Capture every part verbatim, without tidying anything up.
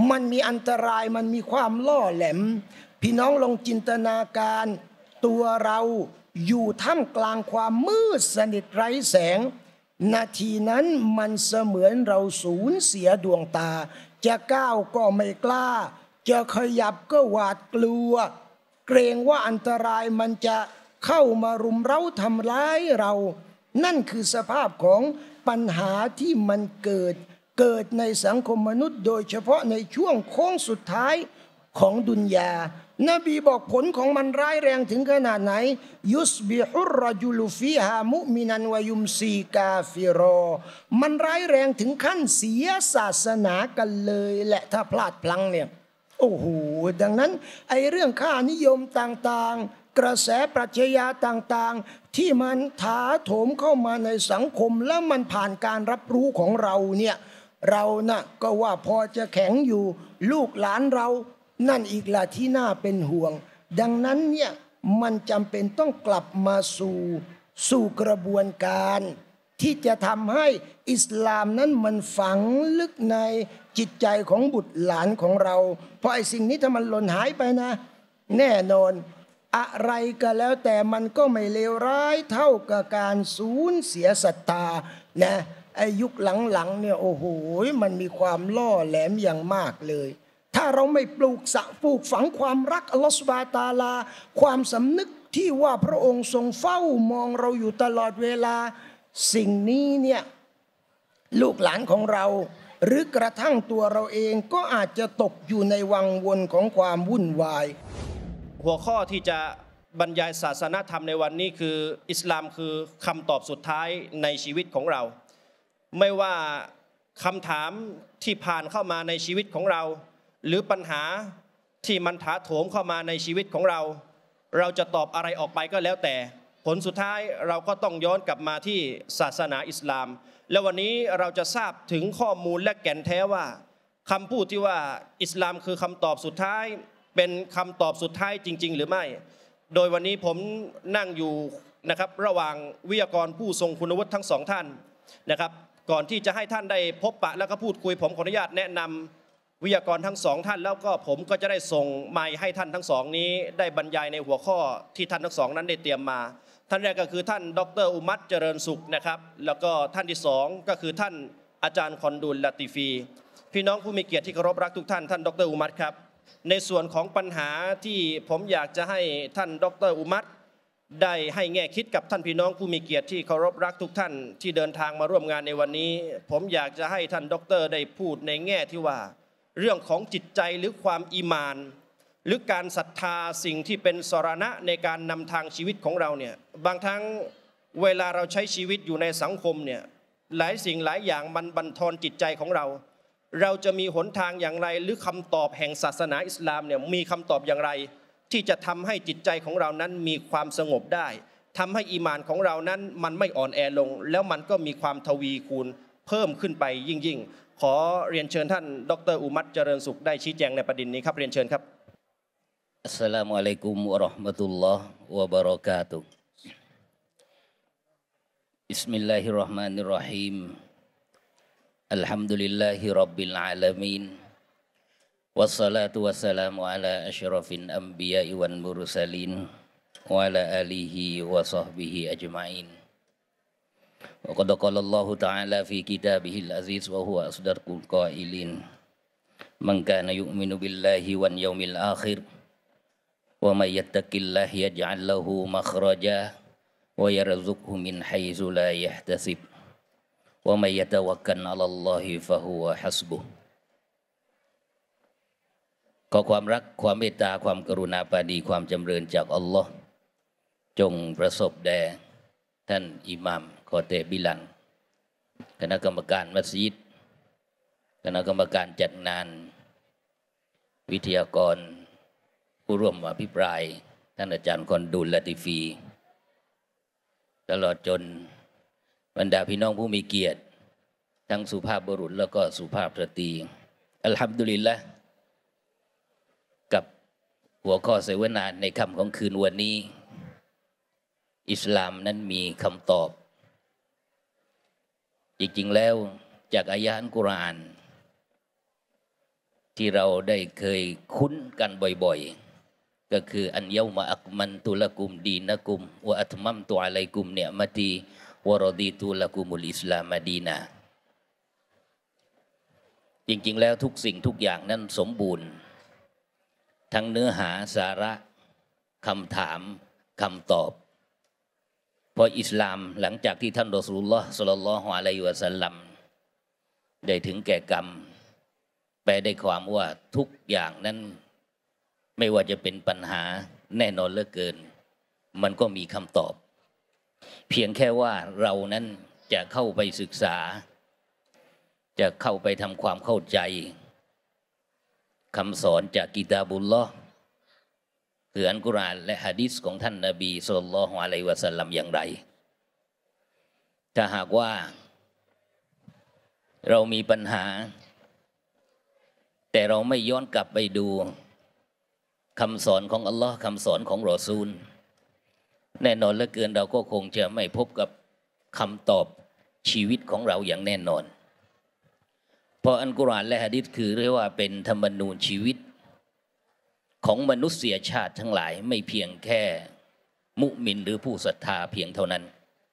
มันมีอันตรายมันมีความล่อแหลมพี่น้องลองจินตนาการตัวเราอยู่ท่ามกลางความมืดสนิทไร้แสงนาทีนั้นมันเสมือนเราสูญเสียดวงตาจะก้าวก็ไม่กล้าจะขยับก็หวาดกลัวเกรงว่าอันตรายมันจะเข้ามารุมเร้าทำร้ายเรานั่นคือสภาพของปัญหาที่มันเกิดเกิดในสังคมมนุษย์โดยเฉพาะในช่วงโค้งสุดท้ายของดุนยานบีบอกผลของมันร้ายแรงถึงขนาดไหนยุสบิฮุรรจุลฟีฮามุมินันวายุมซีกาฟิรอมันร้ายแรงถึงขั้นเสียศาสนากันเลยและถ้าพลาดพลั้งเนี่ยโอ้โหดังนั้นไอ้เรื่องค่านิยมต่างๆกระแสปรัชญาต่างๆที่มันถาโถมเข้ามาในสังคมแล้วมันผ่านการรับรู้ของเราเนี่ยเราน่ะก็ว่าพอจะแข็งอยู่ลูกหลานเรานั่นอีกละที่น่าเป็นห่วงดังนั้นเนี่ยมันจำเป็นต้องกลับมาสู่สู่กระบวนการที่จะทำให้อิสลามนั้นมันฝังลึกในจิตใจของบุตรหลานของเราเพราะไอ้สิ่งนี้ถ้ามันหล่นหายไปนะแน่นอนอะไรก็แล้วแต่มันก็ไม่เลวร้ายเท่ากับการสูญเสียศรัทธานะไอ้ยุคหลังๆเนี่ยโอ้โหมันมีความล่อแหลมอย่างมากเลยถ้าเราไม่ปลูกสะปลูกฝังความรักอัลลอฮฺซุบฮานะฮูวะตะอาลาความสำนึกที่ว่าพระองค์ทรงเฝ้ามองเราอยู่ตลอดเวลาสิ่งนี้เนี่ยลูกหลานของเราหรือกระทั่งตัวเราเองก็อาจจะตกอยู่ในวังวนของความวุ่นวายหัวข้อที่จะบรรยายศาสนธรรมในวันนี้คืออิสลามคือคำตอบสุดท้ายในชีวิตของเราไม่ว่าคำถามที่ผ่านเข้ามาในชีวิตของเราหรือปัญหาที่มันถาโถมเข้ามาในชีวิตของเราเราจะตอบอะไรออกไปก็แล้วแต่ผลสุดท้ายเราก็ต้องย้อนกลับมาที่ศาสนาอิสลามและวันนี้เราจะทราบถึงข้อมูลและแก่นแท้ว่าคำพูดที่ว่าอิสลามคือคำตอบสุดท้ายเป็นคำตอบสุดท้ายจริงๆหรือไม่โดยวันนี้ผมนั่งอยู่นะครับระหว่างวิทยากรผู้ทรงคุณวุฒิทั้งสองท่านนะครับก่อนที่จะให้ท่านได้พบปะแล้วก็พูดคุยผมขออนุญาตแนะนำวิทยากรทั้งสองท่านแล้วก็ผมก็จะได้ส่งไมค์ให้ท่านทั้งสองนี้ได้บรรยายในหัวข้อที่ท่านทั้งสองนั้นได้เตรียมมาท่านแรกก็คือท่านดร.อุมัตเจริญสุขนะครับแล้วก็ท่านที่สองก็คือท่านอาจารย์คอนดุลลาติฟีพี่น้องผู้มีเกียรติที่เคารพรักทุกท่านท่านดร.อุมัตครับในส่วนของปัญหาที่ผมอยากจะให้ท่านดร.อุมัตได้ให้แง่คิดกับท่านพี่น้องผู้มีเกียรติที่เคารพรักทุกท่านที่เดินทางมาร่วมงานในวันนี้ผมอยากจะให้ท่านดร.ได้พูดในแง่ที่ว่าเรื่องของจิตใจหรือความอีหม่านหรือการศรัทธาสิ่งที่เป็นสรณะในการนำทางชีวิตของเราเนี่ยบางครั้งเวลาเราใช้ชีวิตอยู่ในสังคมเนี่ยหลายสิ่งหลายอย่างมันบั่นทอนจิตใจของเราเราจะมีหนทางอย่างไรหรือคำตอบแห่งศาสนาอิสลามเนี่ยมีคำตอบอย่างไรที่จะทำให้จิตใจของเรานั้นมีความสงบได้ทำให้อีหม่านของเรานั้นมันไม่อ่อนแอลงแล้วมันก็มีความทวีคูณเพิ่มขึ้นไปยิ่งๆขอเรียนเชิญท่านดร.อุมัตเจริญสุขได้ชี้แจงในประเด็นนี้ครับเรียนเชิญครับอัสสลามุอะลัยกุมวะเราะห์มะตุลลอฮ์วะบะเราะกาตุฮ์บิสมิลลาฮิรเราะห์มานิรเราะฮีมอัลฮัมดุลิลลาฮิร็อบบิลอาลามีนวัสศอลาตุวัสสลามุอะลาอัชรอฟิลอัมบิยาวัลมุรซะลีนวะอะลาอาลีฮิวะศอฮบิฮิอัจมาอีนwa qad qala Allahu ta'ala fi kitabihil aziz wa huwa asdaqul qailin man kana yu'minu billahi wal yaumil akhir wa may yattaqillaha yaj'al lahu makhraja wa yarzuqhu min haitsu la yahtasib wa may yatawakkal 'ala Allahi fa huwa hasbuh ขอความรักความเมตตาความกรุณาปราณีความจำเริญจากอัลลอฮ์จงประสบแด่ท่านอิหม่ามคอเตบิลังคณะกรรมการมัสยิดคณะกรรมการจัดงานวิทยากรผู้ร่วมอภิปรายท่านอาจารย์คอนดุลลาติฟีตลอดจนบรรดาพี่น้องผู้มีเกียรติทั้งสุภาพบุรุษแล้วก็สุภาพสตรีอัลฮัมดุลิลละห์กับหัวข้อเสวนาในค่ำของคืนวันนี้อิสลามนั้นมีคำตอบจริงๆแล้วจากอายะห์อัลกุรอานที่เราได้เคยคุ้นกันบ่อยๆก็คืออันเยามาอักมันตุลกุมดีนะกุมวะอัตมัมตุอะลัยกุมเนี่ยมตีวะรอดีตุลกุมุลอิสลามดีนาจริงๆแล้วทุกสิ่งทุกอย่างนั้นสมบูรณ์ทั้งเนื้อหาสาระคำถามคำตอบเพราะอิสลามหลังจากที่ท่านรอซูลุลลอฮ์ ศ็อลลัลลอฮุอะลัยฮิวะซัลลัมได้ถึงแก่กรรมแปลได้ความว่าทุกอย่างนั้นไม่ว่าจะเป็นปัญหาแน่นอนเหลือเกินมันก็มีคำตอบเพียงแค่ว่าเรานั้นจะเข้าไปศึกษาจะเข้าไปทำความเข้าใจคำสอนจากกิตาบุลลอฮ์คืออัลกุรอานและหะดีษของท่านนบีศ็อลลัลลอฮุอะลัยฮิวะซัลลัมอย่างไรถ้าหากว่าเรามีปัญหาแต่เราไม่ย้อนกลับไปดูคำสอนของอัลลอฮ์คำสอนของรอซูลแน่นอนเหลือเกินเราก็คงจะไม่พบกับคำตอบชีวิตของเราอย่างแน่นอนเพราะอัลกุรอานและหะดีษคือเรียกว่าเป็นธรรมนูญชีวิตของมนุษยชาติทั้งหลายไม่เพียงแค่มุมินหรือผู้ศรัทธาเพียงเท่านั้น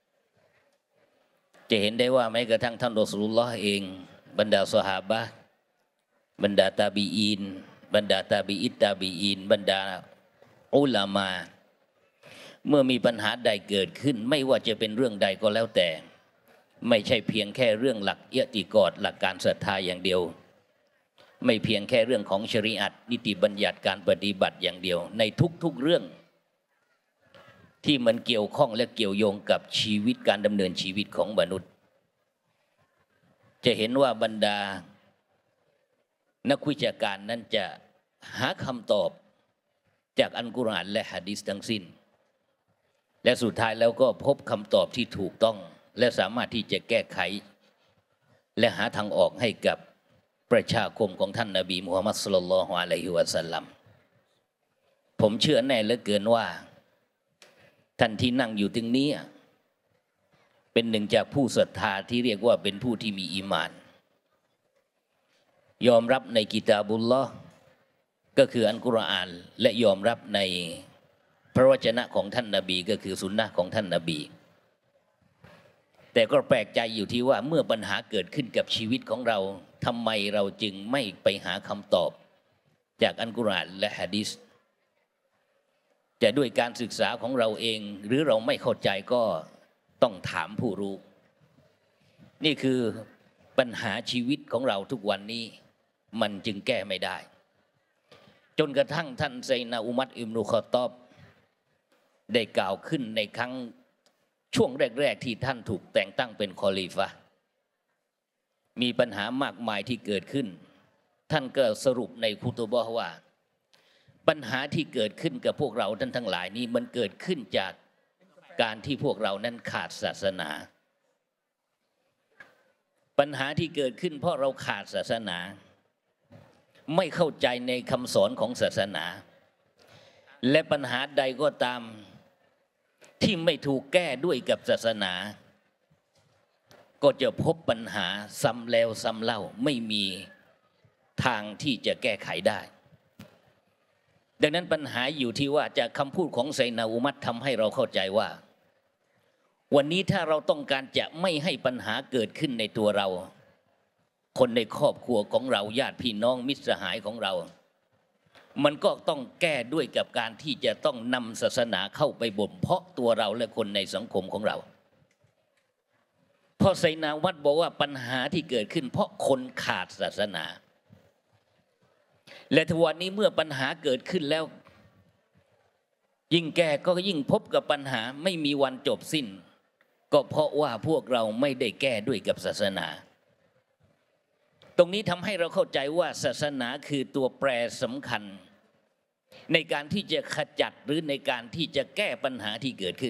จะเห็นได้ว่าแม้กระทั่งท่านรอซูลุลลอฮ์เองบรรดาซอฮาบะห์บรรดาตาบีอีนบรรดาตาบีอิตตาบีอีนบรรดาอุลามาเมื่อมีปัญหาใดเกิดขึ้นไม่ว่าจะเป็นเรื่องใดก็แล้วแต่ไม่ใช่เพียงแค่เรื่องหลักอิอ์ติกอดหลักการศรัทธาอย่างเดียวไม่เพียงแค่เรื่องของชะรีอะห์นิติบัญญัติการปฏิบัติอย่างเดียวในทุกๆเรื่องที่มันเกี่ยวข้องและเกี่ยวโยงกับชีวิตการดำเนินชีวิตของมนุษย์จะเห็นว่าบรรดานักวิชาการนั้นจะหาคำตอบจากอัลกุรอานและหะดีษทั้งสิ้นและสุดท้ายแล้วก็พบคำตอบที่ถูกต้องและสามารถที่จะแก้ไขและหาทางออกให้กับประชาคมของท่านนบีมุฮัมมัด ศ็อลลัลลอฮุอะลัยฮิวะซัลลัมผมเชื่อแน่เหลือเกินว่าท่านที่นั่งอยู่ตรงนี้เป็นหนึ่งจากผู้ศรัทธาที่เรียกว่าเป็นผู้ที่มีอีหม่านยอมรับในกิตาบุลลอฮ์ก็คืออัลกุรอานและยอมรับในพระวจนะของท่านนบีก็คือสุนนะของท่านนบีแต่ก็แปลกใจอยู่ที่ว่าเมื่อปัญหาเกิดขึ้นกับชีวิตของเราทำไมเราจึงไม่ไปหาคำตอบจากอัลกุรอานและหะดีษจะด้วยการศึกษาของเราเองหรือเราไม่เข้าใจก็ต้องถามผู้รู้นี่คือปัญหาชีวิตของเราทุกวันนี้มันจึงแก้ไม่ได้จนกระทั่งท่านไซนาอุมัรอิบนุคอฏฏอบได้กล่าวขึ้นในครั้งช่วงแรกๆที่ท่านถูกแต่งตั้งเป็นคอลีฟะห์มีปัญหามากมายที่เกิดขึ้นท่านก็สรุปในคุตุบะห์ว่าปัญหาที่เกิดขึ้นกับพวกเราท่านทั้งหลายนี้มันเกิดขึ้นจากการที่พวกเรานั้นขาดศาสนาปัญหาที่เกิดขึ้นเพราะเราขาดศาสนาไม่เข้าใจในคำสอนของศาสนาและปัญหาใดก็ตามที่ไม่ถูกแก้ด้วยกับศาสนาก็จะพบปัญหาซ้ำแล้วซ้ำเล่าไม่มีทางที่จะแก้ไขได้ดังนั้นปัญหาอยู่ที่ว่าจากคำพูดของไซนาอุมัรทำให้เราเข้าใจว่าวันนี้ถ้าเราต้องการจะไม่ให้ปัญหาเกิดขึ้นในตัวเราคนในครอบครัวของเราญาติพี่น้องมิตรสหายของเรามันก็ต้องแก้ด้วยกับการที่จะต้องนำศาสนาเข้าไปบ่มเพาะตัวเราและคนในสังคมของเราเพราะไซนาอุมัรบอกว่าปัญหาที่เกิดขึ้นเพราะคนขาดศาสนาและทุกวันนี้เมื่อปัญหาเกิดขึ้นแล้วยิ่งแก้ก็ยิ่งพบกับปัญหาไม่มีวันจบสิ้นก็เพราะว่าพวกเราไม่ได้แก้ด้วยกับศาสนาตรงนี้ทำให้เราเข้าใจว่าศาสนาคือตัวแปรสำคัญในการที่จะขจัดหรือในการที่จะแก้ปัญหาที่เกิดขึ้น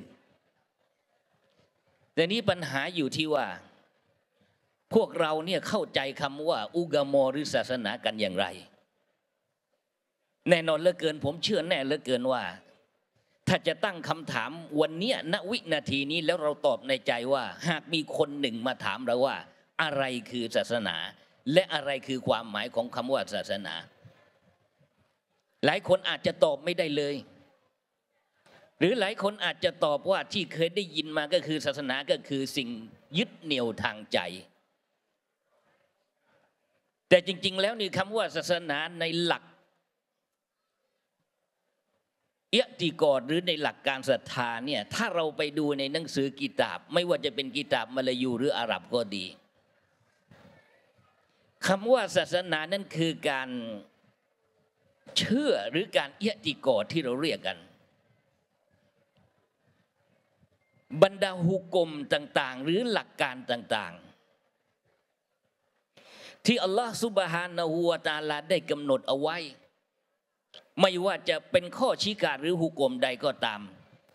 แต่นี้ปัญหาอยู่ที่ว่าพวกเราเนี่ยเข้าใจคำว่าอุกามอหรือศาสนากันอย่างไรแน่นอนเหลือเกินผมเชื่อแน่เหลือเกินว่าถ้าจะตั้งคำถามวันนี้ณวินาทีนี้แล้วเราตอบในใจว่าหากมีคนหนึ่งมาถามเราว่าอะไรคือศาสนาและอะไรคือความหมายของคำว่าศาสนาหลายคนอาจจะตอบไม่ได้เลยหรือหลายคนอาจจะตอบว่าที่เคยได้ยินมาก็คือศาสนาก็คือสิ่งยึดเหนี่ยวทางใจแต่จริงๆแล้วนี่คำว่าศาสนาในหลักเอียติกอดหรือในหลักการศรัทธาเนี่ยถ้าเราไปดูในหนังสือกิตาบไม่ว่าจะเป็นกิตาบมาลายูหรืออาหรับก็ดีคำว่าศาสนานั่นคือการเชื่อหรือการเอียติกอดที่เราเรียกกันบรรดาฮุกมต่างๆหรือหลักการต่างๆที่อัลลอฮฺซุบฮานะฮูวะตะอาลาได้กำหนดเอาไว้ไม่ว่าจะเป็นข้อชี้ขาดหรือฮุกมใดก็ตาม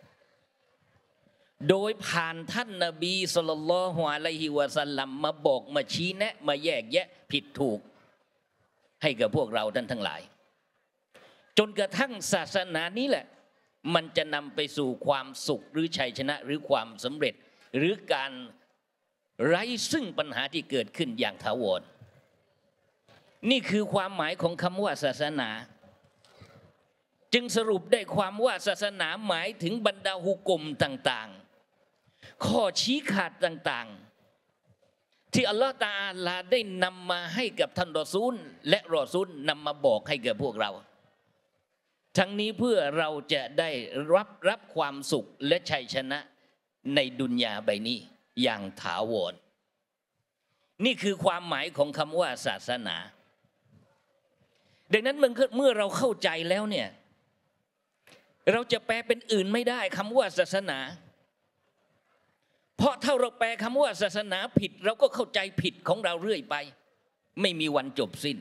โดยผ่านท่านนบีศ็อลลัลลอฮุอะลัยฮิวะซัลลัมมาบอกมาชี้แนะมาแยกแยะผิดถูกให้กับพวกเราท่านทั้งหลายจนกระทั่งศาสนานี้แหละมันจะนำไปสู่ความสุขหรือชัยชนะหรือความสำเร็จหรือการไร้ซึ่งปัญหาที่เกิดขึ้นอย่างถาวรนี่คือความหมายของคำว่าศาสนาจึงสรุปได้ความว่าศาสนาหมายถึงบรรดาฮุกมต่างๆข้อชี้ขาดต่างๆที่อัลลอฮฺตะอาลาได้นำมาให้กับท่านรอซูลและรอซูลนำมาบอกให้กับพวกเราทั้งนี้เพื่อเราจะได้รับรับความสุขและชัยชนะในดุนยาใบนี้อย่างถาวรนี่คือความหมายของคำว่าศาสนาดังนั้นเมื่อเราเข้าใจแล้วเนี่ยเราจะแปลเป็นอื่นไม่ได้คำว่าศาสนาเพราะถ้าเราแปลคำว่าศาสนาผิดเราก็เข้าใจผิดของเราเรื่อยไปไม่มีวันจบสิ้น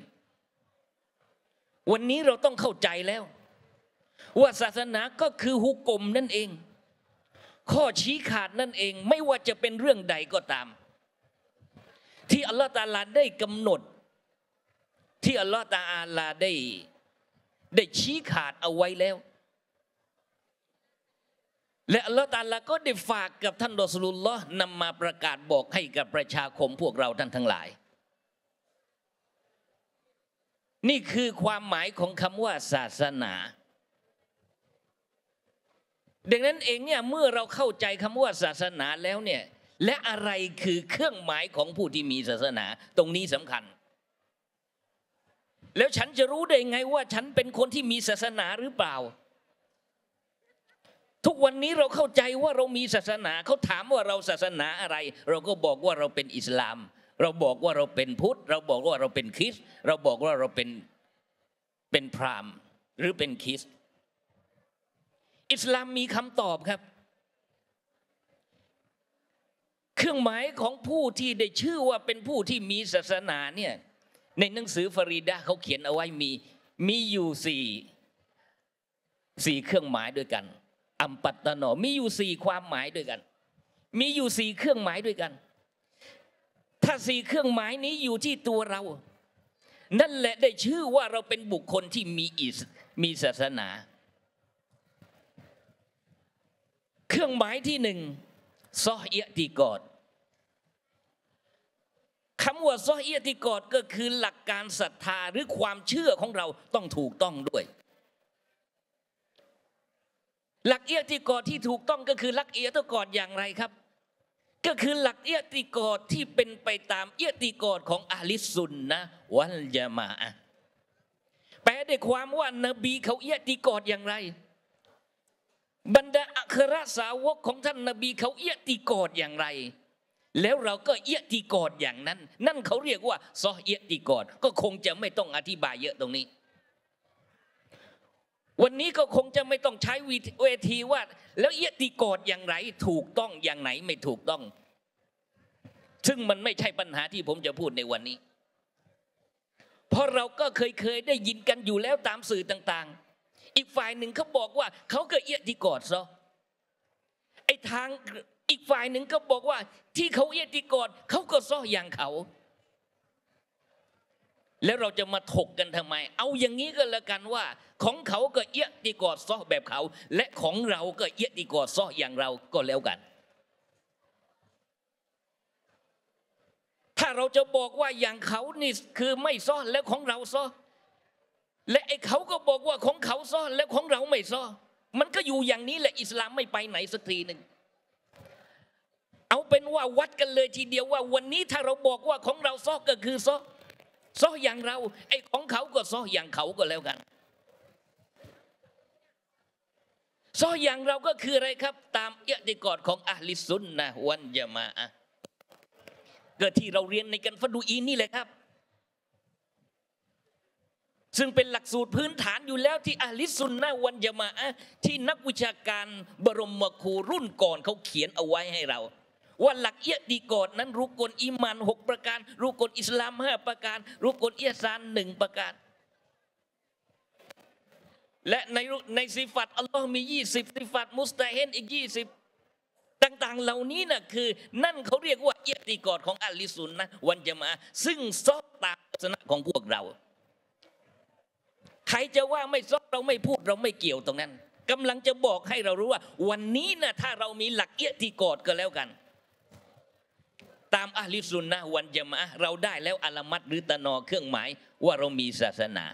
วันนี้เราต้องเข้าใจแล้วว่าศาสนาก็คือฮุกมนั่นเองข้อชี้ขาดนั่นเองไม่ว่าจะเป็นเรื่องใดก็ตามที่อัลลอฮฺตะอาลาได้กำหนดที่อัลลอฮฺตะอาลาได้ได้ชี้ขาดเอาไว้แล้วและอัลลอฮฺตะอาลาก็ได้ฝากกับท่านรอซูลุลลอฮ์นำมาประกาศบอกให้กับประชาคมพวกเราท่านทั้งหลายนี่คือความหมายของคำว่าศาสนาดังนั้นเองเนี่ยเมื่อเราเข้าใจคำว่าศาสนาแล้วเนี่ยและอะไรคือเครื่องหมายของผู้ที่มีศาสนาตรงนี้สำคัญแล้วฉันจะรู้ได้ไงว่าฉันเป็นคนที่มีศาสนาหรือเปล่าทุกวันนี้เราเข้าใจว่าเรามีศาสนาเขาถามว่าเราศาสนาอะไรเราก็บอกว่าเราเป็นอิสลามเราบอกว่าเราเป็นพุทธเราบอกว่าเราเป็นคริสต์เราบอกว่าเราเป็นเป็นพราหมณ์หรือเป็นคริสต์อิสลามมีคำตอบครับเครื่องหมายของผู้ที่ได้ชื่อว่าเป็นผู้ที่มีศาสนาเนี่ยในหนังสือฟารีดะห์เขาเขียนเอาไว้มีมีอยู่สี่สี่เครื่องหมายด้วยกันอัมปัตตโนมีอยู่สี่ความหมายด้วยกันมีอยู่สี่เครื่องหมายด้วยกันถ้าสี่เครื่องหมายนี้อยู่ที่ตัวเรานั่นแหละได้ชื่อว่าเราเป็นบุคคลที่มีอิสมีศาสนาเครื่องหมายที่หนึ่งซอฮีติกอดคำว่าซอฮีติกอดก็คือหลักการศรัทธาหรือความเชื่อของเราต้องถูกต้องด้วยหลักเอียติกอดที่ถูกต้องก็คือหลักเอียติกอดอย่างไรครับก็คือหลักเอียติกอดที่เป็นไปตามเอียติกอดของอะห์ลิสซุนนะฮ์วัลญะมาอะห์แปลได้ความว่านบีเขาเอียติกอดอย่างไรบรรดาอัครสาวกของท่านนบีเขาเอียติกอดอย่างไรแล้วเราก็เอียติกอดอย่างนั้นนั่นเขาเรียกว่าซอฮีติกอดก็คงจะไม่ต้องอธิบายเยอะตรงนี้วันนี้ก็คงจะไม่ต้องใช้เวทีว่าแล้วเอียติกอดอย่างไรถูกต้องอย่างไหนไม่ถูกต้องซึ่งมันไม่ใช่ปัญหาที่ผมจะพูดในวันนี้เพราะเราก็เคยเคยได้ยินกันอยู่แล้วตามสื่อต่างๆอีกฝ่ายหนึ่งเขาบอกว่าเขาก็เอียติกอดซะไอ้ทางอีกฝ่ายหนึ่งก็บอกว่าที่เขาเอียติกอดเขาก็ซะอย่างเขาแล้วเราจะมาถกกันทำไมเอาอย่างนี้ก็แล้วกันว่าของเขาก็เอียติกอดซะแบบเขาและของเราก็เอียติกอดซะอย่างเราก็แล้วกันถ้าเราจะบอกว่าอย่างเขานี่คือไม่ซ้อแล้วของเราซ้อและไอ้เขาก็บอกว่าของเขาซ้อแล้วของเราไม่ซ้อมันก็อยู่อย่างนี้แหละอิสลามไม่ไปไหนสักทีหนึ่งเอาเป็นว่าวัดกันเลยทีเดียวว่าวันนี้ถ้าเราบอกว่าของเราซ้อก็คือซ้อซ้ออย่างเราไอ้ของเขาก็ซ้ออย่างเขาก็แล้วกันซ้ออย่างเราก็คืออะไรครับตามอิอ์ติกอดของอะห์ลิสซุนนะฮ์วัลญะมาอะห์ก็ที่เราเรียนในกันฟะดูอีนี่แหละครับซึ่งเป็นหลักสูตรพื้นฐานอยู่แล้วที่อะห์ลิสซุนนะฮ์วัลญะมาอะห์ที่นักวิชาการบรมครูรุ่นก่อนเขาเขียนเอาไว้ให้เราว่าหลักอิอ์ติกอดนั้นรุกลอีมานหกประการรุกลอิสลามห้าประการรุกลอิหซานหนึ่งประการและในในสิฟัตอัลลอฮ์มียี่สิบสิฟัตมุสตาฮินอีกยี่สิบต่างๆเหล่านี้น่ะคือนั่นเขาเรียกว่าอิอ์ติกอดของอะห์ลิสซุนนะฮ์วัลญะมาอะห์ซึ่งซอบตามลักษณะของพวกเราใครจะว่าไม่ซอบเราไม่พูดเราไม่เกี่ยวตรงนั้นกำลังจะบอกให้เรารู้ว่าวันนี้นะถ้าเรามีหลักอิอ์ติกอดก็แล้วกันตามอะห์ลิสซุนนะฮ์วัลญะมาอะห์เราได้แล้วอะลามัตหรือตะนอเครื่องหมายว่าเรามีศาสนา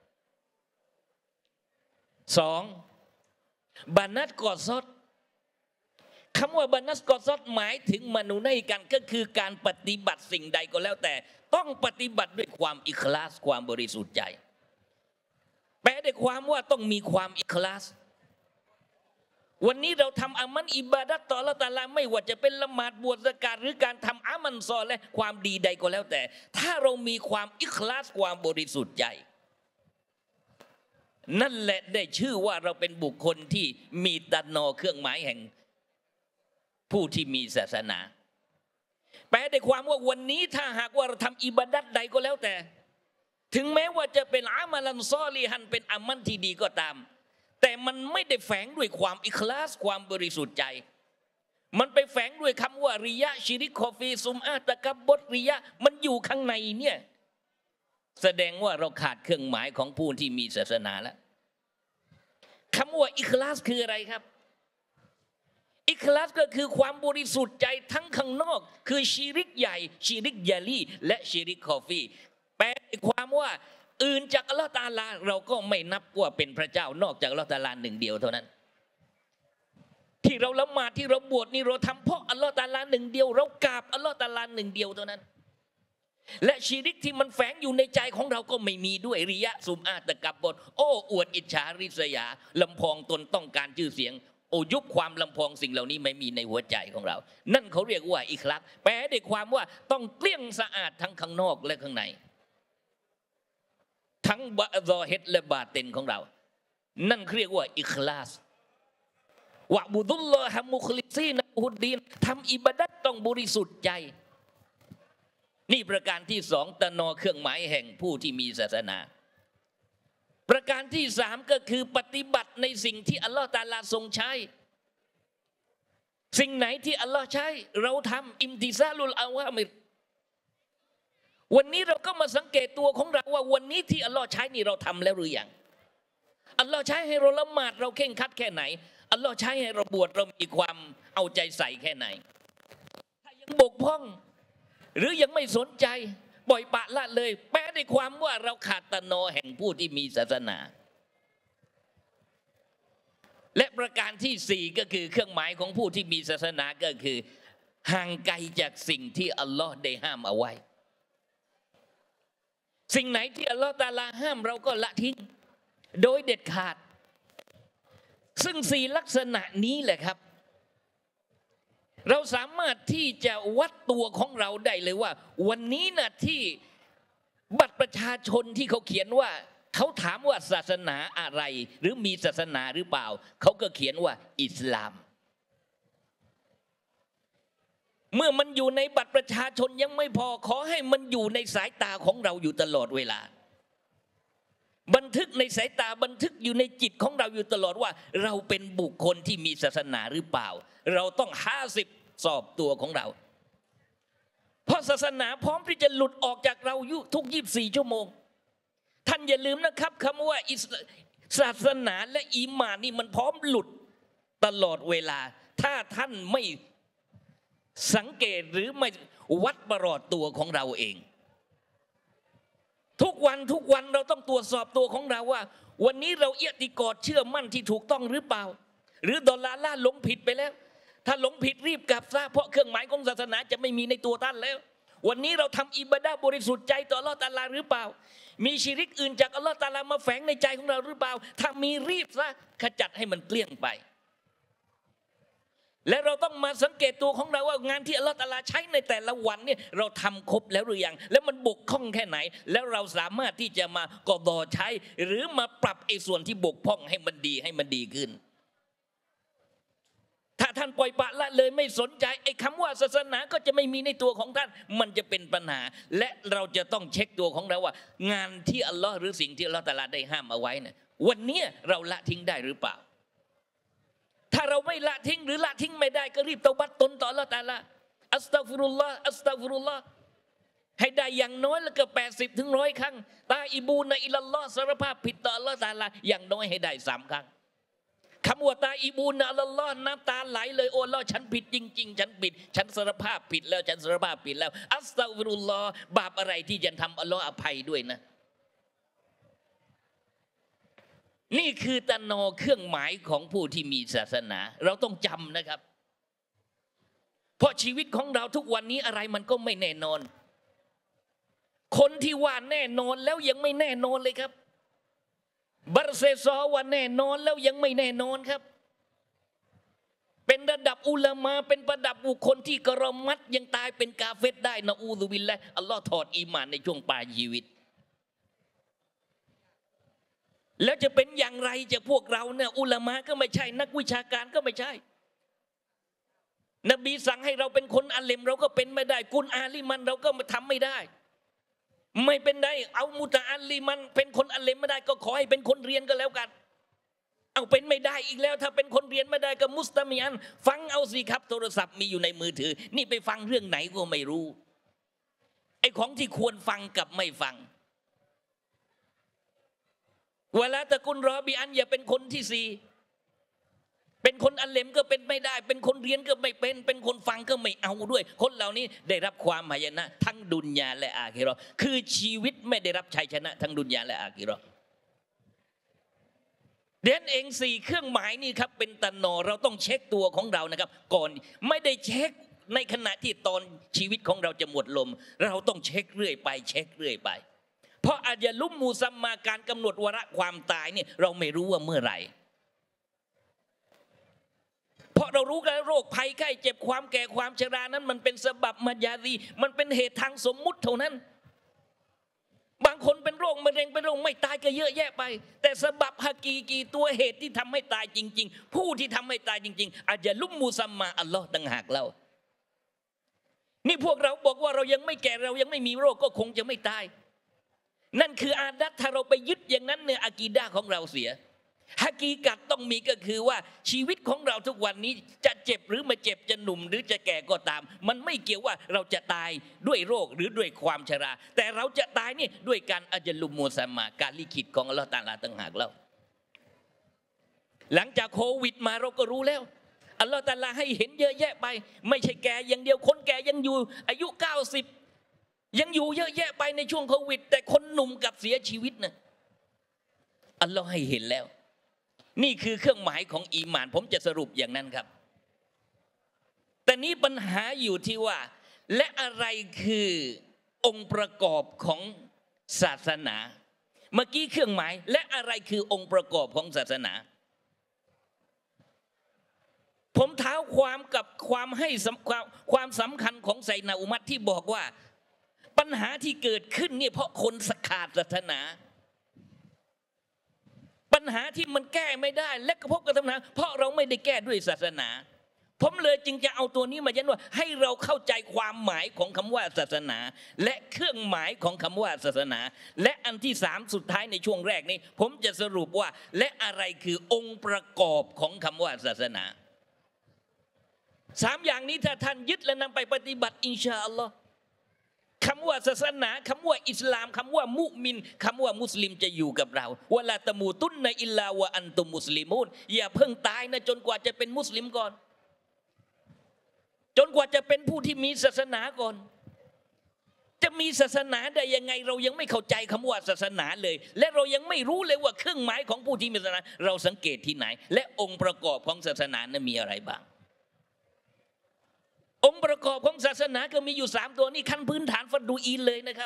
สองบานัสกอซอดคำว่าบานัสกอซอดหมายถึงมนุนัยกันก็คือการปฏิบัติสิ่งใดก็แล้วแต่ต้องปฏิบัติด้วยความอิคลาสความบริสุทธิ์ใจแปลได้ความว่าต้องมีความอิคลาสวันนี้เราทำอามันอิบาดัตต่ออัลเลาะห์ตะอาลาไม่ว่าจะเป็นละหมาดบวชซะกาตหรือการทำอามันซอเลห์ความดีใดก็แล้วแต่ถ้าเรามีความอิคลาสความบริสุทธิ์ใจนั่นแหละได้ชื่อว่าเราเป็นบุคคลที่มีตะนอเครื่องหมายแห่งผู้ที่มีศาสนาแปลได้ความว่าวันนี้ถ้าหากว่าเราทำอิบาดัตใดก็แล้วแต่ถึงแม้ว่าจะเป็นอามัลันซอลิฮันเป็นอามันที่ดีก็ตามแต่มันไม่ได้แฝงด้วยความอิคลาสความบริสุทธิ์ใจมันไปแฝงด้วยคำว่าริยะชิริกคอฟีซุมอาตะกับบดริยะมันอยู่ข้างในเนี่ยแสดงว่าเราขาดเครื่องหมายของผู้ที่มีศาสนาแล้วคำว่าอิคลาสคืออะไรครับอิคลาสก็คือความบริสุทธิ์ใจทั้งข้างนอกคือชิริกใหญ่ชิริกยาลีและชิริกคอฟีแปลความว่าอื่นจากอัลลอฮฺตะอาลาเราก็ไม่นับว่าเป็นพระเจ้านอกจากอัลลอฮฺตะอาลาหนึ่งเดียวเท่านั้นที่เราละหมาดที่เราบวชนี่เราทำเพราะอัลลอฮฺตะอาลาหนึ่งเดียวเรากราบอัลลอฮฺตะอาลาหนึ่งเดียวเท่านั้นและชีริกที่มันแฝงอยู่ในใจของเราก็ไม่มีด้วยริยะซุมอาตะกับบดโอ้อวดอิจฉาริษยาลำพองตนต้องการชื่อเสียงโอ้ยุบความลำพองสิ่งเหล่านี้ไม่มีในหัวใจของเรานั่นเขาเรียกว่าอิคลาสแปลได้ความว่าต้องเกลี้ยงสะอาดทั้งข้างนอกและข้างในทั้งบะซอฮิรและบาตินของเรานั่นเรียกว่าอิคลาสวะบุดุลลอฮะมุคลิซีนะฮุดดีนทำอิบาดัตต้องบริสุทธิ์ใจนี่ประการที่สองตะนอเครื่องหมายแห่งผู้ที่มีศาสนาประการที่สามก็คือปฏิบัติในสิ่งที่อัลลอฮฺตะอาลาทรงใช้สิ่งไหนที่อัลลอฮฺใช้เราทำอิมติซาลุลอาวามิรวันนี้เราก็มาสังเกตตัวของเราว่าวันนี้ที่อัลลอฮฺใช้นี่เราทำแล้วหรือยังอัลลอฮฺใช้ให้เราละหมาดเราเข่งคัดแค่ไหนอัลลอฮฺใช้ให้เราบวชเรามีความเอาใจใส่แค่ไหนถ้ายังบกพร่องหรือยังไม่สนใจปล่อยปะละเลยแปลได้ความว่าเราขาดตะนอแห่งผู้ที่มีศาสนาและประการที่สี่ก็คือเครื่องหมายของผู้ที่มีศาสนาก็คือห่างไกลจากสิ่งที่อัลลอฮ์ได้ห้ามเอาไว้สิ่งไหนที่อัลลอฮ์ตะอาลาห้ามเราก็ละทิ้งโดยเด็ดขาดซึ่งสี่ลักษณะนี้แหละครับเราสามารถที่จะวัดตัวของเราได้เลยว่าวันนี้นะที่บัตรประชาชนที่เขาเขียนว่าเขาถามว่าศาสนาอะไรหรือมีศาสนาหรือเปล่าเขาก็เขียนว่าอิสลามเมื่อมันอยู่ในบัตรประชาชนยังไม่พอขอให้มันอยู่ในสายตาของเราอยู่ตลอดเวลาบันทึกในสายตาบันทึกอยู่ในจิตของเราอยู่ตลอดว่าเราเป็นบุคคลที่มีศาสนาหรือเปล่าเราต้องห้าสิบสอบตัวของเราเพราะศาสนาพร้อมที่จะหลุดออกจากเราอยู่ทุกยี่สิบสี่ชั่วโมงท่านอย่าลืมนะครับคำว่าศาสนาและอีหม่านนี่มันพร้อมหลุดตลอดเวลาถ้าท่านไม่สังเกตหรือไม่วัดประหลอดตัวของเราเองทุกวันทุกวันเราต้องตรวจสอบตัวของเราว่าวันนี้เราเอียติกอดเชื่อมั่นที่ถูกต้องหรือเปล่าหรือดอลลาร์ล่าหลงผิดไปแล้วถ้าหลงผิดรีบกลับซะเพราะเครื่องหมายของศาสนาจะไม่มีในตัวท่านแล้ววันนี้เราทำอิบาดะห์บริสุทธิ์ใจต่ออัลเลาะห์ตะอาลาหรือเปล่ามีชิริกอื่นจากอัลเลาะห์ตะอาลามาแฝงในใจของเราหรือเปล่าถ้ามีรีบซะขจัดให้มันเกลี้ยงไปและเราต้องมาสังเกตตัวของเราว่างานที่อัลเลาะห์ตะอาลาใช้ในแต่ละวันเนี่ยเราทำครบแล้วหรือยังแล้วมันบกพร่องแค่ไหนแล้วเราสามารถที่จะมากอฎอใช้หรือมาปรับไอ้ส่วนที่บกพร่องให้มันดีให้มันดีขึ้นถ้าท่านปล่อยปละละเลยไม่สนใจไอ้คำว่าศาสนาก็จะไม่มีในตัวของท่านมันจะเป็นปัญหาและเราจะต้องเช็คตัวของเราว่างานที่อัลลอฮ์หรือสิ่งที่อัลลอฮ์ตะอาลาได้ห้ามเอาไว้เนี่ยวันนี้เราละทิ้งได้หรือเปล่าถ้าเราไม่ละทิ้งหรือละทิ้งไม่ได้ก็รีบเตาบัตตนต่ออัลลอฮ์ตะอาลาอัสตัฆฟิรุลลอฮ์อัสตัฆฟิรุลลอฮ์ให้ได้อย่างน้อยแล้วก็แปดสิบถึงร้อยครั้งตาอิบูนะอิลัลลอฮ์สารภาพผิดต่ออัลลอฮ์ตะอาลาอย่างน้อยให้ได้สามครั้งคำว่าตาอิบูนะอัลลอฮ์น้ำตาไหลเลยโอ้ลอฉันผิดจริงๆฉันผิดฉันสารภาพผิดแล้วฉันสารภาพผิดแล้วอัสตัฆฟิรุลลอฮ์บาปอะไรที่จะทำอัลลอฮ์อภัยด้วยนะนี่คือตะนอเครื่องหมายของผู้ที่มีศาสนาเราต้องจำนะครับเพราะชีวิตของเราทุกวันนี้อะไรมันก็ไม่แน่นอนคนที่ว่าแน่นอนแล้วยังไม่แน่นอนเลยครับบาร์เซซอว่าแน่นอนแล้วยังไม่แน่นอนครับเป็นระดับอุลามะเป็นระดับบุคคลที่กรมัดยังตายเป็นกาเฟรได้นะอูซุบิลละอัลลอฮ์ถอดอีหม่านในช่วงปลายชีวิตแล้วจะเป็นอย่างไรจะพวกเราเนี่ยอุลามะก็ไม่ใช่นักวิชาการก็ไม่ใช่นบีสั่งให้เราเป็นคนอาเลมเราก็เป็นไม่ได้กุนอาลิมันเราก็ทำไม่ได้ไม่เป็นได้เอามุตะอัลลิมันเป็นคนอาเลมไม่ได้ก็ขอให้เป็นคนเรียนก็แล้วกันเอาเป็นไม่ได้อีกแล้วถ้าเป็นคนเรียนไม่ได้ก็มุสตามิอันฟังเอาสิครับโทรศัพท์มีอยู่ในมือถือนี่ไปฟังเรื่องไหนก็ไม่รู้ไอ้ของที่ควรฟังกับไม่ฟังเวลาตะกุนรอบีอันอย่าเป็นคนที่สี่เป็นคนอัลเลมก็เป็นไม่ได้เป็นคนเรียนก็ไม่เป็นเป็นคนฟังก็ไม่เอาด้วยคนเหล่านี้ได้รับความหายนะทั้งดุนยาและอาคิเราะห์คือชีวิตไม่ได้รับชัยชนะทั้งดุนยาและอาคิเราะห์เด่นเองสี่เครื่องหมายนี่ครับเป็นตะนอเราต้องเช็คตัวของเรานะครับก่อนไม่ได้เช็คในขณะที่ตอนชีวิตของเราจะหมดลมเราต้องเช็คเรื่อยไปเช็คเรื่อยไปเพราะอาจจะลุ่มมูซัมมาการกำหนดวาระความตายเนี่ยเราไม่รู้ว่าเมื่อไหร่เพราะเรารู้กันโรคภัยไข้เจ็บความแก่ความชรานั้นมันเป็นสบับมัจญาดีมันเป็นเหตุทางสมมุติเท่านั้นบางคนเป็นโรคมะเร็งเป็นโรคไม่ตายก็เยอะแยะไปแต่สบับฮากีกีตัวเหตุที่ทำให้ตายจริงๆผู้ที่ทำให้ตายจริงๆอาจจะลุ่มมูซัมมาอัลลอฮ์ต่างหากเรานี่พวกเราบอกว่าเรายังไม่แก่เรายังไม่มีโรคก็คงจะไม่ตายนั่นคืออาดัตถ้าเราไปยึดอย่างนั้นเนี่ยอากีดะห์ของเราเสียฮากีกัตต้องมีก็คือว่าชีวิตของเราทุกวันนี้จะเจ็บหรือไม่เจ็บจะหนุ่มหรือจะแก่ก็ตามมันไม่เกี่ยวว่าเราจะตายด้วยโรคหรือด้วยความชราแต่เราจะตายนี่ด้วยการอัจลุมมูซัมมาการลิขิตของอัลลอฮฺตะอาลาต่างหากเราหลังจากโควิดมาเราก็รู้แล้วอัลลอฮฺตะอาลาให้เห็นเยอะแยะไปไม่ใช่แก่อย่างเดียวคนแก่ยังอยู่อายุเก้าสิบยังอยู่เยอะแยะไปในช่วงโควิดแต่คนหนุ่มกับเสียชีวิตนะอัลลอฮ์ให้เห็นแล้วนี่คือเครื่องหมายของอีหม่านผมจะสรุปอย่างนั้นครับแต่นี้ปัญหาอยู่ที่ว่าและอะไรคือองค์ประกอบของศาสนาเมื่อกี้เครื่องหมายและอะไรคือองค์ประกอบของศาสนาผมเท้าความกับความให้ความความสำคัญของไซนาอุมัตที่บอกว่าปัญหาที่เกิดขึ้นเนี่ยเพราะคนขาดศาสนาปัญหาที่มันแก้ไม่ได้และกระทบกับศาสนาเพราะเราไม่ได้แก้ด้วยศาสนาผมเลยจึงจะเอาตัวนี้มายันว่าให้เราเข้าใจความหมายของคำว่าศาสนาและเครื่องหมายของคำว่าศาสนาและอันที่สามสุดท้ายในช่วงแรกนี้ผมจะสรุปว่าและอะไรคือองค์ประกอบของคำว่าศาสนาสามอย่างนี้ถ้าท่านยึดและนำไปปฏิบัติอินชาอัลลอฮ์คำว่าศาสนาคำว่าอิสลามคำว่ามุมินคำว่ามุสลิมจะอยู่กับเราวะลาตะมูตุนนะอิลลาวะอันตุมุสลิมูนอย่าเพิ่งตายนะจนกว่าจะเป็นมุสลิมก่อนจนกว่าจะเป็นผู้ที่มีศาสนาก่อนจะมีศาสนาได้ยังไงเรายังไม่เข้าใจคำว่าศาสนาเลยและเรายังไม่รู้เลยว่าเครื่องหมายของผู้ที่มีศาสนาเราสังเกตที่ไหนและองค์ประกอบของศาสนานั้นมีอะไรบ้างองค์ประกอบของศาสนาก็มีอยู่สามตัวนี่ขั้นพื้นฐานฟัดดูอีนเลยนะครับ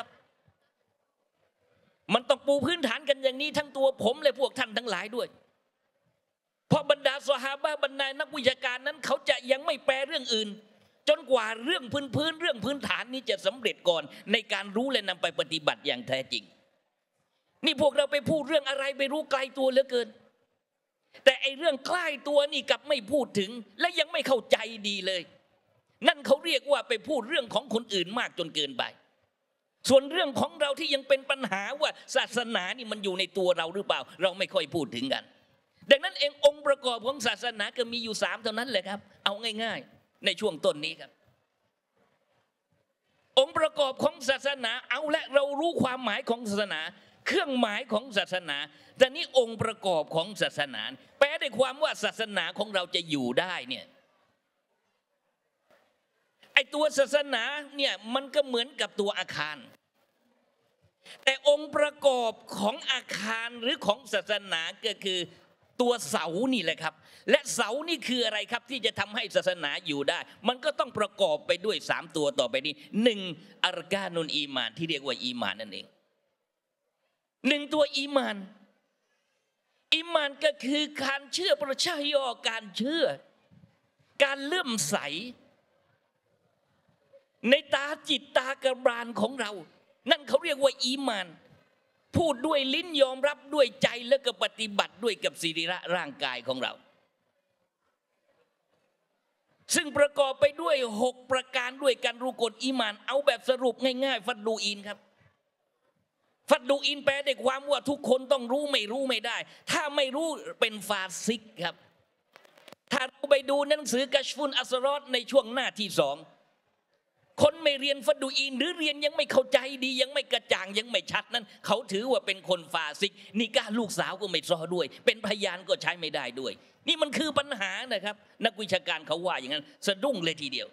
มันต้องปูพื้นฐานกันอย่างนี้ทั้งตัวผมและพวกท่านทั้งหลายด้วยเพราะบรรดาซอฮาบะห์บรรดานักวิชาการนั้นเขาจะยังไม่แปลเรื่องอื่นจนกว่าเรื่องพื้นพื้นเรื่องพื้นฐานนี้จะสำเร็จก่อนในการรู้และนำไปปฏิบัติอย่างแท้จริงนี่พวกเราไปพูดเรื่องอะไรไปรู้ไกลตัวเหลือเกินแต่ไอเรื่องใกล้ตัวนี่กลับไม่พูดถึงและยังไม่เข้าใจดีเลยนั่นเขาเรียกว่าไปพูดเรื่องของคนอื่นมากจนเกินไปส่วนเรื่องของเราที่ยังเป็นปัญหาว่าศาสนานี่มันอยู่ในตัวเราหรือเปล่าเราไม่ค่อยพูดถึงกันดังนั้นเององค์ประกอบของศาสนาก็มีอยู่สามเท่านั้นแหละครับเอาง่ายๆในช่วงต้นนี้ครับองค์ประกอบของศาสนาเอาและเรารู้ความหมายของศาสนาเครื่องหมายของศาสนาแต่นี้องค์ประกอบของศาสนาแปลได้ความว่าศาสนาของเราจะอยู่ได้เนี่ยไอตัวศาสนาเนี่ยมันก็เหมือนกับตัวอาคารแต่องค์ประกอบของอาคารหรือของศาสนาก็คือตัวเสานี่แหละครับและเสานี่คืออะไรครับที่จะทำให้ศาสนาอยู่ได้มันก็ต้องประกอบไปด้วยสามตัวต่อไปนี้หนึ่งอัรกานุลอีมานที่เรียกว่าอีมานนั่นเองหนึ่งตัวอีมานอีมานก็คือการเชื่อประชาย่อการเชื่อการเลื่อมใสในตาจิตตากระบาลของเรานั่นเขาเรียกว่าอีมานพูดด้วยลิ้นยอมรับด้วยใจแล้วก็ปฏิบัติด้วยกับศีระร่างกายของเราซึ่งประกอบไปด้วยหกประการด้วยการรู้กฎอีมานเอาแบบสรุปง่ายๆฟัดดูอินครับฟัดดูอินแปลได้ความว่าทุกคนต้องรู้ไม่รู้ไม่ได้ถ้าไม่รู้เป็นฟาซิกครับถ้าเราไปดูหนังสือกัชฟุนอัสรอดในช่วงหน้าที่สองคนไม่เรียนฟัดดูอินหรือเรียนยังไม่เข้าใจดียังไม่กระจ่างยังไม่ชัดนั้นเขาถือว่าเป็นคนฟาซิกนิกะห์ลูกสาวก็ไม่ซอด้วยเป็นพยานก็ใช้ไม่ได้ด้วยนี่มันคือปัญหานะครับนักวิชาการเขาว่าอย่างนั้นสะดุ้งเลยทีเดียว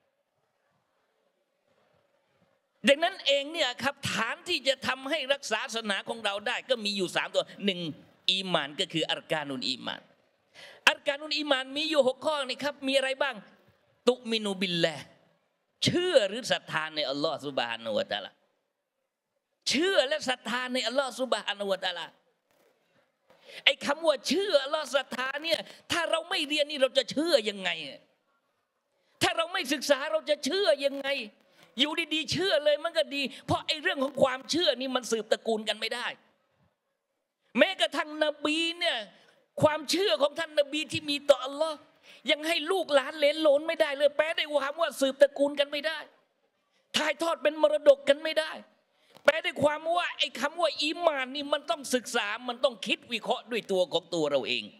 ดังนั้นเองเนี่ยครับฐานที่จะทำให้รักษาศาสนาของเราได้ก็มีอยู่สามตัวหนึ่งอีมานก็คืออัรกานุลอีมานอัรกานุลอีมานมีอยู่หกข้อนี่ครับมีอะไรบ้างตุมินุบิลลาห์เชื่อหรือศรัทธาในอัลลอฮฺซุบฮานะฮูวะตะอาลาเชื่อและศรัทธาในอัลลอฮฺซุบฮานะฮูวะตะอาลาไอ้คำว่าเชื่ออัลลอฮฺศรัทธาเนี่ยถ้าเราไม่เรียนนี่เราจะเชื่อยังไงถ้าเราไม่ศึกษาเราจะเชื่อยังไงอยู่ดีๆเชื่อเลยมันก็ดีเพราะไอ้เรื่องของความเชื่อนี่มันสืบตระกูลกันไม่ได้แม้กระทั่งนบีเนี่ยความเชื่อของท่านนบีที่มีต่ออัลลอฮ์ยังให้ลูกหลานเหลนโหลนไม่ได้เลยแปลได้ความว่าสืบตระกูลกันไม่ได้ถ่ายทอดเป็นมรดกกันไม่ได้แปลได้ความว่าไอ้คำว่าอีมานนี่มันต้องศึกษามันต้องคิดวิเคราะห์ด้วยตัวของตัวเราเอง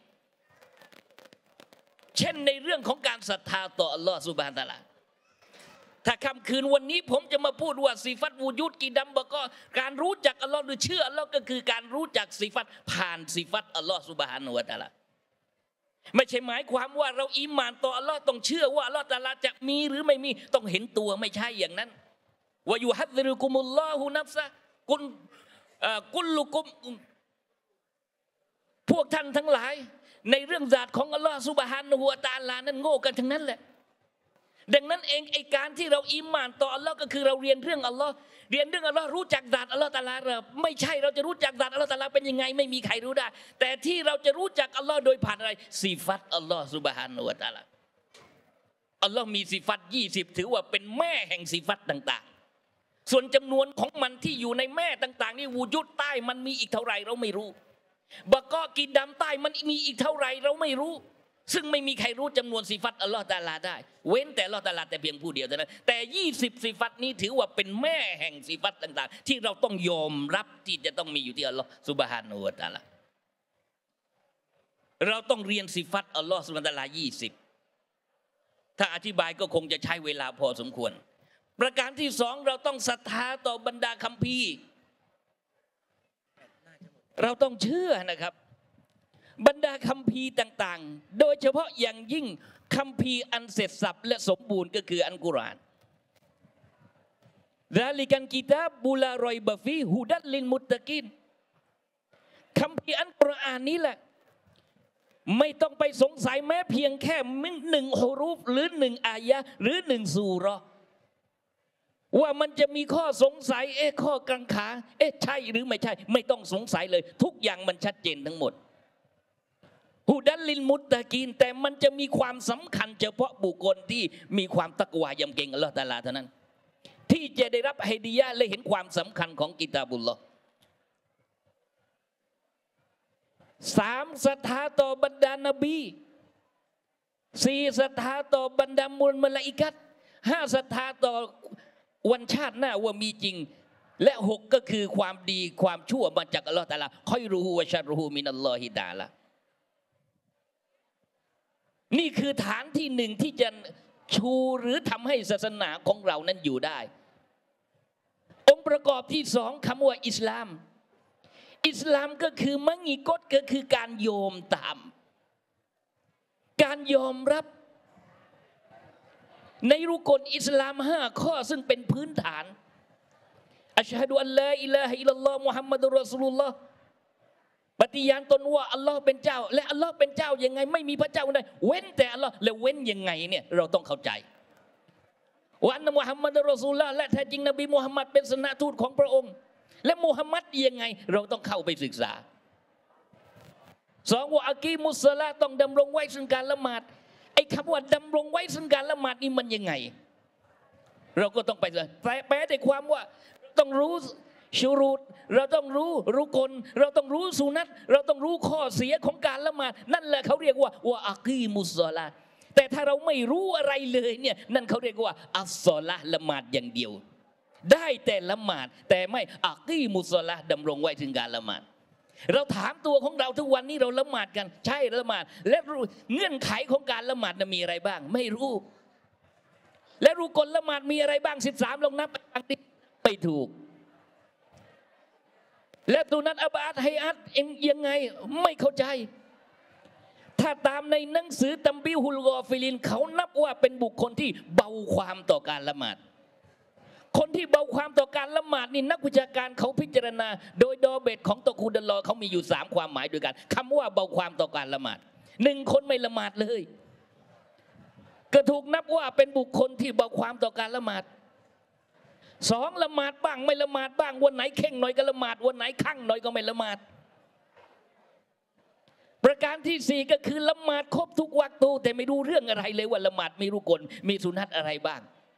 เช่นในเรื่องของการศรัทธาต่ออัลลอฮ์ซุบฮานะฮูวะตะอาลาถ้าค่ำคืนวันนี้ผมจะมาพูดว่าสิฟัตวูยุดกีดัมบะก็การรู้จักอัลลอฮ์หรือเชื่ออัลลอฮ์ก็คือการรู้จักสิฟัตผ่านสิฟัตอัลลอฮ์ซุบฮานะฮูวะตะอาลาไม่ใช่หมายความว่าเราอีหม่านต่ออัลลอฮ์ต้องเชื่อว่าอัลลอฮ์ตะอาลาจะมีหรือไม่มีต้องเห็นตัวไม่ใช่อย่างนั้นวะยุฮัดซิรุกุมุลลอฮุนัฟซะกุลกุลลุกุมพวกท่านทั้งหลายในเรื่องญาติของอัลลอฮ์ซุบฮานะฮูวะตะอาลานั้นโง่กันทั้งนั้นแหละดังนั้นเองไอการที่เราอีหม่านต่ออัลลอฮ์ก็คือเราเรียนเรื่องอัลลอฮ์เรียนเรื่องอัลลอฮ์รู้จักญาติอัลลอฮ์ตะอาลาไม่ใช่เราจะรู้จักญาติอัลลอฮ์ตะอาลาเป็นยังไงไม่มีใครรู้ได้แต่ที่เราจะรู้จักอัลลอฮ์โดยผ่านอะไรสิฟัตอัลลอฮ์ซุบฮานะฮูวะตะอาลาอัลลอฮ์มีสิฟัตยี่สิบถือว่าเป็นแม่แห่งสิฟัตต่างๆส่วนจำนวนของมันที่อยู่ในแม่ต่างๆนี่วูจุดใต้มันมีอีกเท่าไรเราไม่รู้บะกอกีดำใต้มันมีอีกเท่าไรเราไม่รู้ซึ่งไม่มีใครรู้จำนวนสิฟัตอัลลอฮ์ตะอาลาได้เว้นแต่อัลลอฮ์ตะอาลาแต่เพียงผู้เดียวเท่านั้นแต่ยี่สิบสิฟัตนี้ถือว่าเป็นแม่แห่งสิฟัตต่างๆที่เราต้องยอมรับที่จะต้องมีอยู่ที่อัลลอฮ์ซุบฮานะฮูวะตะอาลาเราต้องเรียนสิฟัตอัลลอฮ์ซุบฮานะฮูวะตะอาลายี่สิบถ้าอธิบายก็คงจะใช้เวลาพอสมควรประการที่สองเราต้องศรัทธาต่อบรรดาคัมภีร์เราต้องเชื่อนะครับบรรดาคัมภีร์ต่างๆโดยเฉพาะอย่างยิ่งคัมภีร์อันเสร็จสรรพและสมบูรณ์ก็คืออัลกุรอานซาลิกันกิตาบุลารอยบะฟีฮุดัลลินมุตตะกินคัมภีร์อัลกุรอานนี้แหละไม่ต้องไปสงสัยแม้เพียงแค่หนึ่งฮุรูฟหรือหนึ่งอายะหรือหนึ่งซูเราะห์ว่ามันจะมีข้อสงสัยเอ๊ะข้อกังขาเอ๊ะใช่หรือไม่ใช่ไม่ต้องสงสัยเลยทุกอย่างมันชัดเจนทั้งหมดฮุดัลลินมุตตะกีนแต่มันจะมีความสำคัญเฉพาะบุคคลที่มีความตักวายำเกรงอัลลอฮฺตะอาลาเท่านั้นที่จะได้รับฮิดียะห์และเห็นความสำคัญของกิตาบุลลอฮ์สามศรัทธาต่อบรรดานบีสี่ศรัทธาต่อบรรดามวลมลาอิกัตห้าศรัทธาต่อวันชาติหน้าว่ามีจริงและหกก็คือความดีความชั่วมาจากอัลลอฮฺตะอาลาค่อยรู้ว่าชัรรูมินัลลอฮิตะอาลานี่คือฐานที่หนึ่งที่จะชูหรือทำให้ศาสนาของเรานั้นอยู่ได้องค์ประกอบที่สองคำว่าอิสลามอิสลามก็คือมังงีกฎก็คือการโยมตามการยอมรับในรุกลอิสลามห้าข้อซึ่งเป็นพื้นฐานอัชฮะดุอัลลอฮ์อิลาฮะอิลลัลลอฮ์มุฮัมมัดุรรอซูลุลลอฮ์ปฏิญาณตนว่าอัลลอฮ์เป็นเจ้าและอัลลอฮ์เป็นเจ้ายังไงไม่มีพระเจ้าใดเว้นแต่อัลลอฮ์และเว้นยังไงเนี่ยเราต้องเข้าใจว่าอันนะมุฮัมมัดรอซูลุลลอฮ์และแท้จริงนบีมุฮัมมัดเป็นศาสนทูตของพระองค์และมุฮัมมัดยังไงเราต้องเข้าไปศึกษาสองว่าอากีมุสซะลาต้องดำรงไว้ซึ่งการละหมาดไอ้คำว่าดำรงไว้ซึ่งการละหมาดนี่มันยังไงเราก็ต้องไปแปลได้ความว่าต้องรู้ชูรูตเราต้องรู้รุกลเราต้องรู้สุนัตเราต้องรู้ข้อเสียของการละหมาดนั่นแหละเขาเรียกว่าว่าอากีมุสซะลาแต่ถ้าเราไม่รู้อะไรเลยเนี่ยนั่นเขาเรียกว่าอัสซอละห์ละหมาดอย่างเดียวได้แต่ละหมาดแต่ไม่อากีมุสซอละห์ดำรงไว้ถึงการละหมาดเราถามตัวของเราทุกวันนี้เราละหมาดกันใช่ละหมาดและเงื่อนไขของการละหมาดมีอะไรบ้างไม่รู้และรุกลละหมาดมีอะไรบ้างสิบสามลองนับไม่ถูกและตุนัตอับอาดไฮอัดเองยังไงไม่เข้าใจถ้าตามในหนังสือตัมบีฮุลกอฟิลินเขานับว่าเป็นบุคคลที่เบาความต่อการละหมาดคนที่เบาความต่อการละหมาดนี่นักวิชาการเขาพิจารณาโดยดอเบตของตอคูดัลลอเขามีอยู่สามความหมายด้วยกันคำว่าเบาความต่อการละหมาดหนึ่งคนไม่ละหมาดเลยก็ถูกนับว่าเป็นบุคคลที่เบาความต่อการละหมาดสองละหมาดบ้างไม่ละหมาดบ้างวันไหนเข่งหน่อยก็ละหมาดวันไหนคั่งหน่อยก็ไม่ละหมาดประการที่สี่ก็คือละหมาดครบทุกวักตูแต่ไม่รู้เรื่องอะไรเลยว่าละหมาดมีรุกลมีสุนัตอะไรบ้าง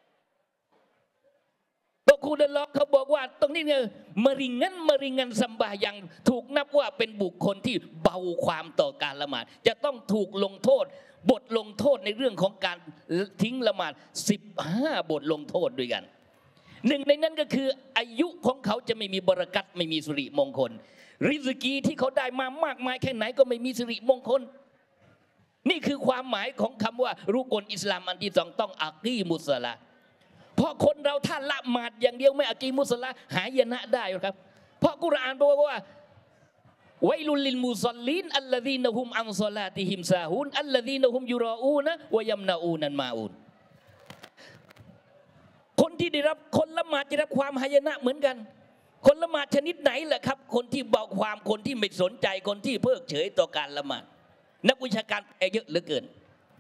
ตอคูดัลลอฮ์เขาบอกว่าตรงนี้เนี่ยมริงันมริงันซัมบายังถูกนับว่าเป็นบุคคลที่เบาความต่อการละหมาดจะต้องถูกลงโทษบทลงโทษในเรื่องของการทิ้งละหมาดสิบห้าบทลงโทษด้วยกันหนึ่งในนั้นก็คืออายุของเขาจะไม่มีบารกัตไม่มีสุริมงคลริซกีที่เขาได้มามากมายแค่ไหนก็ไม่มีสิริมงคลนี่คือความหมายของคำว่ารุกลอิสลามอันที่สองต้องอากีมุสละเพราะคนเราถ้าละหมาดอย่างเดียวไม่อากีมุสละหายนะได้ครับเพราะกุรอานบอกว่าไวลุลลิลมุศอลลีนอัลลซีนะฮุมอันศอลาติฮิมซาฮูนอัลลซีนะฮุมยุรออูนะวะยัมนาอูนันมาอูนคนที่ได้รับคนละหมาดจะรับความหายนะเหมือนกันคนละหมาดชนิดไหนแหละครับคนที่เบาความคนที่ไม่สนใจคนที่เพิกเฉยต่อการละหมาดนักวิชาการแปลเยอะเหลือเกิน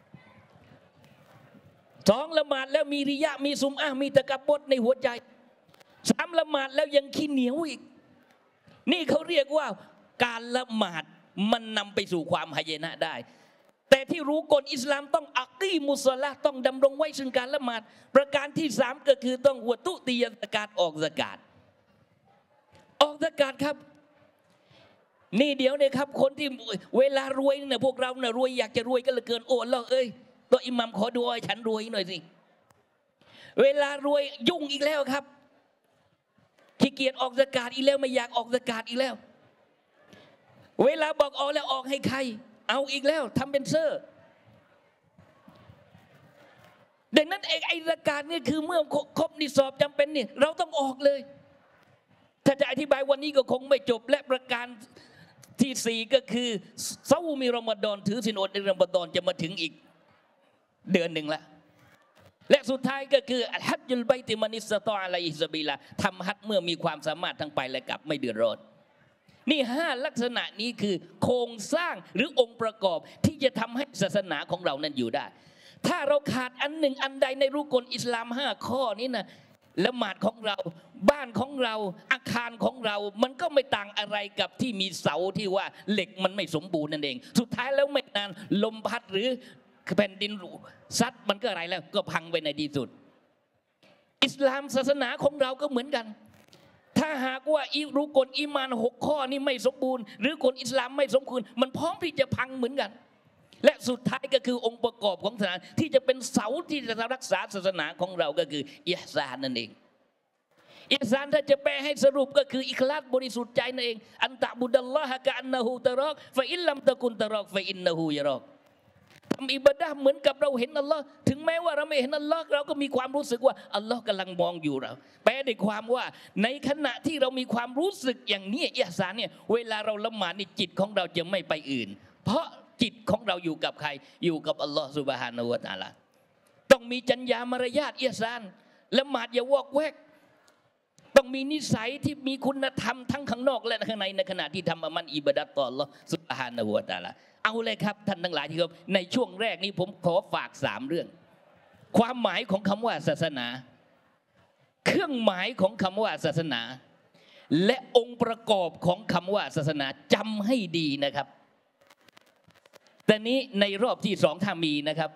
สองละหมาดแล้วมีริยะมีซุมอะห์มีตะกับบดในหัวใจสามละหมาดแล้วยังขี้เหนียวอีกนี่เขาเรียกว่าการละหมาดมันนำไปสู่ความหายนะได้แต่ที่รู้กฎอิสลามต้องอักีมุสละต้องดำรงไว้ซึ่งการละหมาดประการที่สามก็คือต้องวะตุติยะซะกาตออกซะกาตออกซะกาตครับนี่เดี๋ยวเนี่ยครับคนที่เวลารวยเนี่ยพวกเราเนี่ยรวยอยากจะรวยก็เหลือเกินโอ้เราเอ้ยตัวอิหมัมขอดูให้ฉันรวยหน่อยสิเวลารวยยุ่งอีกแล้วครับขี้เกียจออกซะกาตอีกแล้วไม่อยากออกซะกาตอีกแล้วเวลาบอกออกแล้วออกให้ใครเอาอีกแล้วทำเป็นเซอร์ดังนั้นไอ้ไอ้ซะกาตนี่คือเมื่อครบนิสอบจำเป็นเนี่ยเราต้องออกเลยถ้าจะอธิบายวันนี้ก็คงไม่จบและประการที่สี่ก็คือซาอูมีรอมฎอนถือศีลอดในรอมฎอนจะมาถึงอีกเดือนหนึ่งละและสุดท้ายก็คืออัลฮัจญุลบัยติมันิสตออะลัยฮิซะบีลาทำฮัจญ์เมื่อมีความสามารถทั้งไปและกลับไม่เดือดร้อนนี่ห้าลักษณะนี้คือโครงสร้างหรือองค์ประกอบที่จะทำให้ศาสนาของเรานั้นอยู่ได้ถ้าเราขาดอันหนึ่งอันใดในรุกลอิสลามห้าข้อนี้นะละหมาดของเราบ้านของเราอาคารของเรามันก็ไม่ต่างอะไรกับที่มีเสาที่ว่าเหล็กมันไม่สมบูรณ์นั่นเองสุดท้ายแล้วไม่นานลมพัดหรือแผ่นดินซัดมันก็อะไรแล้วก็พังไปในที่สุดอิสลามศาสนาของเราก็เหมือนกันถ้าหากว่าอิรุกลอีมานหกข้อนี้ไม่สมบูรณ์หรือกลอิสลามไม่สมบูรณ์มันพร้อมที่จะพังเหมือนกันและสุดท้ายก็คือองค์ประกอบของศาสนาที่จะเป็นเสาที่จะรักษาศาสนาของเราก็คืออิห์ซานนั่นเองอิห์ซานถ้าจะแปลให้สรุปก็คืออิคลาสบริสุทธิ์ใจนั่นเองอันตะบุดัลลอฮะกะอันนะฮูตะรอกฟะอินลัมตะกุนตะรอกฟะอินนะฮูยะรอกทำอิบาดะห์เหมือนกับเราเห็นอัลลอฮ์ถึงแม้ว่าเราไม่เห็นอัลลอฮ์เราก็มีความรู้สึกว่าอัลลอฮ์กำลังมองอยู่เราแปลด้วยความว่าในขณะที่เรามีความรู้สึกอย่างนี้อิห์ซานเนี่ยเวลาเราละหมาดนี่จิตของเราจะไม่ไปอื่นเพราะจิตของเราอยู่กับใครอยู่กับอัลลอฮ์ซุบฮานะฮูวะตะอาลาต้องมีจรรยามารยาทอิห์ซานละหมาดอย่าวอกแวกต้องมีนิสัยที่มีคุณธรรมทั้งข้างนอกและข้างในในขณะที่ทำอามันอิบาดะห์ต่ออัลลอฮ์ซุบฮานะฮูวะตะอาลาเอาเลยครับท่านทั้งหลายที่เคารพในช่วงแรกนี้ผมขอฝากสามเรื่องความหมายของคำว่าศาสนาเครื่องหมายของคำว่าศาสนาและองค์ประกอบของคำว่าศาสนาจำให้ดีนะครับแต่นี้ในรอบที่สองถ้ามีนะครับ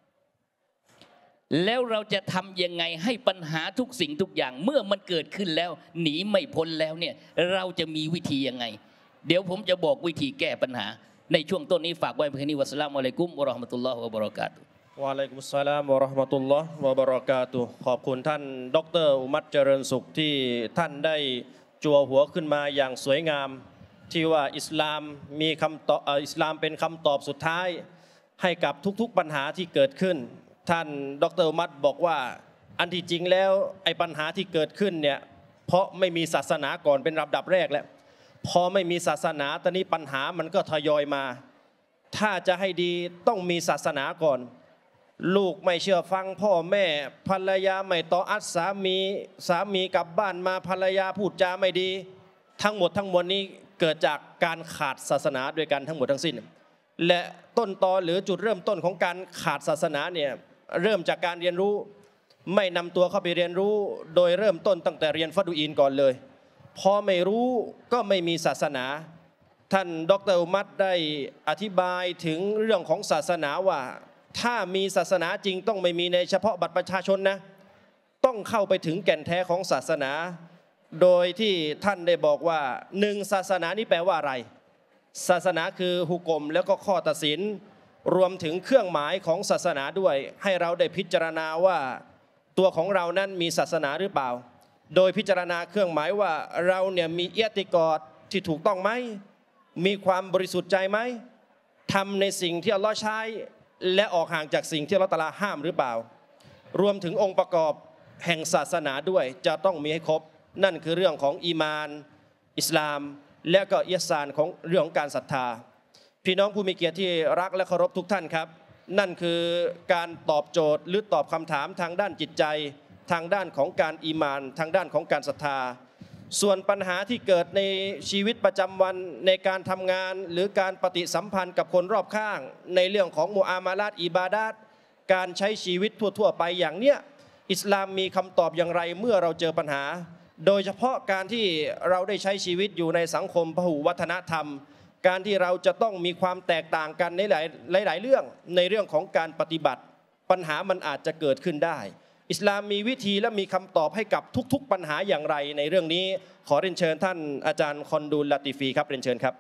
แล้วเราจะทำยังไงให้ปัญหาทุกสิ่งทุกอย่างเมื่อมันเกิดขึ้นแล้วหนีไม่พ้นแล้วเนี่ยเราจะมีวิธียังไงเดี๋ยวผมจะบอกวิธีแก้ปัญหาในช่วงต้นนี้ฝากไว้เพียงนี้วัสสลามุอะลัยกุมวะเราะห์มะตุลลอฮ์วะบะเราะกาตุฮ์วะอะลัยกุมุสสลามวะเราะห์มะตุลลอฮ์วะบะเราะกาตุฮ์ขอบคุณท่านดร.อุมัตเจริญสุขที่ท่านได้จั่วหัวขึ้นมาอย่างสวยงามที่ว่าอิสลามมีคำตอบอิสลามเป็นคำตอบสุดท้ายให้กับทุกๆปัญหาที่เกิดขึ้นท่านดร.อุมัตบอกว่าอันที่จริงแล้วไอ้ปัญหาที่เกิดขึ้นเนี่ยเพราะไม่มีศาสนาก่อนเป็นลำดับแรกแล้วพอไม่มีศาสนาตอนนี้ปัญหามันก็ทยอยมาถ้าจะให้ดีต้องมีศาสนาก่อนลูกไม่เชื่อฟังพ่อแม่ภรรยาไม่ต่ออัดสามีสามีกลับบ้านมาภรรยาพูดจาไม่ดีทั้งหมดทั้งมวลนี้เกิดจากการขาดศาสนาด้วยกันทั้งหมดทั้งสิ้นและต้นตอหรือจุดเริ่มต้นของการขาดศาสนาเนี่ยเริ่มจากการเรียนรู้ไม่นำตัวเข้าไปเรียนรู้โดยเริ่มต้นตั้งแต่เรียนฟัดูอีนก่อนเลยพอไม่รู้ก็ไม่มีศาสนาท่านดร.อุมัตได้อธิบายถึงเรื่องของศาสนาว่าถ้ามีศาสนาจริงต้องไม่มีในเฉพาะบัตรประชาชนนะต้องเข้าไปถึงแก่นแท้ของศาสนาโดยที่ท่านได้บอกว่าหนึ่งศาสนานี้แปลว่าอะไรศาสนาคือฮุกมแล้วก็ข้อตัดสินรวมถึงเครื่องหมายของศาสนาด้วยให้เราได้พิจารณาว่าตัวของเรานั้นมีศาสนาหรือเปล่าโดยพิจารณาเครื่องหมายว่าเราเนี่ยมีเอียติกอดที่ถูกต้องไหมมีความบริสุทธิ์ใจไหมทำในสิ่งที่อัลลอฮ์ใช้และออกห่างจากสิ่งที่อัลลอฮ์ตะอาลาห้ามหรือเปล่ารวมถึงองค์ประกอบแห่งศาสนาด้วยจะต้องมีให้ครบนั่นคือเรื่องของอีมานอิสลามและก็อิหซานของเรื่องของการศรัทธาพี่น้องผู้มีเกียรติที่รักและเคารพทุกท่านครับนั่นคือการตอบโจทย์หรือตอบคำถามทางด้านจิตใจทางด้านของการอีมานทางด้านของการศรัทธาส่วนปัญหาที่เกิดในชีวิตประจำวันในการทำงานหรือการปฏิสัมพันธ์กับคนรอบข้างในเรื่องของมุอามาลาตอิบาดาตการใช้ชีวิตทั่วๆไปอย่างเนี้ยอิสลามมีคำตอบอย่างไรเมื่อเราเจอปัญหาโดยเฉพาะการที่เราได้ใช้ชีวิตอยู่ในสังคมพหุวัฒนธรรมการที่เราจะต้องมีความแตกต่างกันในหลายหลายๆเรื่องในเรื่องของการปฏิบัติปัญหามันอาจจะเกิดขึ้นได้อิสลามมีวิธีและมีคำตอบให้กับทุกๆปัญหาอย่างไรในเรื่องนี้ขอเรียนเชิญท่านอาจารย์คอนดูลลาติฟีครับเรียนเชิญครับ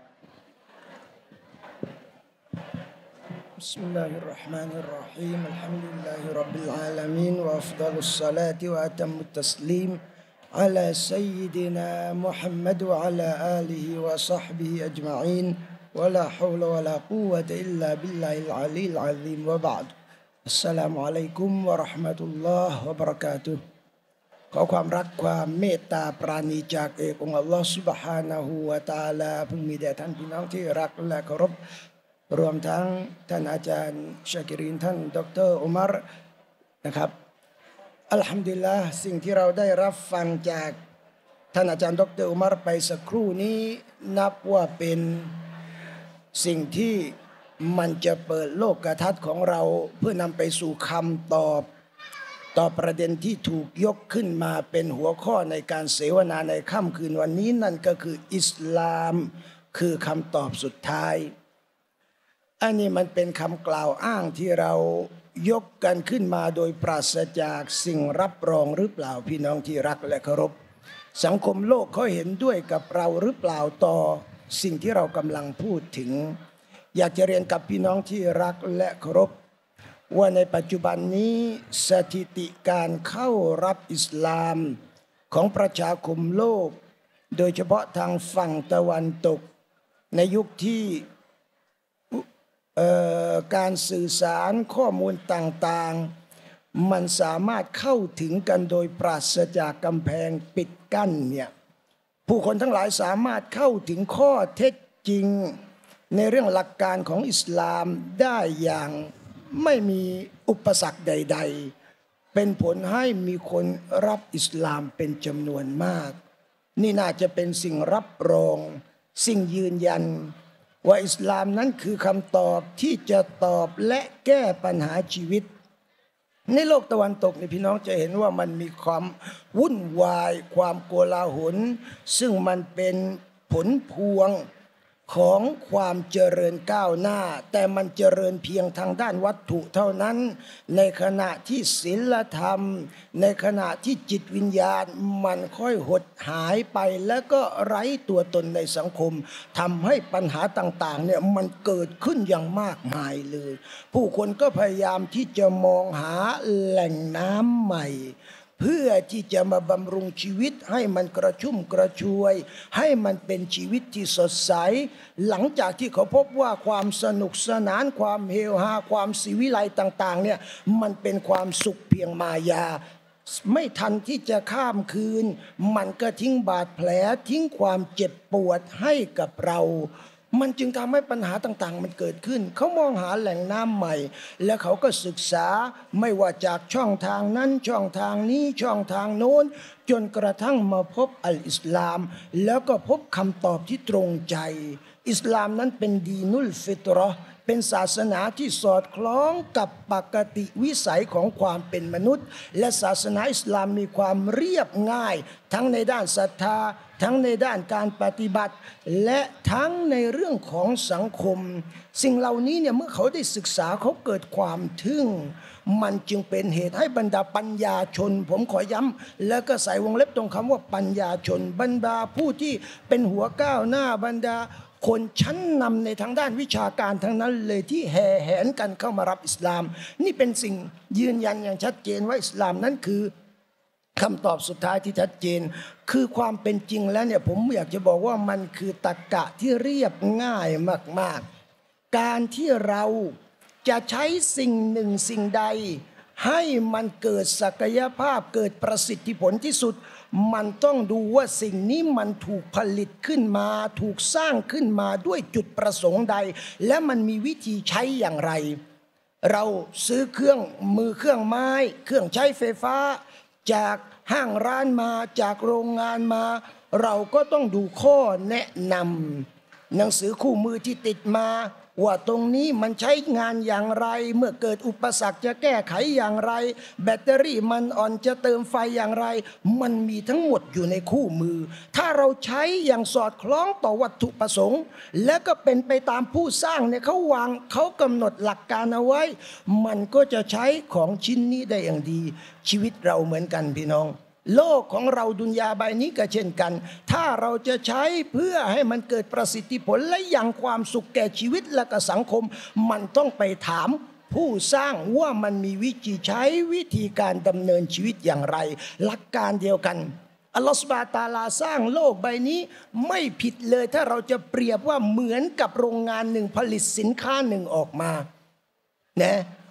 บิสมิลลาฮิรเราะห์มานิรเราะฮีมอัลฮัมดุลิลลาฮิร็อบบิลอาลามีนวะอัฟฎอลุศศอลาติวะอะตัมมุตตัสลีมอะลาซัยยิดินามุฮัมมัดวะอะลาอาลิฮิวะศอฮบิฮิอัจมะอีนวะลาฮาวละวะลากุวะตะอิลลาบิลลาฮิลอะลีลอะซีมวะบะอ์ดอัสสลามุอะลัยกุมวะเราะห์มะตุลลอฮ์วะบะเราะกาตุฮ์ขอความรักความเมตตาปราณีจากเอกองค์อัลลอฮฺซุบฮานะฮูวะตะอาลาพึงมีแด่ท่านพี่น้องที่รักและเคารพรวมทั้งท่านอาจารย์ชากิรินท่านดรอุมัรนะครับอัลฮัมดุลิลละห์สิ่งที่เราได้รับฟังจากท่านอาจารย์ดรอุมัรไปสักครู่นี้นับว่าเป็นสิ่งที่มันจะเปิดโลกทัศน์ของเราเพื่อนำไปสู่คำตอบต่อประเด็นที่ถูกยกขึ้นมาเป็นหัวข้อในการเสวนาในค่ำคืนวันนี้นั่นก็คืออิสลามคือคำตอบสุดท้ายอันนี้มันเป็นคำกล่าวอ้างที่เรายกกันขึ้นมาโดยปราศจากสิ่งรับรองหรือเปล่าพี่น้องที่รักและเคารพสังคมโลกเขาเห็นด้วยกับเราหรือเปล่าต่อสิ่งที่เรากำลังพูดถึงอยากจะเรียนกับพี่น้องที่รักและเคารพว่าในปัจจุบันนี้สถิติการเข้ารับอิสลามของประชาคมโลกโดยเฉพาะทางฝั่งตะวันตกในยุคที่การสื่อสารข้อมูลต่างๆมันสามารถเข้าถึงกันโดยปราศจากกำแพงปิดกั้นเนี่ยผู้คนทั้งหลายสามารถเข้าถึงข้อเท็จจริงในเรื่องหลักการของอิสลามได้อย่างไม่มีอุปสรรคใดๆเป็นผลให้มีคนรับอิสลามเป็นจำนวนมากนี่น่าจะเป็นสิ่งรับรองสิ่งยืนยันว่าอิสลามนั้นคือคำตอบที่จะตอบและแก้ปัญหาชีวิตในโลกตะวันตกนี่พี่น้องจะเห็นว่ามันมีความวุ่นวายความโกลาหลซึ่งมันเป็นผลพวงของความเจริญก้าวหน้าแต่มันเจริญเพียงทางด้านวัตถุเท่านั้นในขณะที่ศีลธรรมในขณะที่จิตวิญญาณมันค่อยหดหายไปแล้วก็ไร้ตัวตนในสังคมทำให้ปัญหาต่างๆเนี่ยมันเกิดขึ้นอย่างมากมายเลยผู้คนก็พยายามที่จะมองหาแหล่งน้ำใหม่เพื่อที่จะมาบำรุงชีวิตให้มันกระชุ่มกระชวยให้มันเป็นชีวิตที่สดใสหลังจากที่เขาพบว่าความสนุกสนานความเฮฮาความศิวิไลต่างๆเนี่ยมันเป็นความสุขเพียงมายาไม่ทันที่จะข้ามคืนมันก็ทิ้งบาดแผลทิ้งความเจ็บปวดให้กับเรามันจึงทำให้ปัญหาต่างๆมันเกิดขึ้นเขามองหาแหล่งน้ำใหม่และเขาก็ศึกษาไม่ว่าจากช่องทางนั้นช่องทางนี้ช่องทางโน้นจนกระทั่งมาพบอัลอิสลามแล้วก็พบคำตอบที่ตรงใจอิสลามนั้นเป็นดีนุลฟิตเราะห์เป็นศาสนาที่สอดคล้องกับปกติวิสัยของความเป็นมนุษย์และศาสนาอิสลามมีความเรียบง่ายทั้งในด้านศรัทธาทั้งในด้านการปฏิบัติและทั้งในเรื่องของสังคมสิ่งเหล่านี้เนี่ยเมื่อเขาได้ศึกษาเขาเกิดความทึ่งมันจึงเป็นเหตุให้บรรดาปัญญาชนผมขอย้ำแล้วก็ใส่วงเล็บตรงคำว่าปัญญาชนบรรดาผู้ที่เป็นหัวก้าวหน้าบรรดาคนชั้นนำในทางด้านวิชาการทั้งนั้นเลยที่แห่แหนกันเข้ามารับอิสลามนี่เป็นสิ่งยืนยันอย่างชัดเจนว่าอิสลามนั้นคือคำตอบสุดท้ายที่ชัดเจนคือความเป็นจริงแล้วเนี่ยผมอยากจะบอกว่ามันคือตรรกะที่เรียบง่ายมากๆการที่เราจะใช้สิ่งหนึ่งสิ่งใดให้มันเกิดศักยภาพเกิดประสิทธิผลที่สุดมันต้องดูว่าสิ่งนี้มันถูกผลิตขึ้นมาถูกสร้างขึ้นมาด้วยจุดประสงค์ใดและมันมีวิธีใช้อย่างไรเราซื้อเครื่องมือเครื่องไม้เครื่องใช้ไฟฟ้าจากห้างร้านมาจากโรงงานมาเราก็ต้องดูข้อแนะนำหนังสือคู่มือที่ติดมาว่าตรงนี้มันใช้งานอย่างไรเมื่อเกิดอุปสรรคจะแก้ไขอย่างไรแบตเตอรี่มันอ่อนจะเติมไฟอย่างไรมันมีทั้งหมดอยู่ในคู่มือถ้าเราใช้อย่างสอดคล้องต่อวัตถุประสงค์และก็เป็นไปตามผู้สร้างเนี่ยเขาวางเขากำหนดหลักการเอาไว้มันก็จะใช้ของชิ้นนี้ได้อย่างดีชีวิตเราเหมือนกันพี่น้องโลกของเราดุนยาใบนี้ก็เช่นกันถ้าเราจะใช้เพื่อให้มันเกิดประสิทธิผลและยังความสุขแก่ชีวิตและก็สังคมมันต้องไปถามผู้สร้างว่ามันมีวิธีใช้วิธีการดำเนินชีวิตอย่างไรหลักการเดียวกันอัลลอฮฺซุบฮานะฮูวะตะอาลาสร้างโลกใบนี้ไม่ผิดเลยถ้าเราจะเปรียบว่าเหมือนกับโรงงานหนึ่งผลิตสินค้าหนึ่งออกมานะ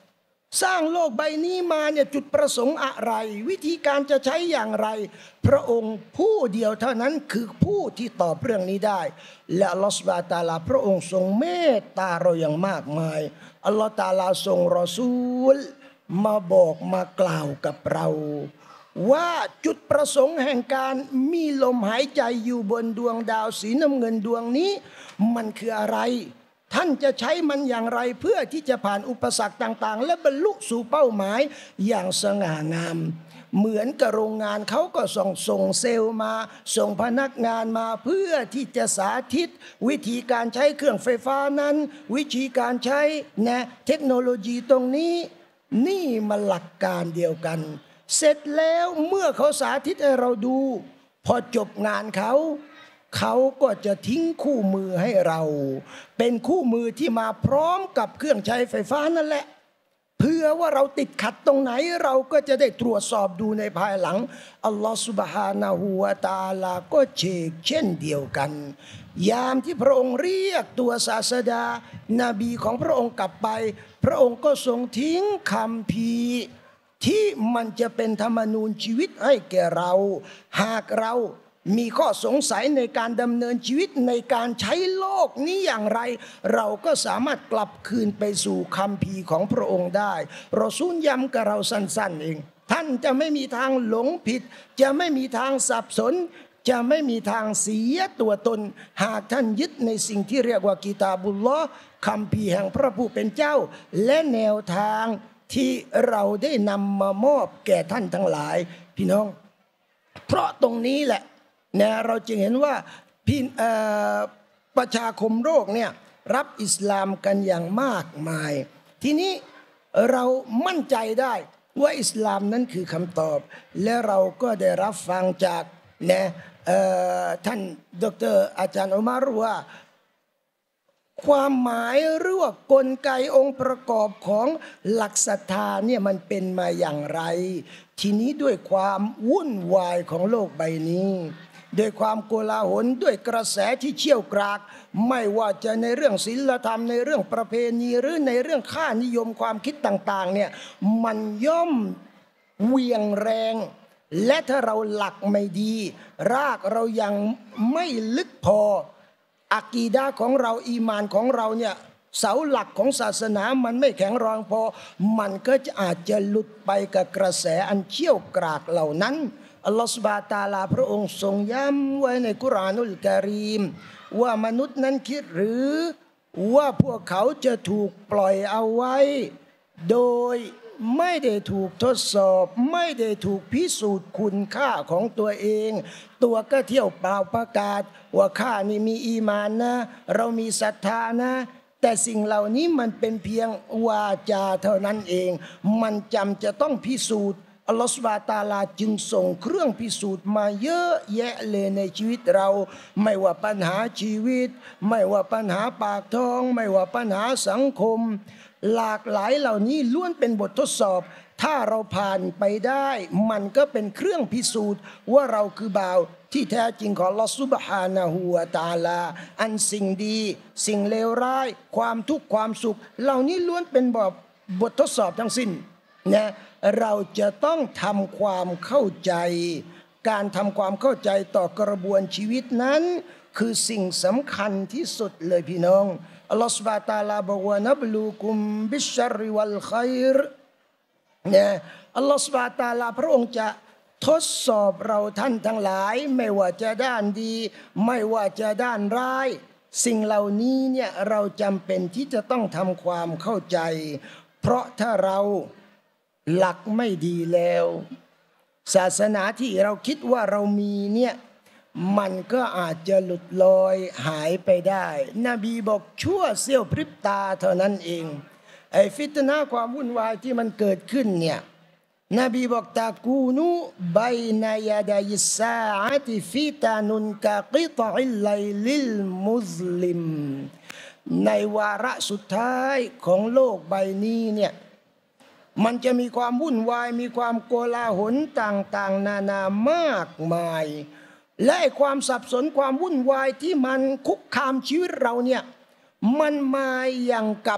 สร้างโลกใบนี้มาเนี่ยจุดประสงค์อะไรวิธีการจะใช้อย่างไรพระองค์ผู้เดียวเท่านั้นคือผู้ที่ตอบเรื่องนี้ได้และอัลลอฮฺซุบฮานะฮูวะตะอาลาพระองค์ทรงเมตตาเราอย่างมากมายอัลลอฮฺตะอาลาทรงรอซูลมาบอกมากล่าวกับเราว่าจุดประสงค์แห่งการมีลมหายใจอยู่บนดวงดาวสีน้ำเงินดวงนี้มันคืออะไรท่านจะใช้มันอย่างไรเพื่อที่จะผ่านอุปสรรคต่างๆและบรรลุสู่เป้าหมายอย่างสง่างามเหมือนกับโรงงานเขาก็ส่งส่งเซลล์มาส่งพนักงานมาเพื่อที่จะสาธิตวิธีการใช้เครื่องไฟฟ้านั้นวิธีการใช้นะเทคโนโลยีตรงนี้นี่มันหลักการเดียวกันเสร็จแล้วเมื่อเขาสาธิตให้เราดูพอจบงานเขาเขาก็จะทิ้งคู่มือให้เราเป็นคู่มือที่มาพร้อมกับเครื่องใช้ไฟฟ้านั่นแหละเพื่อว่าเราติดขัดตรงไหนเราก็จะได้ตรวจสอบดูในภายหลังอัลลอฮฺซุบฮานะฮูวะตะอาลาก็เชกเช่นเดียวกันยามที่พระองค์เรียกตัวศาสดานาบีของพระองค์กลับไปพระองค์ก็ทรงทิ้งคัมภีร์ที่มันจะเป็นธรรมนูญชีวิตให้แก่เราหากเรามีข้อสงสัยในการดำเนินชีวิตในการใช้โลกนี้อย่างไรเราก็สามารถกลับคืนไปสู่คัมภีร์ของพระองค์ได้รอซูลย้ำกับเราสั้นๆเองท่านจะไม่มีทางหลงผิดจะไม่มีทางสับสนจะไม่มีทางเสียตัวตนหากท่านยึดในสิ่งที่เรียกว่ากิตาบุลลอฮ์คัมภีร์แห่งพระผู้เป็นเจ้าและแนวทางที่เราได้นำมามอบแก่ท่านทั้งหลายพี่น้องเพราะตรงนี้แหละเนี่ยเราจึงเห็นว่าพี่ประชาคมโลกเนี่ยรับอิสลามกันอย่างมากมายทีนี้เรามั่นใจได้ว่าอิสลามนั้นคือคำตอบและเราก็ได้รับฟังจากเนี่ยท่านดร.อาจารย์อุมารุว่าความหมายหรือว่ากลไกองค์ประกอบของหลักศรัทธาเนี่ยมันเป็นมาอย่างไรทีนี้ด้วยความวุ่นวายของโลกใบนี้ด้วยความโกลาหลด้วยกระแสที่เชี่ยวกรากไม่ว่าจะในเรื่องศีลธรรมในเรื่องประเพณีหรือในเรื่องค่านิยมความคิดต่างๆเนี่ยมันย่อมเวียงแรงและถ้าเราหลักไม่ดีรากเรายังไม่ลึกพออากีดะห์ของเราอีมานของเราเนี่ยเสาหลักของศาสนามันไม่แข็งแรงพอมันก็จะอาจจะหลุดไปกับกระแสอันเชี่ยวกรากเหล่านั้นอัลลอฮฺซุบฮานะฮูวะตะอาลาพระองค์ทรงย้ำไว้ในกุรอานุลกะรีมว่ามนุษย์นั้นคิดหรือว่าพวกเขาจะถูกปล่อยเอาไว้โดยไม่ได้ถูกทดสอบไม่ได้ถูกพิสูจน์คุณค่าของตัวเองตัวก็เที่ยวเปล่าประกาศว่าข้านี่มีอีมานนะเรามีศรัทธานะแต่สิ่งเหล่านี้มันเป็นเพียงวาจาเท่านั้นเองมันจำจะต้องพิสูจน์อัลลอฮฺซุบฮานะฮูวะตะอาลาจึงส่งเครื่องพิสูจน์มาเยอะแยะเลยในชีวิตเราไม่ว่าปัญหาชีวิตไม่ว่าปัญหาปากท้องไม่ว่าปัญหาสังคมหลากหลายเหล่านี้ล้วนเป็นบททดสอบถ้าเราผ่านไปได้มันก็เป็นเครื่องพิสูจน์ว่าเราคือบ่าวที่แท้จริงของอัลลอฮฺซุบฮานะฮูวะตะอาลาอันสิ่งดีสิ่งเลวร้ายความทุกข์ความสุขเหล่านี้ล้วนเป็นบทบททดสอบทั้งสิ้นนะเราจะต้องทำความเข้าใจการทำความเข้าใจต่อกระบวนชีวิตนั้นคือสิ่งสำคัญที่สุดเลยพี่น้องอัลลอฮฺซุบฮานะฮูวะตะอาลาบอกว่านับลูกุมบิชชัรวัลค็อยรเนี่ยอัลลอฮฺซุบฮานะฮูวะตะอาลาพระองค์จะทดสอบเราท่านทั้งหลายไม่ว่าจะด้านดีไม่ว่าจะด้านร้ายสิ่งเหล่านี้เนี่ยเราจำเป็นที่จะต้องทำความเข้าใจเพราะถ้าเราหลักไม่ดีแล้วศาสนาที่เราคิดว่าเรามีเนี่ยมันก็อาจจะหลุดลอยหายไปได้นบีบอกชั่วเสี้ยวพริบตาเท่านั้นเองไอ้ฟิตนะห์ความวุ่นวายที่มันเกิดขึ้นเนี่ยนบีบอกตะกูนุบัยนายาดายิสซาอะติฟิตานุนกะกิตอิลไลลิลมุสลิมในวาระสุดท้ายของโลกใบนี้เนี่ยมันจะมีความวุ่นวายมีความโกลาหลต่างๆนานามากมายและความสับสนความวุ่นวายที่มันคุกคามชีวิตเราเนี่ยมันมาอย่างกับ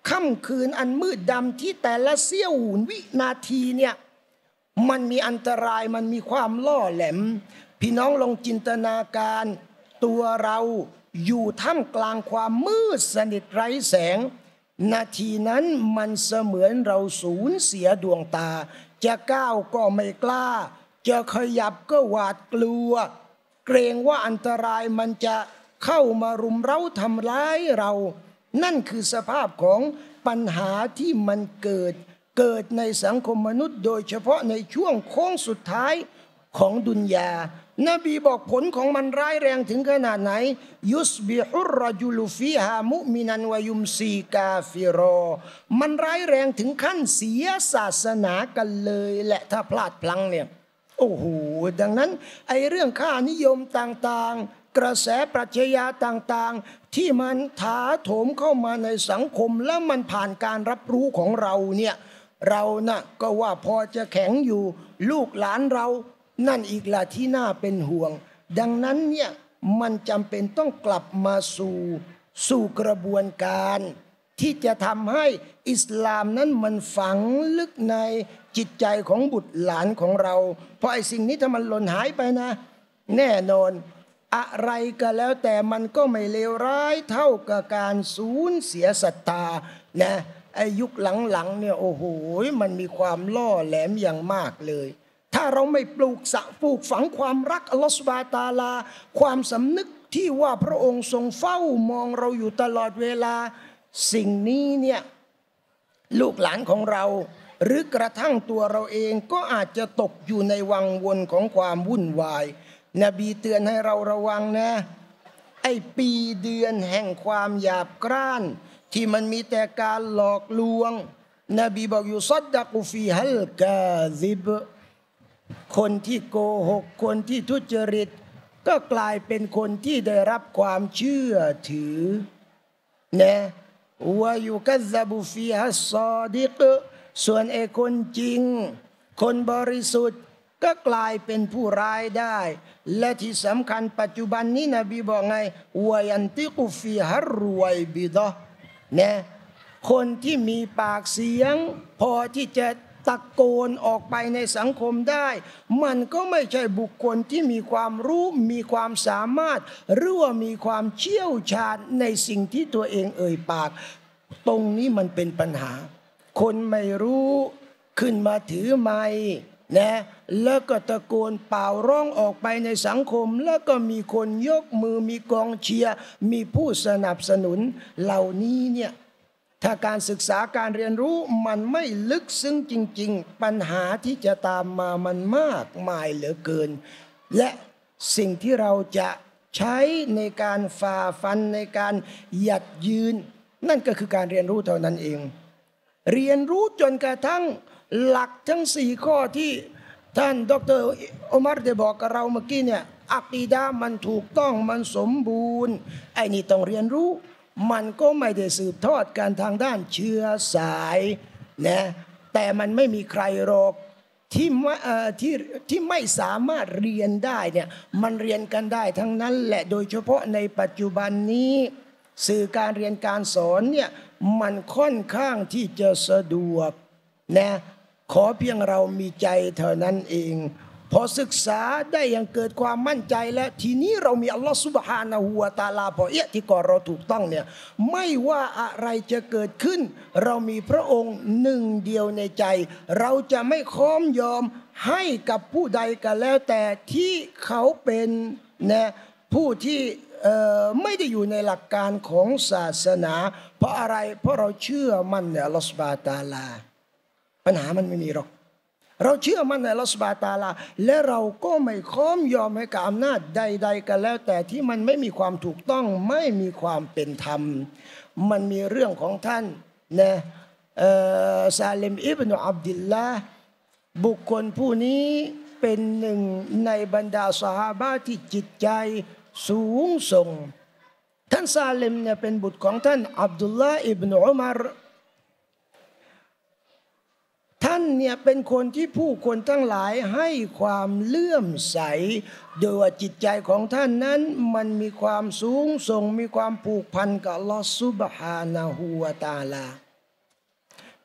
ค่ำคืนอันมืดดำที่แต่ละเสี้ยววินาทีเนี่ยมันมีอันตรายมันมีความล่อแหลมพี่น้องลองจินตนาการตัวเราอยู่ท่ามกลางความมืดสนิทไร้แสงนาทีนั้นมันเสมือนเราสูญเสียดวงตาจะก้าวก็ไม่กล้าจะขยับก็หวาดกลัวเกรงว่าอันตรายมันจะเข้ามารุมเร้าทำร้ายเรานั่นคือสภาพของปัญหาที่มันเกิดเกิดในสังคมมนุษย์โดยเฉพาะในช่วงโค้งสุดท้ายของดุนยานบีบอกผลของมันร้ายแรงถึงขนาดไหนยุสบิฮุรรจุลฟีฮามุมินันวยุมซีกาฟิรอมันร้ายแรงถึงขั้นเสียศาสนากันเลยและถ้าพลาดพลั้งเนี่ยโอ้โหดังนั้นไอเรื่องค่านิยมต่างๆกระแสปรัชญาต่างๆที่มันถาโถมเข้ามาในสังคมแล้วมันผ่านการรับรู้ของเราเนี่ยเราน่ะก็ว่าพอจะแข็งอยู่ลูกหลานเรานั่นอีกละที่น่าเป็นห่วงดังนั้นเนี่ยมันจำเป็นต้องกลับมาสู่สู่กระบวนการที่จะทำให้อิสลามนั้นมันฝังลึกในจิตใจของบุตรหลานของเราเพราะไอ้สิ่งนี้ถ้ามันหล่นหายไปนะแน่นอนอะไรก็แล้วแต่มันก็ไม่เลวร้ายเท่ากับการสูญเสียศรัทธานะไอ้ยุคหลังๆเนี่ยโอ้โหมันมีความล่อแหลมอย่างมากเลยถ้าเราไม่ปลูกสะปลูกฝังความรักอัลลอฮฺซุบฮานะฮูวะตะอาลาความสำนึกที่ว่าพระองค์ทรงเฝ้ามองเราอยู่ตลอดเวลาสิ่งนี้เนี่ยลูกหลานของเราหรือกระทั่งตัวเราเองก็อาจจะตกอยู่ในวังวนของความวุ่นวายนบีเตือนให้เราระวังนะไอ้ปีเดือนแห่งความหยาบกร้านที่มันมีแต่การหลอกลวงนบีบอกอยู่ซัดดะกุฟีฮัลกาซิบคนที่โกหกคนที่ทุจริตก็กลายเป็นคนที่ได้รับความเชื่อถือนะวายุกัซซะบุฟีฮัสซอดิกส่วนไอ้คนจริงคนบริสุทธิ์ก็กลายเป็นผู้ร้ายได้และที่สำคัญปัจจุบันนี้นบีบอกไงวายันติกุฟีฮัรรวยบิดะนะคนที่มีปากเสียงพอที่จะตะโกนออกไปในสังคมได้มันก็ไม่ใช่บุคคลที่มีความรู้มีความสามารถหรือว่ามีความเชี่ยวชาญในสิ่งที่ตัวเองเอ่ยปากตรงนี้มันเป็นปัญหาคนไม่รู้ขึ้นมาถือไมค์นะแล้วก็ตะโกนเป่าร้องออกไปในสังคมแล้วก็มีคนยกมือมีกองเชียร์มีผู้สนับสนุนเหล่านี้เนี่ยถ้าการศึกษาการเรียนรู้มันไม่ลึกซึ้งจริงๆปัญหาที่จะตามมามันมากมายเหลือเกินและสิ่งที่เราจะใช้ในการฝ่าฟันในการหยัดยืนนั่นก็คือการเรียนรู้เท่านั้นเองเรียนรู้จนกระทั่งหลักทั้งสี่ข้อที่ท่านดร.อุมัรได้บอกกับเราเมื่อกี้เนี่ยอักีดะห์มันถูกต้องมันสมบูรณ์ไอ้นี่ต้องเรียนรู้มันก็ไม่ได้สืบทอดกันทางด้านเชื้อสายนะแต่มันไม่มีใครหรอกที่ที่ที่ไม่สามารถเรียนได้เนี่ยมันเรียนกันได้ทั้งนั้นแหละโดยเฉพาะในปัจจุบันนี้สื่อการเรียนการสอนเนี่ยมันค่อนข้างที่จะสะดวกนะขอเพียงเรามีใจเท่านั้นเองพอศึกษาได้อย่างเกิดความมั่นใจแล้วทีนี้เรามีอัลลอฮฺซุบฮานะฮูวะตะอาลาพอเอะที่ก่อนเราถูกต้องเนี่ยไม่ว่าอะไรจะเกิดขึ้นเรามีพระองค์หนึ่งเดียวในใจเราจะไม่ค้อมยอมให้กับผู้ใดก็แล้วแต่ที่เขาเป็นนะผู้ที่ไม่ได้อยู่ในหลักการของศาสนาเพราะอะไรเพราะเราเชื่อมั่นในอัลลอฮฺซุบฮานะฮูวะตะอาลาปัญหามันไม่มีหรอกเราเชื่อมั่นในอัลลอฮฺซุบฮานะฮูวะตะอาลาและเราก็ไม่ค้อมยอมให้กับอำนาจใดๆกันแล้วแต่ที่มันไม่มีความถูกต้องไม่มีความเป็นธรรมมันมีเรื่องของท่านนะซาลิมอิบนุอับดิลลาห์บุคคลผู้นี้เป็นหนึ่งในบรรดาซอฮาบะห์ที่จิตใจสูงส่งท่านซาลิมเนี่ยเป็นบุตรของท่านอับดุลลาห์อิบนุอุมัรท่านเนี่ยเป็นคนที่ผู้คนทั้งหลายให้ความเลื่อมใสโดยว่าจิตใจของท่านนั้นมันมีความสูงส่งมีความผูกพันกับอัลลอฮฺซุบฮานะฮูวะตะอาลา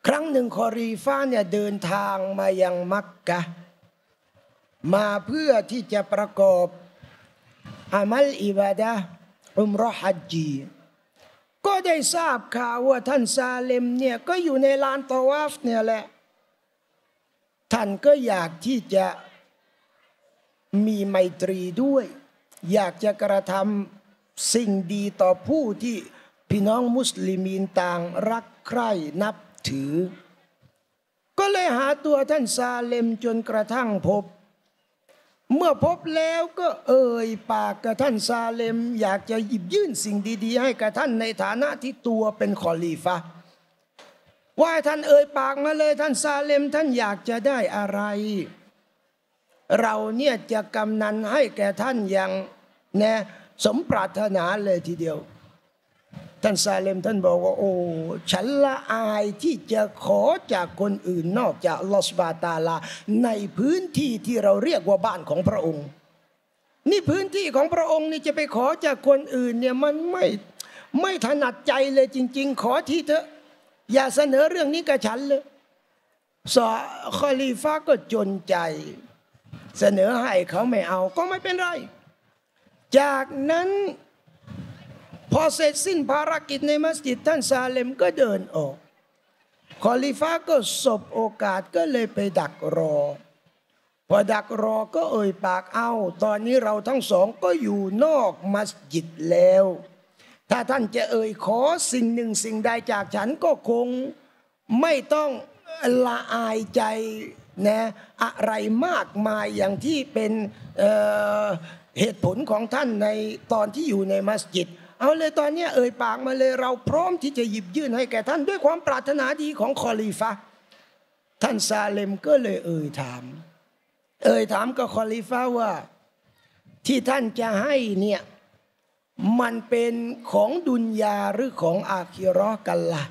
ครั้งหนึ่งคอรีฟ้าเนี่ยเดินทางมายังมักกะห์มาเพื่อที่จะประกอบอามัลอิบาดะห์อุมเราะห์ฮัจญีก็ได้ทราบข่าวว่าท่านซาเลมเนี่ยก็อยู่ในลานตาวาฟเนี่ยแหละท่านก็อยากที่จะมีไมตรีด้วยอยากจะกระทำสิ่งดีต่อผู้ที่พี่น้องมุสลิมีนต่างรักใคร่นับถือก็เลยหาตัวท่านซาเลมจนกระทั่งพบเมื่อพบแล้วก็เอ่ยปากกับท่านซาเลมอยากจะหยิบยื่นสิ่งดีๆให้กับท่านในฐานะที่ตัวเป็นคอลีฟะห์ว่าท่านเอ่ยปากมาเลยท่านซาเลมท่านอยากจะได้อะไรเราเนี่ยจะกำนันให้แก่ท่านอย่างแน่สมปรารถนาเลยทีเดียวท่านซาเลมท่านบอกว่าโอ้ฉันละอายที่จะขอจากคนอื่นนอกจากอัลลอฮฺซุบฮานะฮูวะตะอาลาในพื้นที่ที่เราเรียกว่าบ้านของพระองค์นี่พื้นที่ของพระองค์นี่จะไปขอจากคนอื่นเนี่ยมันไม่ไม่ถนัดใจเลยจริงๆขอทีเถอะอย่าเสนอเรื่องนี้กับฉันเลยซอคอลีฟะก็จนใจเสนอให้เขาไม่เอาก็ไม่เป็นไรจากนั้นพอเสร็จสิ้นภารกิจในมัสยิดท่านซาเลมก็เดินออกคอลีฟะก็สบโอกาสก็เลยไปดักรอพอดักรอก็เอ่ยปากเอาตอนนี้เราทั้งสองก็อยู่นอกมัสยิดแล้วถ้าท่านจะเอ่ยขอสิ่งหนึ่งสิ่งใดจากฉันก็คงไม่ต้องละอายใจนะอะไรมากมายอย่างที่เป็น เอ่อ เหตุผลของท่านในตอนที่อยู่ในมัสยิดเอาเลยตอนนี้เอ่ยปากมาเลยเราพร้อมที่จะหยิบยื่นให้แก่ท่านด้วยความปรารถนาดีของคอลีฟะห์ท่านซาเลมก็เลยเอ่ยถามเอ่ยถามกับคอลีฟะห์ว่าที่ท่านจะให้เนี่ยมันเป็นของดุนยาหรือของอาคิเราะห์กันล่ะ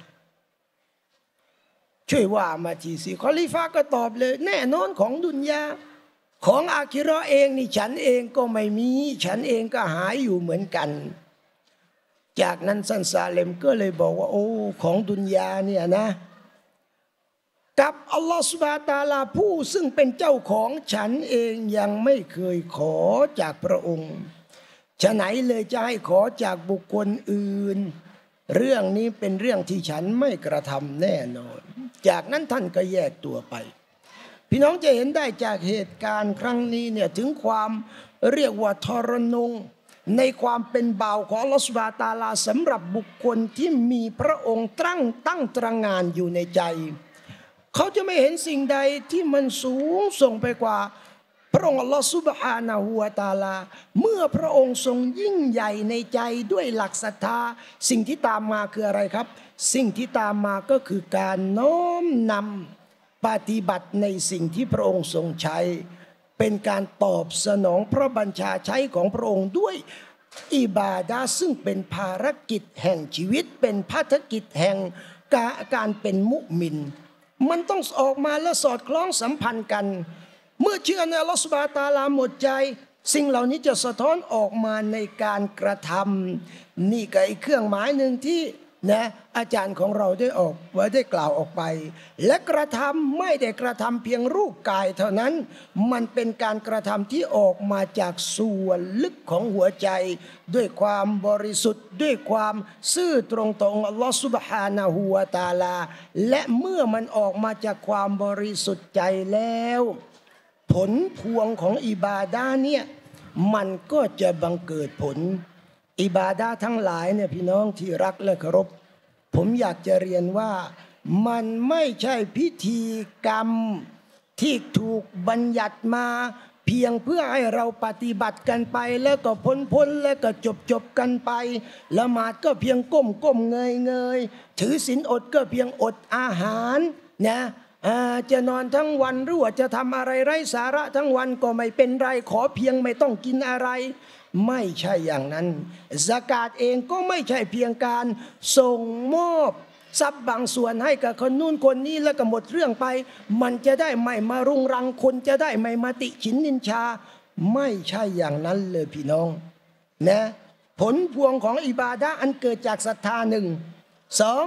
ช่วยว่ามาทีสิคอลีฟะห์ก็ตอบเลยแน่นอนของดุนยาของอาคิเราะห์เองนี่ฉันเองก็ไม่มีฉันเองก็หาอยู่เหมือนกันจากนั้นท่านซาเลมก็เลยบอกว่าโอ้ของดุนยาเนี่ยนะกับอัลลอฮฺซุบฮานะฮูวะตะอาลาผู้ซึ่งเป็นเจ้าของฉันเองยังไม่เคยขอจากพระองค์ฉะไหนเลยจะให้ขอจากบุคคลอื่นเรื่องนี้เป็นเรื่องที่ฉันไม่กระทำแน่นอนจากนั้นท่านก็แยกตัวไปพี่น้องจะเห็นได้จากเหตุการณ์ครั้งนี้เนี่ยถึงความเรียกว่าทรนงในความเป็นบ่าวของอัลลอฮฺซุบฮานะฮูวะตะอาลาสำหรับบุคคลที่มีพระองค์ตั้งตั้งตระหง่านอยู่ในใจเขาจะไม่เห็นสิ่งใดที่มันสูงส่งไปกว่าพระองค์อัลลอฮฺซุบฮานะฮูวะตะอาลาเมื่อพระองค์ทรงยิ่งใหญ่ในใจด้วยหลักศรัทธาสิ่งที่ตามมาคืออะไรครับสิ่งที่ตามมาก็คือการน้อมนำปฏิบัติในสิ่งที่พระองค์ทรงใช้เป็นการตอบสนองพระบัญชาใช้ของพระองค์ด้วยอิบาดะห์ซึ่งเป็นภารกิจแห่งชีวิตเป็นภารกิจแห่งการเป็นมุมินมันต้องออกมาและสอดคล้องสัมพันธ์กันเมื่อเชื่อในอัลลอฮฺซุบฮานะฮูวะตะอาลาหมดใจสิ่งเหล่านี้จะสะท้อนออกมาในการกระทำนี่ก็อีกเครื่องหมายหนึ่งที่นะอาจารย์ของเราได้ออกไว้ได้กล่าวออกไปและกระทำไม่ได้กระทำเพียงรูปกายเท่านั้นมันเป็นการกระทำที่ออกมาจากส่วนลึกของหัวใจด้วยความบริสุทธิ์ด้วยความซื่อตรงต่ออัลลอฮฺซุบฮานะฮูวะตะอาลาและเมื่อมันออกมาจากความบริสุทธิ์ใจแล้วผลพวงของอิบาดะห์เนี่ยมันก็จะบังเกิดผลอิบาดะห์ทั้งหลายเนี่ยพี่น้องที่รักและเคารพผมอยากจะเรียนว่ามันไม่ใช่พิธีกรรมที่ถูกบัญญัติมาเพียงเพื่อให้เราปฏิบัติกันไปแล้วก็พ้นพ้นแล้วก็จบจบกันไปละหมาดก็เพียงก้มก้มเงยเงยถือศีลอดก็เพียงอดอาหารนะจะนอนทั้งวันหรือว่าจะทำอะไรไร้สาระทั้งวันก็ไม่เป็นไรขอเพียงไม่ต้องกินอะไรไม่ใช่อย่างนั้นซะกาตเองก็ไม่ใช่เพียงการส่งมอบทรัพย์บางส่วนให้กับคนนู้นคนนี้แล้วก็หมดเรื่องไปมันจะได้ไม่มารุงรังคนจะได้ไม่มาติฉินนินชาไม่ใช่อย่างนั้นเลยพี่น้องนะผลพวงของอิบาดะห์อันเกิดจากศรัทธาหนึ่งสอง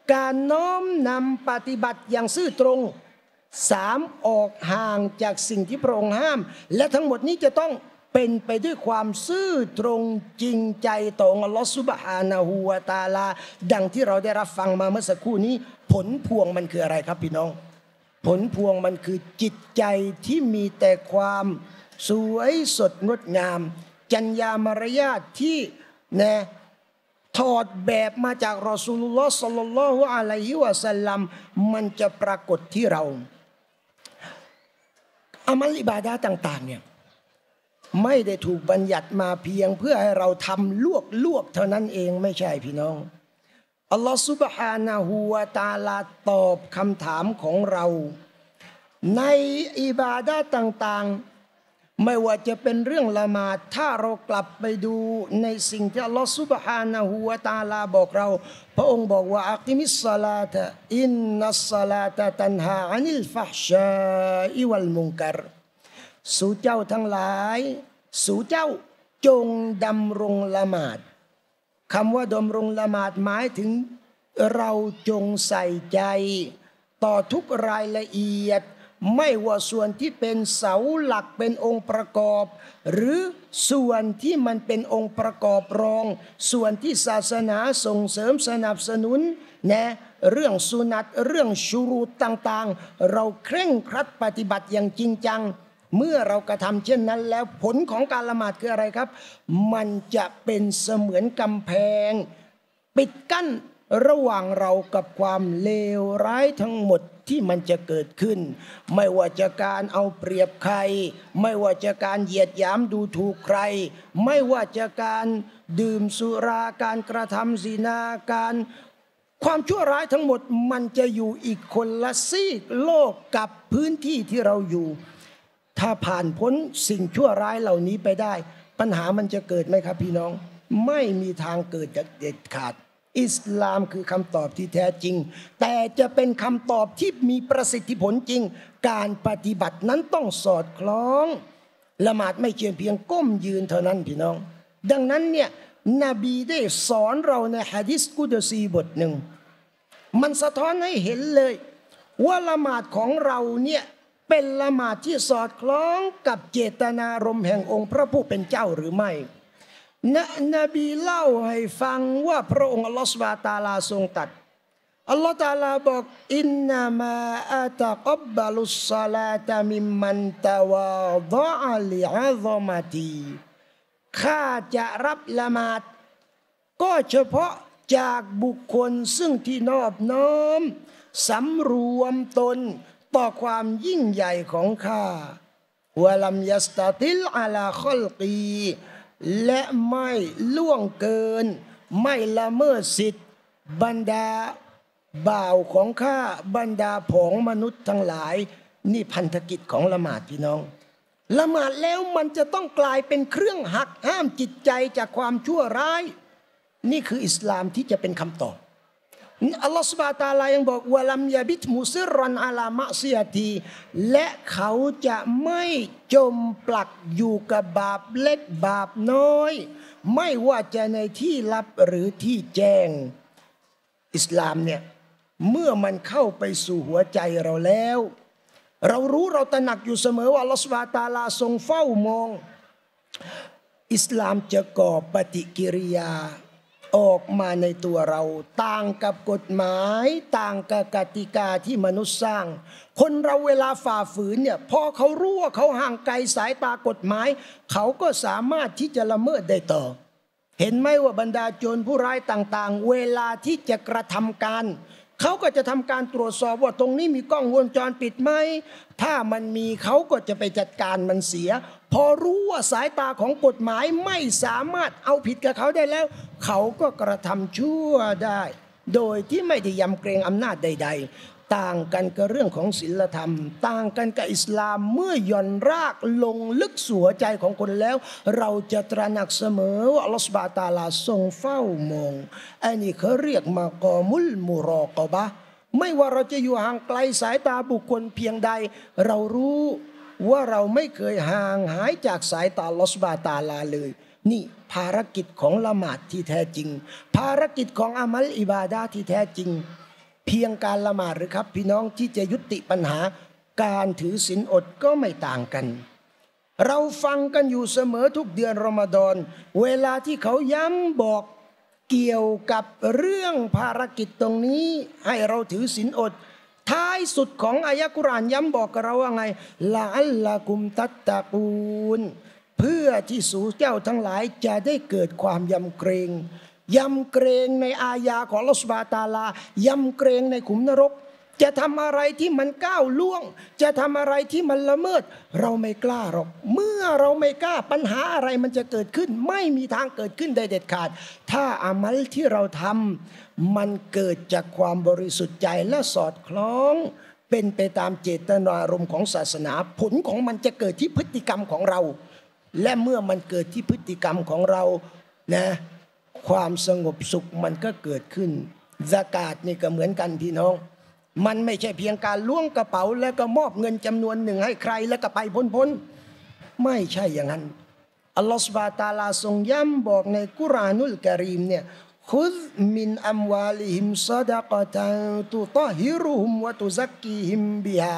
การน้อมนำปฏิบัติอย่างซื่อตรงสามออกห่างจากสิ่งที่พระองค์ห้ามและทั้งหมดนี้จะต้องเป็นไปด้วยความซื่อตรงจริงใจต่ออัลลอฮฺซุบฮานะฮูวะตะอาลาดังที่เราได้รับฟังมาเมื่อสักครู่นี้ผลพวงมันคืออะไรครับพี่น้องผลพวงมันคือจิตใจที่มีแต่ความสวยสดงดงามจัญญามารยาทที่นะถอดแบบมาจากรอซูลุลลอฮ์ศ็อลลัลลอฮุอะลัยฮิวะซัลลัมมันจะปรากฏที่เราอามัลอิบาดะห์ต่างๆเนี่ยไม่ได้ถูกบัญญัติมาเพียงเพื่อให้เราทำลวกลวกเท่านั้นเองไม่ใช่พี่น้องอัลลอฮฺซุบฮานะฮูวะตะอาลาตอบคำถามของเราในอิบาดะห์ต่างๆไม่ว่าจะเป็นเรื่องละหมาดถ้าเรากลับไปดูในสิ่งที่อัลลอฮฺซุบฮานะฮูวะตะอาลาบอกเราพระองค์บอกว่าอักิมิสศอลาตะอินนัสศอลาตะตันฮาอานิลฟะฮชาอิวัลมุนกัรสู่เจ้าทั้งหลายสู่เจ้าจงดำรงละหมาดคำว่าดำรงละหมาดหมายถึงเราจงใส่ใจต่อทุกรายละเอียดไม่ว่าส่วนที่เป็นเสาหลักเป็นองค์ประกอบหรือส่วนที่มันเป็นองค์ประกอบรองส่วนที่ศาสนาส่งเสริมสนับสนุนนะเรื่องสุนัตเรื่องชูรูตต่างๆเราเคร่งครัดปฏิบัติอย่างจริงจังเมื่อเรากระทำเช่นนั้นแล้วผลของการละหมาดคืออะไรครับมันจะเป็นเสมือนกำแพงปิดกั้นระหว่างเรากับความเลวร้ายทั้งหมดที่มันจะเกิดขึ้นไม่ว่าจะการเอาเปรียบใครไม่ว่าจะการเหยียดหยามดูถูกใครไม่ว่าจะการดื่มสุราการกระทำซินาการความชั่วร้ายทั้งหมดมันจะอยู่อีกคนละซีกโลกกับพื้นที่ที่เราอยู่ถ้าผ่านพ้นสิ่งชั่วร้ายเหล่านี้ไปได้ปัญหามันจะเกิดไหมครับพี่น้องไม่มีทางเกิดเด็ดขาดอิสลามคือคำตอบที่แท้จริงแต่จะเป็นคำตอบที่มีประสิทธิผลจริงการปฏิบัตินั้นต้องสอดคล้องละหมาดไม่เพียงเพียงก้มยืนเท่านั้นพี่น้องดังนั้นเนี่ยนบีได้สอนเราในหะดีษกุดซีบทหนึ่งมันสะท้อนให้เห็นเลยว่าละหมาดของเราเนี่ยเป็นละหมาดที่สอดคล้องกับเจตนารมณ์แห่งองค์พระผู้เป็นเจ้าหรือไม่นะนบีเล่าให้ฟังว่าพระองค์อัลลอฮฺซุบฮานะฮูวะตะอาลาทรงตรัสอัลลอฮฺตะอาลาบอกอินนามาอะตะกับบะลุศศอลาตะมิมมันตะวาฎอลิอะซอมะตีข้าจะรับละหมาดก็เฉพาะจากบุคคลซึ่งที่นอบน้อมสำรวมตนต่อความยิ่งใหญ่ของข้าวะลัมยัสตะติลอะลาคอลกีและไม่ล่วงเกินไม่ละเมิดสิทธิ์บรรดาบ่าวของข้าบรรดาผองมนุษย์ทั้งหลายนี่พันธกิจของละหมาดพี่น้องละหมาดแล้วมันจะต้องกลายเป็นเครื่องหักห้ามจิตใจจากความชั่วร้ายนี่คืออิสลามที่จะเป็นคำตอบอัลลอฮฺซุบฮานะฮูวะตะอาลายังบอกวะลัมยะบิตมุซิรรันอะลามะซิยะตีและเขาจะไม่จมปลักอยู่กับบาปเล็กบาปน้อยไม่ว่าจะในที่ลับหรือที่แจ้งอิสลามเนี่ยเมื่อมันเข้าไปสู่หัวใจเราแล้วเรารู้เราตระหนักอยู่เสมอว่าอัลลอฮฺซุบฮานะฮูวะตะอาลาทรงเฝ้ามองอิสลามจะก่อปฏิกิริยาออกมาในตัวเราต่างกับกฎหมายต่างกับกติกาที่มนุษย์สร้างคนเราเวลาฝ่าฝืนเนี่ยพอเขารู้ว่าเขาห่างไกลสายตากฎหมายเขาก็สามารถที่จะละเมิดได้ต่อเห็นไหมว่าบรรดาโจรผู้ร้ายต่างๆเวลาที่จะกระทำการเขาก็จะทำการตรวจสอบว่าตรงนี้มีกล้องวงจรปิดไหมถ้ามันมีเขาก็จะไปจัดการมันเสียพอรู้ว่าสายตาของกฎหมายไม่สามารถเอาผิดกับเขาได้แล้วเขาก็กระทำชั่วได้โดยที่ไม่ได้ยำเกรงอำนาจใดๆต่างกันกับเรื่องของศีลธรรมต่างกันกับอิสลามเมื่อย่อนรากลงลึกสู่หัวใจของคนแล้วเราจะตระหนักเสมอว่าอัลลอฮฺซุบฮานะฮูวะตะอาลาทรงเฝ้ามองอันนี้เขาเรียกมากอมุลมุรอกะบะห์ไม่ว่าเราจะอยู่ห่างไกลสายตาบุคคลเพียงใดเรารู้ว่าเราไม่เคยห่างหายจากสายตาอัลลอฮฺซุบฮานะฮูวะตะอาลาเลยนี่ภารกิจของละหมาดที่แท้จริงภารกิจของอามัลอิบาดะห์ที่แท้จริงเพียงการละหมาดหรือครับพี่น้องที่จะยุติปัญหาการถือศีลอดก็ไม่ต่างกันเราฟังกันอยู่เสมอทุกเดือนรอมฎอนเวลาที่เขาย้ำบอกเกี่ยวกับเรื่องภารกิจตรงนี้ให้เราถือศีลอดท้ายสุดของอายะกุรอานย้ำบอกกับเราว่าไงละอัลละกุมตัตตะกูนเพื่อที่สู่เจ้าทั้งหลายจะได้เกิดความยำเกรงยำเกรงในอายาของอัลเลาะห์ซุบฮานะฮูวะตะอาลายำเกรงในขุมนรกจะทำอะไรที่มันก้าวล่วงจะทำอะไรที่มันละเมิดเราไม่กล้าหรอกเมื่อเราไม่กล้าปัญหาอะไรมันจะเกิดขึ้นไม่มีทางเกิดขึ้นได้เด็ดขาดถ้าอามัลที่เราทำมันเกิดจากความบริสุทธิ์ใจและสอดคล้องเป็นไปตามเจตนารมณ์ของศาสนาผลของมันจะเกิดที่พฤติกรรมของเราและเมื่อมันเกิดที่พฤติกรรมของเรานะความสงบสุขมันก็เกิดขึ้นซะกาตนี่ก็เหมือนกันพี่น้องมันไม่ใช่เพียงการล้วงกระเป๋าแล้วก็มอบเงินจำนวนหนึ่งให้ใครแล้วก็ไปพ้นๆไม่ใช่อย่างนั้นอัลลอฮฺซุบฮานะฮูวะตะอาลาทรงย้ำบอกในกุรอานุลกะรีมเนี่ยคุซมินอัมวาลิฮิมซะดะกะตันตุฏอฮิรุฮุมวะตุซักกีฮิมบิฮา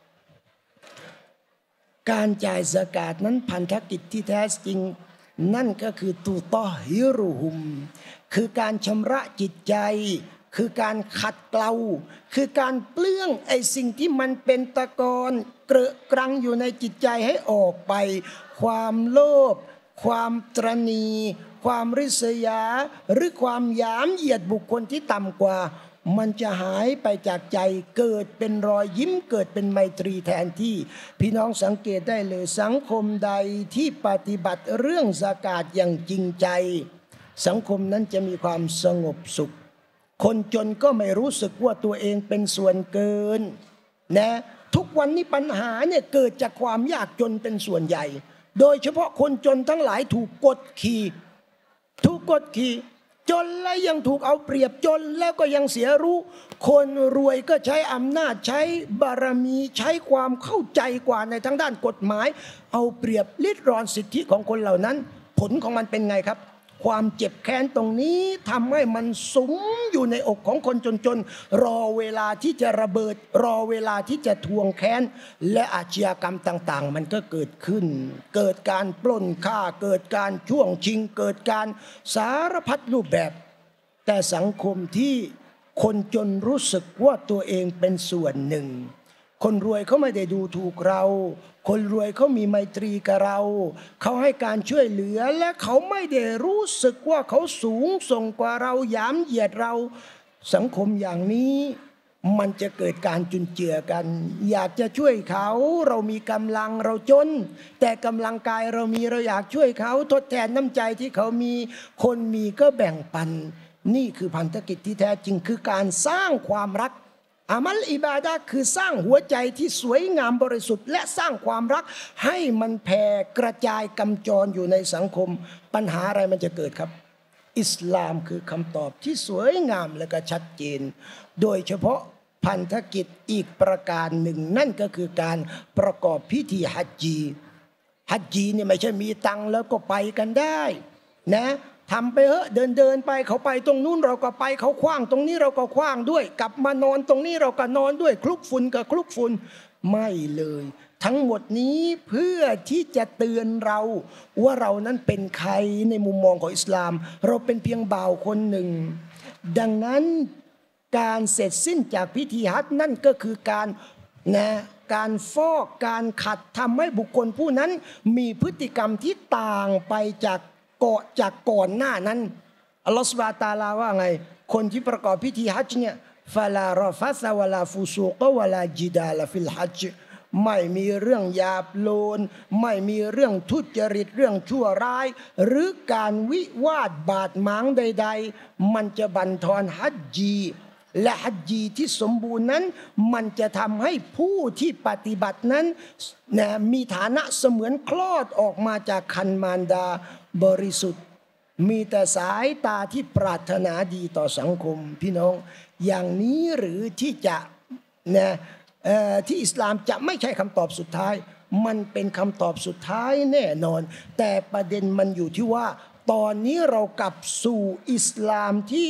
การจ่ายซะกาตนั้นพันธกิจที่แท้จริงนั่นก็คือตุฏอฮิรุฮุมคือการชำระจิตใจคือการขัดเกลาคือการเปลื้องไอ้สิ่งที่มันเป็นตะกอนเกลอะกรังอยู่ในจิตใจให้ออกไปความโลภความตรณีความริษยาหรือความหยามเหยียดบุคคลที่ต่ำกว่ามันจะหายไปจากใจเกิดเป็นรอยยิ้มเกิดเป็นไมตรีแทนที่พี่น้องสังเกตได้เลยสังคมใดที่ปฏิบัติเรื่องซะกาตอย่างจริงใจสังคมนั้นจะมีความสงบสุขคนจนก็ไม่รู้สึกว่าตัวเองเป็นส่วนเกินนะทุกวันนี้ปัญหาเนี่ยเกิดจากความยากจนเป็นส่วนใหญ่โดยเฉพาะคนจนทั้งหลายถูกกดขี่ถูกกดขี่จนแล้วยังถูกเอาเปรียบจนแล้วก็ยังเสียรู้คนรวยก็ใช้อำนาจใช้บารมีใช้ความเข้าใจกว่าในทางด้านกฎหมายเอาเปรียบลิดรอนสิทธิของคนเหล่านั้นผลของมันเป็นไงครับความเจ็บแค้นตรงนี้ทำให้มันสุมอยู่ในอกของคนจนๆรอเวลาที่จะระเบิดรอเวลาที่จะทวงแค้นและอาชญากรรมต่างๆมันก็เกิดขึ้นเกิดการปล้นฆ่าเกิดการช่วงชิงเกิดการสารพัดรูปแบบแต่สังคมที่คนจนรู้สึกว่าตัวเองเป็นส่วนหนึ่งคนรวยเขาไม่ได้ดูถูกเราคนรวยเขามีไมตรีกับเราเขาให้การช่วยเหลือและเขาไม่ได้รู้สึกว่าเขาสูงส่งกว่าเราหยามเหยียดเราสังคมอย่างนี้มันจะเกิดการจุนเจือกันอยากจะช่วยเขาเรามีกำลังเราจนแต่กำลังกายเรามีเราอยากช่วยเขาทดแทนน้ำใจที่เขามีคนมีก็แบ่งปันนี่คือพันธกิจที่แท้จริงคือการสร้างความรักอามัลอิบาดะห์คือสร้างหัวใจที่สวยงามบริสุทธิ์และสร้างความรักให้มันแผ่กระจายกำจรอยู่ในสังคมปัญหาอะไรมันจะเกิดครับอิสลามคือคำตอบที่สวยงามและก็ชัดเจนโดยเฉพาะพันธกิจอีกประการหนึ่งนั่นก็คือการประกอบพิธีฮัจญีฮัจญีเนี่ยไม่ใช่มีตังค์แล้วก็ไปกันได้นะทำไปเถอะเดินเดินไปเขาไปตรงนู้นเราก็ไปเขาขว้างตรงนี้เราก็ขว้างด้วยกลับมานอนตรงนี้เราก็นอนด้วยคลุกฝุ่นกับคลุกฝุ่นไม่เลยทั้งหมดนี้เพื่อที่จะเตือนเราว่าเรานั้นเป็นใครในมุมมองของอิสลามเราเป็นเพียงบ่าวคนหนึ่งดังนั้นการเสร็จสิ้นจากพิธีฮัจญ์นั่นก็คือการนะการฟอกการขัดทำให้บุคคลผู้นั้นมีพฤติกรรมที่ต่างไปจากเกาะจากก่อนหน้านั้นอัลลอฮฺซุบฮานะฮูวะตะอาลาว่าไงคนที่ประกอบพิธีฮัจญ์เนี่ยฟะลารอฟัสวะลาฟุซูกวะลาจิดาลฟิลฮัจญ์ไม่มีเรื่องหยาบโลนไม่มีเรื่องทุจริตเรื่องชั่วร้ายหรือการวิวาทบาดหมางใดๆมันจะบั่นทอนฮัจญีและฮัจญีที่สมบูรณ์นั้นมันจะทำให้ผู้ที่ปฏิบัตินั้นนะมีฐานะเสมือนคลอดออกมาจากคันมารดาบริสุทธิ์มีแต่สายตาที่ปรารถนาดีต่อสังคมพี่น้องอย่างนี้หรือที่จะนะที่อิสลามจะไม่ใช่คำตอบสุดท้ายมันเป็นคำตอบสุดท้ายแน่นอนแต่ประเด็นมันอยู่ที่ว่าตอนนี้เรากลับสู่อิสลามที่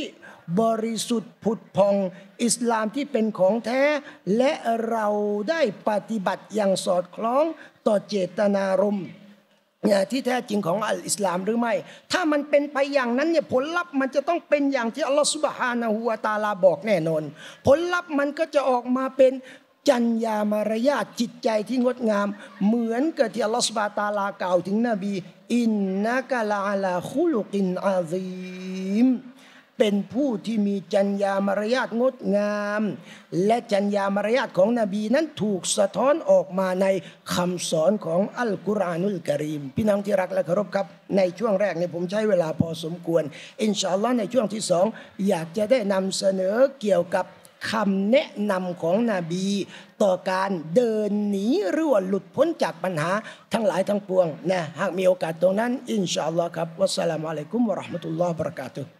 บริสุทธิ์ผุดพองอิสลามที่เป็นของแท้และเราได้ปฏิบัติอย่างสอดคล้องต่อเจตนารมณ์ที่แท้จริงของอัลอิสลามหรือไม่ถ้ามันเป็นไปอย่างนั้นเนี่ยผลลัพธ์มันจะต้องเป็นอย่างที่อัลลอฮฺซุบฮานะฮูวะตะอาลาบอกแน่นอนผลลัพธ์มันก็จะออกมาเป็นจัญญามารยาทจิตใจที่งดงามเหมือนกับที่อัลลอฮฺซุบฮานะฮูวะตะอาลากล่าวถึงนบีอินนะกะลาอะลาคุลุกินอาซีมเป็นผู้ที่มีจัญญามารยาทงดงามและจัญญามารยาทของนบีนั้นถูกสะท้อนออกมาในคำสอนของอัลกุรอานุลกะรีมพี่น้องที่รักและเคารพครับในช่วงแรกเนี่ยผมใช้เวลาพอสมควรอินชาอัลลอฮ์ในช่วงที่สองอยากจะได้นำเสนอเกี่ยวกับคำแนะนำของนบีต่อการเดินหนีหรือว่าหลุดพ้นจากปัญหาทั้งหลายทั้งปวงนะหากมีโอกาสตรงนั้นอินชาอัลลอฮ์ครับวัสสลามุอะลัยกุมวะเราะห์มะตุลลอฮ์วะบะเราะกาตุฮ์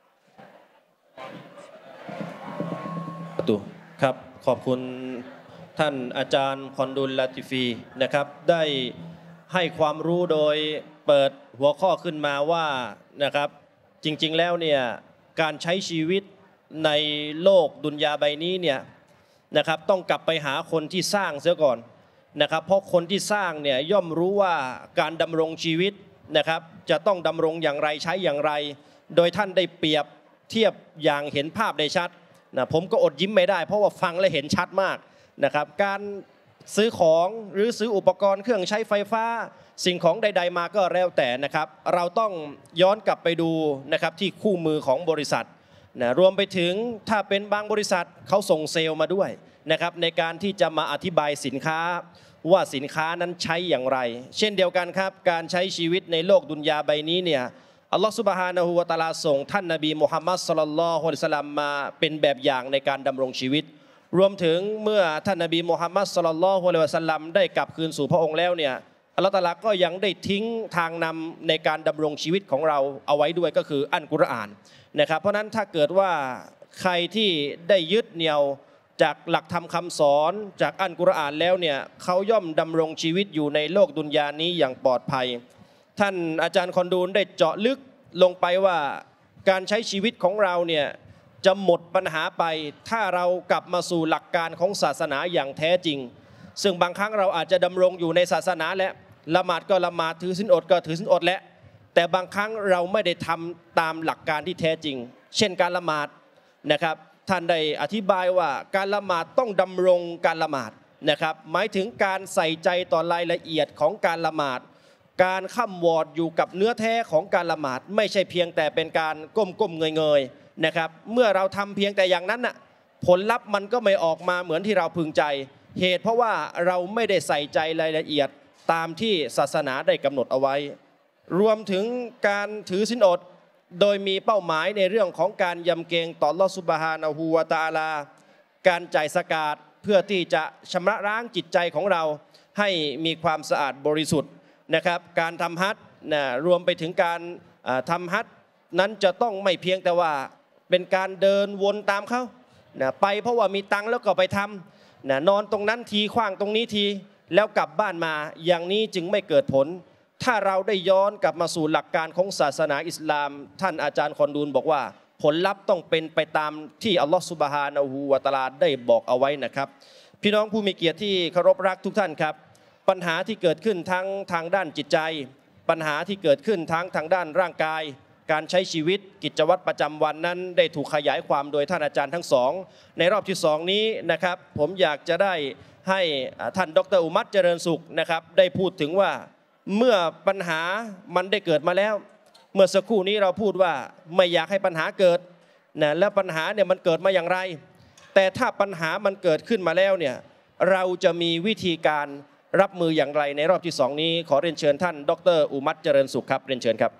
ตุครับขอบคุณท่านอาจารย์คอนดุลลาติฟีนะครับได้ให้ความรู้โดยเปิดหัวข้อขึ้นมาว่านะครับจริงๆแล้วเนี่ยการใช้ชีวิตในโลกดุนยาใบนี้เนี่ยนะครับต้องกลับไปหาคนที่สร้างเสียก่อนนะครับเพราะคนที่สร้างเนี่ยย่อมรู้ว่าการดำรงชีวิตนะครับจะต้องดำรงอย่างไรใช้อย่างไรโดยท่านได้เปรียบเทียบอย่างเห็นภาพได้ชัดนะผมก็อดยิ้มไม่ได้เพราะว่าฟังและเห็นชัดมากนะครับการซื้อของหรือซื้ออุปกรณ์เครื่องใช้ไฟฟ้าสิ่งของใดๆมาก็แล้วแต่นะครับเราต้องย้อนกลับไปดูนะครับที่คู่มือของบริษัทนะรวมไปถึงถ้าเป็นบางบริษัทเขาส่งเซลล์มาด้วยนะครับในการที่จะมาอธิบายสินค้าว่าสินค้านั้นใช้อย่างไรเช่นเดียวกันครับการใช้ชีวิตในโลกดุนยาใบนี้เนี่ยอัลลอฮฺซุบฮานะฮูวะตะอาลาส่งท่านนบีมุฮัมมัดศ็อลลัลลอฮุอะลัยฮิวะซัลลัมมาเป็นแบบอย่างในการดำรงชีวิตรวมถึงเมื่อท่านนบีมุฮัมมัดศ็อลลัลลอฮุอะลัยฮิวะซัลลัมได้กลับคืนสู่พระองค์แล้วเนี่ยอัลลอฮฺตะอาลาก็ยังได้ทิ้งทางนำในการดำรงชีวิตของเราเอาไว้ด้วยก็คืออัลกุรอานนะครับเพราะนั้นถ้าเกิดว่าใครที่ได้ยึดเหนี่ยวจากหลักธรรมคำสอนจากอัลกุรอานแล้วเนี่ยเขาย่อมดำรงชีวิตอยู่ในโลกดุนยานี้อย่างปลอดภัยท่านอาจารย์คอนดูลได้เจาะลึกลงไปว่าการใช้ชีวิตของเราเนี่ยจะหมดปัญหาไปถ้าเรากลับมาสู่หลักการของศาสนาอย่างแท้จริงซึ่งบางครั้งเราอาจจะดำรงอยู่ในศาสนาและละหมาดก็ละหมาดถือศีลอดก็ถือศีลอดและแต่บางครั้งเราไม่ได้ทำตามหลักการที่แท้จริงเช่นการละหมาดนะครับท่านได้อธิบายว่าการละหมาดต้องดำรงการละหมาดนะครับหมายถึงการใส่ใจต่อรายละเอียดของการละหมาดการค่ำวอดอยู่กับเนื้อแท้ของการละหมาดไม่ใช่เพียงแต่เป็นการก้มๆเงยๆนะครับเมื่อเราทำเพียงแต่อย่างนั้นน่ะผลลัพธ์มันก็ไม่ออกมาเหมือนที่เราพึงใจเหตุเพราะว่าเราไม่ได้ใส่ใจรายละเอียดตามที่ศาสนาได้กำหนดเอาไว้รวมถึงการถือศีลอดโดยมีเป้าหมายในเรื่องของการยำเกรงต่ออัลเลาะห์ซุบฮานะฮูวะตะอาลาการจ่ายซะกาตเพื่อที่จะชำระล้างจิตใจของเราให้มีความสะอาดบริสุทธิ์นะครับการทำฮัจญ์นะรวมไปถึงการทำฮัจญ์นั้นจะต้องไม่เพียงแต่ว่าเป็นการเดินวนตามเขานะไปเพราะว่ามีตังค์แล้วก็ไปทำนะนอนตรงนั้นทีขว้างตรงนี้ทีแล้วกลับบ้านมาอย่างนี้จึงไม่เกิดผลถ้าเราได้ย้อนกลับมาสู่หลักการของศาสนาอิสลามท่านอาจารย์คอนดูลบอกว่าผลลัพธ์ต้องเป็นไปตามที่อัลลอฮฺซุบฮานะฮูวะตะอาลาได้บอกเอาไว้นะครับพี่น้องผู้มีเกียรติที่เคารพรักทุกท่านครับปัญหาที่เกิดขึ้นทั้งทางด้านจิตใจปัญหาที่เกิดขึ้นทั้งทางด้านร่างกายการใช้ชีวิตกิจวัตรประจำวันนั้นได้ถูกขยายความโดยท่านอาจารย์ทั้งสองในรอบที่สองนี้นะครับผมอยากจะได้ให้ท่านดร.อุมัตเจริญสุขนะครับได้พูดถึงว่าเมื่อปัญหามันได้เกิดมาแล้วเมื่อสักครู่นี้เราพูดว่าไม่อยากให้ปัญหาเกิดนะแล้วปัญหาเนี่ยมันเกิดมาอย่างไรแต่ถ้าปัญหามันเกิดขึ้นมาแล้วเนี่ยเราจะมีวิธีการรับมืออย่างไรในรอบที่สองนี้ขอเรียนเชิญท่านดร.อุมัตเจริญสุขครับเรียนเชิญครับ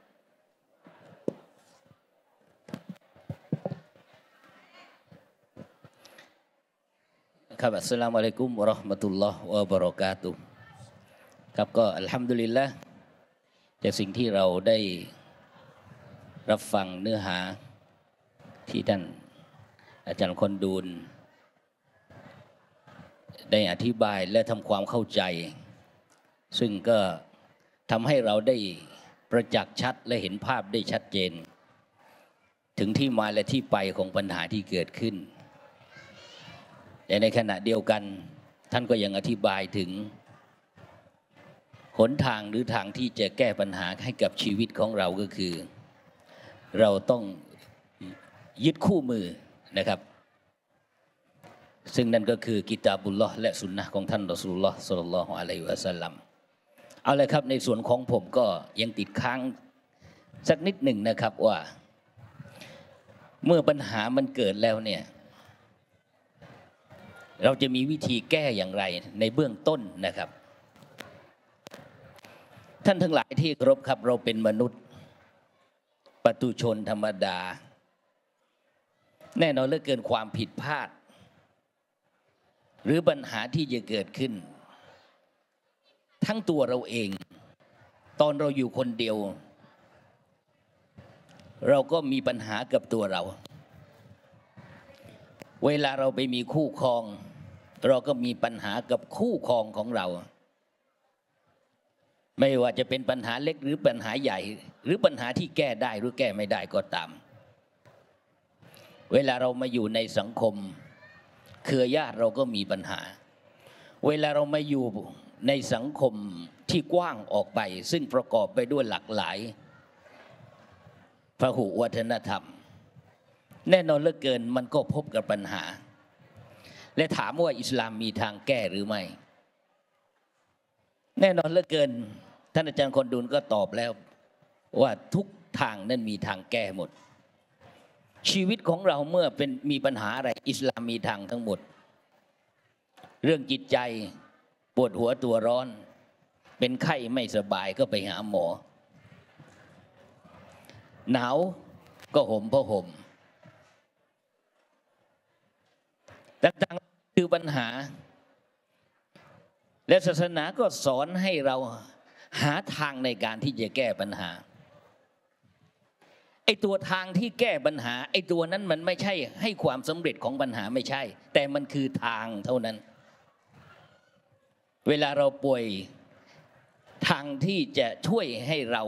ครับอัสสลามุอะลัยกุมวะเราะห์มะตุลลอฮ์วะบะเราะกาตุฮ์ครับก็อัลฮัมดุลิลละห์จากสิ่งที่เราได้รับฟังเนื้อหาที่ท่านอาจารย์คอนดูลได้อธิบายและทำความเข้าใจซึ่งก็ทำให้เราได้ประจักษ์ชัดและเห็นภาพได้ชัดเจนถึงที่มาและที่ไปของปัญหาที่เกิดขึ้นแต่ในขณะเดียวกันท่านก็ยังอธิบายถึงหนทางหรือทางที่จะแก้ปัญหาให้กับชีวิตของเราก็คือเราต้องยึดคู่มือนะครับซึ่งนั่นก็คือกิตาบุลลอฮ์และสุนนะของท่านรอซูลุลลอฮ์ศ็อลลัลลอฮุอะลัยฮิวะซัลลัมเอาเลยครับในส่วนของผมก็ยังติดค้างสักนิดหนึ่งนะครับว่าเมื่อปัญหามันเกิดแล้วเนี่ยเราจะมีวิธีแก้อย่างไรในเบื้องต้นนะครับท่านทั้งหลายที่เคารพครับเราเป็นมนุษย์ปุถุชนธรรมดาแน่นอนเหลือเกินความผิดพลาดหรือปัญหาที่จะเกิดขึ้นทั้งตัวเราเองตอนเราอยู่คนเดียวเราก็มีปัญหากับตัวเราเวลาเราไปมีคู่ครองเราก็มีปัญหากับคู่ครองของเราไม่ว่าจะเป็นปัญหาเล็กหรือปัญหาใหญ่หรือปัญหาที่แก้ได้หรือแก้ไม่ได้ก็ตามเวลาเรามาอยู่ในสังคมเครือญาติเราก็มีปัญหาเวลาเรามาอยู่ในสังคมที่กว้างออกไปซึ่งประกอบไปด้วยหลากหลายพหุวัฒนธรรมแน่นอนเหลือเกินมันก็พบกับปัญหาและถามว่าอิสลามมีทางแก้หรือไม่แน่นอนเหลือเกินท่านอาจารย์คนดูลก็ตอบแล้วว่าทุกทางนั้นมีทางแก้หมดชีวิตของเราเมื่อเป็นมีปัญหาอะไรอิสลามมีทางทั้งหมดเรื่องจิตใจปวดหัวตัวร้อนเป็นไข้ไม่สบายก็ไปหาหมอหนาวก็ห่มผ้าห่มต่างๆคือปัญหาและศาสนาก็สอนให้เราหาทางในการที่จะแก้ปัญหาไอ้ตัวทางที่แก้ปัญหาไอ้ตัวนั้นมันไม่ใช่ให้ความสำเร็จของปัญหาไม่ใช่แต่มันคือทางเท่านั้นเวลาเราป่วยทางที่จะช่วยให้เรา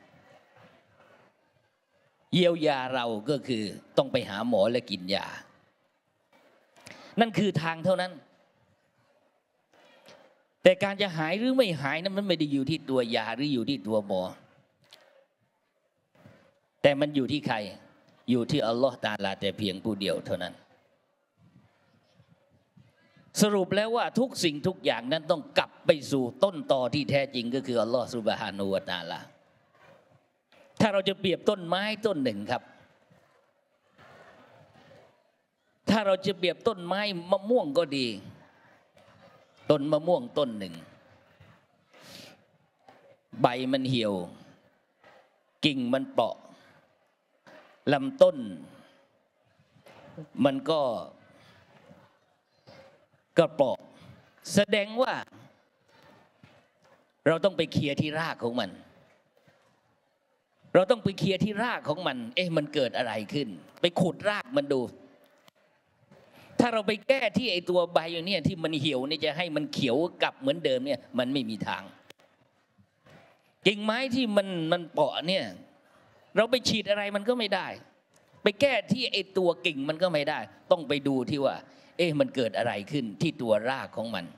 เยียวยาเราก็คือต้องไปหาหมอและกินยานั่นคือทางเท่านั้นแต่การจะหายหรือไม่หายนั้นมันไม่ได้อยู่ที่ตัวยาหรืออยู่ที่ตัวหมอแต่มันอยู่ที่ใครอยู่ที่อัลลอฮ์ตะอาลาแต่เพียงผู้เดียวเท่านั้นสรุปแล้วว่าทุกสิ่งทุกอย่างนั้นต้องกลับไปสู่ต้นตอที่แท้จริงก็คืออัลลอฮ์ซุบฮานะฮูวะตะอาลาถ้าเราจะเปรียบต้นไม้ต้นหนึ่งครับถ้าเราจะเปรียบต้นไม้มะม่วงก็ดีต้นมะม่วงต้นหนึ่งใบมันเหี่ยวกิ่งมันเปราะลำต้นมันก็ก็เปราะแสดงว่าเราต้องไปเคลียร์ที่รากของมันเราต้องไปเคลียร์ที่รากของมันเอ๊ะมันเกิดอะไรขึ้นไปขุดรากมันดูถ้าเราไปแก้ที่ไอตัวใบอย่างนี้ที่มันเหี่ยวนี่จะให้มันเขียวกลับเหมือนเดิมเนี่ยมันไม่มีทางกิ่งไม้ที่มันมันเปราะเนี่ยเราไปฉีดอะไรมันก็ไม่ได้ไปแก้ที่ไอตัวกิ่งมันก็ไม่ได้ต้องไปดูที่ว่าเอ๊ะมันเกิดอะไรขึ้นที่ตัวรากของมัน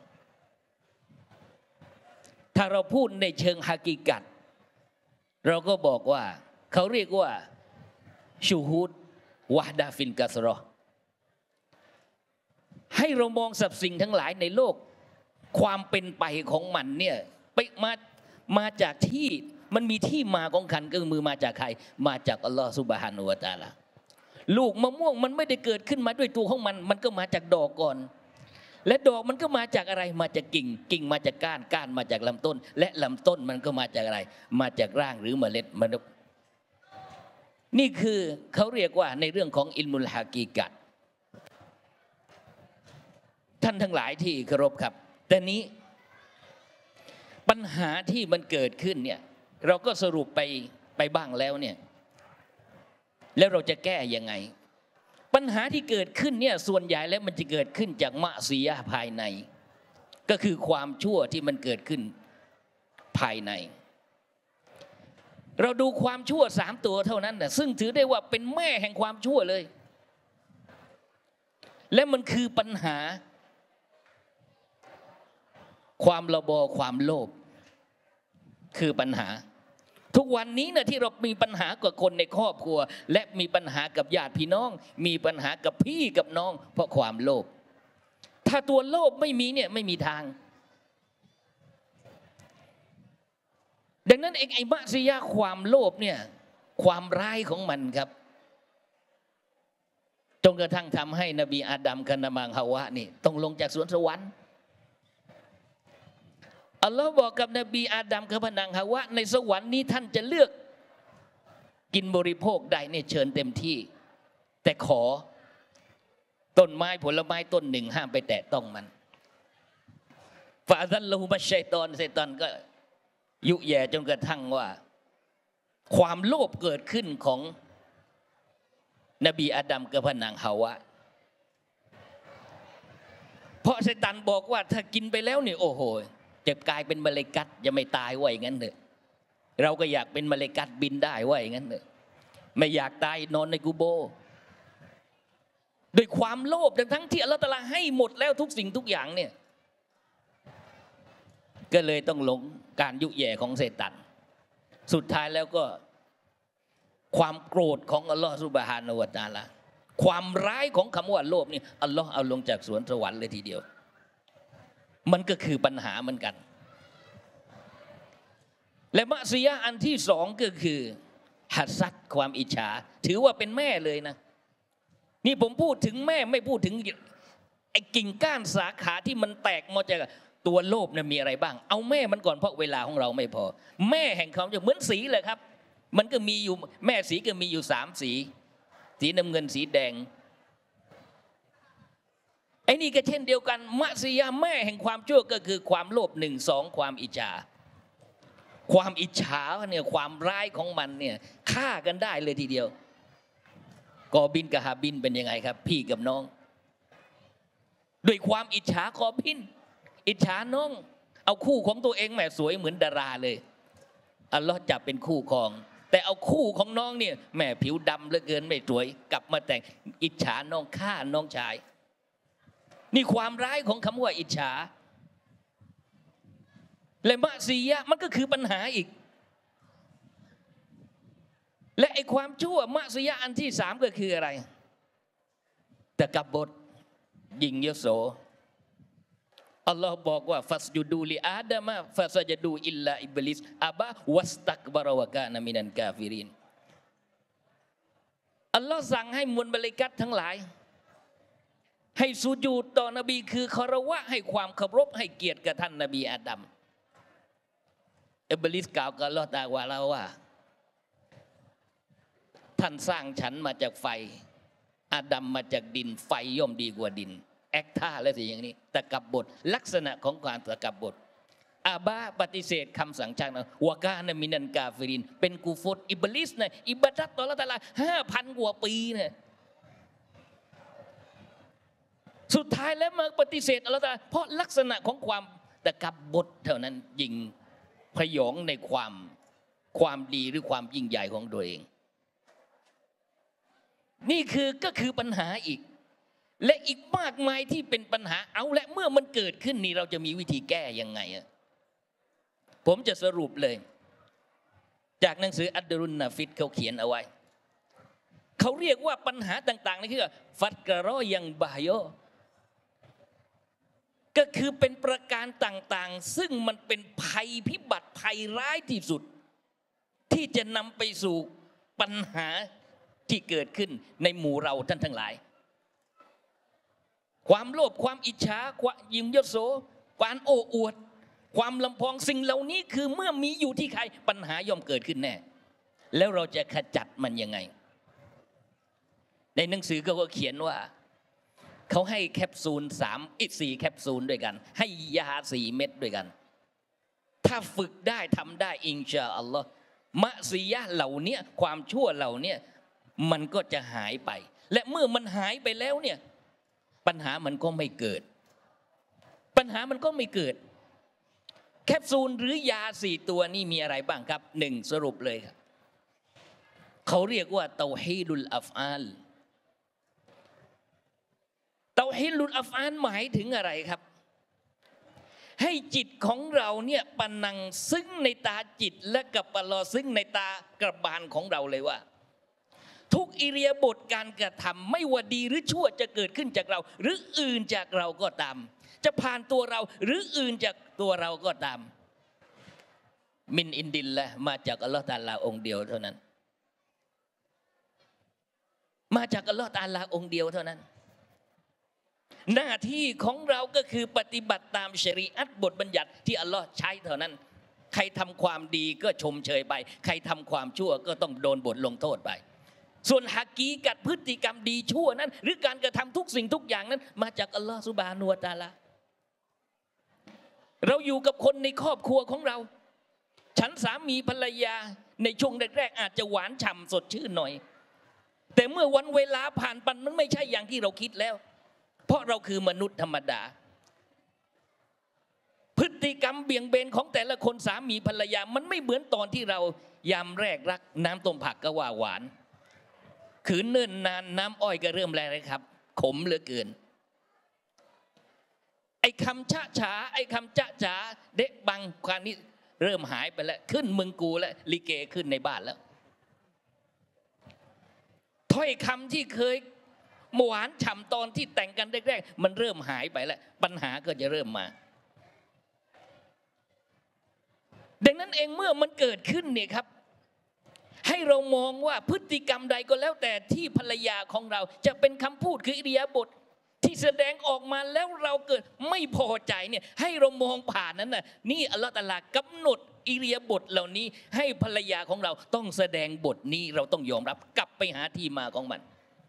ถ้าเราพูดในเชิงฮากิกัตเราก็บอกว่าเขาเรียกว่าชูฮูดวะดาฟินกัสรอให้เรามองสรรพสิ่งทั้งหลายในโลกความเป็นไปของมันเนี่ยไปมามาจากที่มันมีที่มาของขันก็มือมาจากใครมาจากอัลลอฮฺซุบฮานะฮูวะตะอาลาลูกมะม่วงมันไม่ได้เกิดขึ้นมาด้วยตัวของมันมันก็มาจากดอกก่อนและดอกมันก็มาจากอะไรมาจากกิ่งกิ่งมาจากก้านก้านมาจากลำต้นและลำต้นมันก็มาจากอะไรมาจากรากหรือเมล็ดมันนี่คือเขาเรียกว่าในเรื่องของอิลมุลฮากีกัตท่านทั้งหลายที่เคารพครับแต่นี้ปัญหาที่มันเกิดขึ้นเนี่ยเราก็สรุปไปไปบ้างแล้วเนี่ยแล้วเราจะแก้ยังไงปัญหาที่เกิดขึ้นเนี่ยส่วนใหญ่แล้วมันจะเกิดขึ้นจากมะซียะห์ภายในก็คือความชั่วที่มันเกิดขึ้นภายในเราดูความชั่วสามตัวเท่านั้นนะซึ่งถือได้ว่าเป็นแม่แห่งความชั่วเลยและมันคือปัญหาความระบอความโลภคือปัญหาทุกวันนี้นะที่เรามีปัญหากับคนในครอบครัวและมีปัญหากับญาติพี่น้องมีปัญหากับพี่กับน้องเพราะความโลภถ้าตัวโลภไม่มีเนี่ยไม่มีทางดังนั้นเองไอ้มะซิยะห์ความโลภเนี่ยความร้ายของมันครับจนกระทั่งทำให้นบีอาดัมกับนางฮาวะนี่ต้องลงจากสวนสวรรค์อัลลอฮ์บอกกับนบีอาดัมกับนางฮาวะในสวรรค์นี้ท่านจะเลือกกินบริโภคได้เนี่ยเชิญเต็มที่แต่ขอต้นไม้ผลไม้ต้นหนึ่งห้ามไปแตะต้องมันฟาซัลลูมัชชัยฏอนชัยฏอนก็ยุแย่จนกระทั่งว่าความโลภเกิดขึ้นของนบีอาดัมกับนางฮาวะเพราะชัยฏอนบอกว่าถ้ากินไปแล้วเนี่ยโอ้โหจะกลายเป็นมะเลกัตจะไม่ตายว่าอย่างนั้นเถอะเราก็อยากเป็นมะเลกัตบินได้ว่าอย่างนั้นเถอะไม่อยากตายนอนในกุโบด้วยความโลภทั้งที่อัลลอฮฺตะอาลาให้หมดแล้วทุกสิ่งทุกอย่างเนี่ยก็เลยต้องหลงการยุแย่ของชัยฏอนสุดท้ายแล้วก็ความโกรธของอัลลอฮฺซุบฮานะฮูวะตะอาลาความร้ายของคำว่าโลภนี่อัลลอฮฺเอาลงจากสวนสวรรค์เลยทีเดียวมันก็คือปัญหาเหมือนกันและมะซิยะห์อันที่สองก็คือหัสซัดความอิจฉาถือว่าเป็นแม่เลยนะนี่ผมพูดถึงแม่ไม่พูดถึงไอ้กิ่งก้านสาขาที่มันแตกมาจากตัวโลภเนี่ยมีอะไรบ้างเอาแม่มันก่อนเพราะเวลาของเราไม่พอแม่แห่งความจะเหมือนสีเลยครับมันก็มีอยู่แม่สีก็มีอยู่สามสีสีน้ำเงินสีแดงไอ้นี่ก็เช่นเดียวกันมะซิยะห์แม่แห่งความชั่วก็คือความโลภหนึ่งสองความอิจฉาความอิจฉาเนี่ยความร้ายของมันเนี่ยฆ่ากันได้เลยทีเดียวกอบินกับฮาบินเป็นยังไงครับพี่กับน้องด้วยความอิจฉากอบินอิจฉาน้องเอาคู่ของตัวเองแหมสวยเหมือนดาราเลยอัลลอฮ์จับเป็นคู่ครองแต่เอาคู่ของน้องเนี่ยแหมผิวดำเหลือเกินไม่สวยกลับมาแต่งอิจฉาน้องฆ่าน้องชายนี่ความร้ายของคำว่าอิจฉาและมะซิยะห์มันก็คือปัญหาอีกและไอ้ความชั่วมะซิยะห์อันที่สามก็คืออะไรตะกับบรยิ่งยโสอัลลอฮ์บอกว่าฟัสจุดูลิอาดามะฟัสจดูอิลลาอิบลิสอะบะวัสตักบารวะกานะมินันกาฟิรินอัลลอฮ์สั่งให้มวลมะลาอิกะฮ์ทั้งหลายให้สุญูดต่อนบีคือเคารวะให้ความเคารพให้เกียรติกับท่านนบีอาดัมอิบลิสกล่าวกับอัลลอฮ์ตะอาลาว่าท่านสร้างฉันมาจากไฟอาดัมมาจากดินไฟย่อมดีกว่าดินแอคท่าและสิ่งอย่างนี้ตะกับบทลักษณะของการตะกับบทอาบาปฏิเสธคำสั่งชักนะวะกานะมินันกาฟิรินเป็นกูฟรอิบลิสนะอิบาดัตต่ออัลเลาะห์ตะอาลาห้าพันกว่าปีเนี่ยสุดท้ายแล้วมาปฏิเสธอัลเลาะห์ตะอาลาเพราะลักษณะของความตะกับบทเท่านั้นยิงพยองในความความดีหรือความยิ่งใหญ่ของตัวเองนี่คือก็คือปัญหาอีกและอีกมากมายที่เป็นปัญหาเอาและเมื่อมันเกิดขึ้นนี่เราจะมีวิธีแก้ยังไงอะผมจะสรุปเลยจากหนังสืออัดดุรุนนาฟิดเขาเขียนเอาไว้เขาเรียกว่าปัญหาต่างๆนี่คือฟัดกะรอยังบาโยก็คือเป็นประการต่างๆซึ่งมันเป็นภัยพิบัติภัยร้ายที่สุดที่จะนำไปสู่ปัญหาที่เกิดขึ้นในหมู่เราท่านทั้งหลายความโลภความอิจฉาความยิงยโสความโอ้อวดความลำพองสิ่งเหล่านี้คือเมื่อมีอยู่ที่ใครปัญหาย่อมเกิดขึ้นแน่แล้วเราจะขจัดมันยังไงในหนังสือเขาก็เขียนว่าเขาให้แคปซูลสามอีกสี่แคปซูลด้วยกันให้ยาสี่เม็ดด้วยกันถ้าฝึกได้ทำได้อินชาอัลลอฮ์มะซิยะห์เหล่านี้ความชั่วเหล่านี้มันก็จะหายไปและเมื่อมันหายไปแล้วเนี่ยปัญหามันก็ไม่เกิดปัญหามันก็ไม่เกิดแคปซูลหรือยาสี่ตัวนี่มีอะไรบ้างครับหนึ่งสรุปเลยครับเขาเรียกว่าเตาฮีดุลอัฟอาลเตาฮีดุลอัฟอาลหมายถึงอะไรครับให้จิตของเราเนี่ยปนังซึ่งในตาจิตและกับอัลลอฮ์ซึ่งในตากระบาลของเราเลยว่าทุกอิริยาบถการกระทำไม่ว่าดีหรือชั่วจะเกิดขึ้นจากเราหรืออื่นจากเราก็ตามจะผ่านตัวเราหรืออื่นจากตัวเราก็ตามมินอินดินละมาจากอัลลอฮ์ตะอาลาองค์เดียวเท่านั้นมาจากอัลลอฮ์ตะอาลาองค์เดียวเท่านั้นหน้าที่ของเราก็คือปฏิบัติตามชะรีอะห์บทบัญญัติที่อัลลอฮ์ใช้เท่านั้นใครทำความดีก็ชมเชยไปใครทำความชั่วก็ต้องโดนบทลงโทษไปส่วนฮากีกัดพฤติกรรมดีชั่วนั้นหรือการกระทำทุกสิ่งทุกอย่างนั้นมาจากอัลลอฮ์ซุบฮานะฮูวะตะอาลาเราอยู่กับคนในครอบครัวของเราฉันสามีภรรยาในช่วงแรกๆอาจจะหวานฉ่ำสดชื่นหน่อยแต่เมื่อวันเวลาผ่านไปมันไม่ใช่อย่างที่เราคิดแล้วเพราะเราคือมนุษย์ธรรมดาพฤติกรรมเบี่ยงเบนของแต่ละคนสามีภรรยามันไม่เหมือนตอนที่เรายามแรกรักน้ำต้มผักก็ว่าหวานขืนเนิ่นนานน้ำอ้อยก็เริ่มแรงเลยครับขมเหลือเกินไอ้คำชะฉาไอ้คำจะจ๋าเด็กบังความนี้เริ่มหายไปแล้วขึ้นมึงกูแล้วลิเกขึ้นในบ้านแล้วถ้อยคำที่เคยหวานฉ่ำตอนที่แต่งกันแรกๆมันเริ่มหายไปแล้วปัญหาก็จะเริ่มมาดังนั้นเองเมื่อมันเกิดขึ้นเนี่ยครับให้เรามองว่าพฤติกรรมใดก็แล้วแต่ที่ภรรยาของเราจะเป็นคำพูดคืออิริยาบถที่แสดงออกมาแล้วเราเกิดไม่พอใจเนี่ยให้เรามองผ่านนั้นน่ะนี่อัลลอฮฺตะอาลากำหนดอิริยาบถเหล่านี้ให้ภรรยาของเราต้องแสดงบทนี้เราต้องยอมรับกลับไปหาที่มาของมัน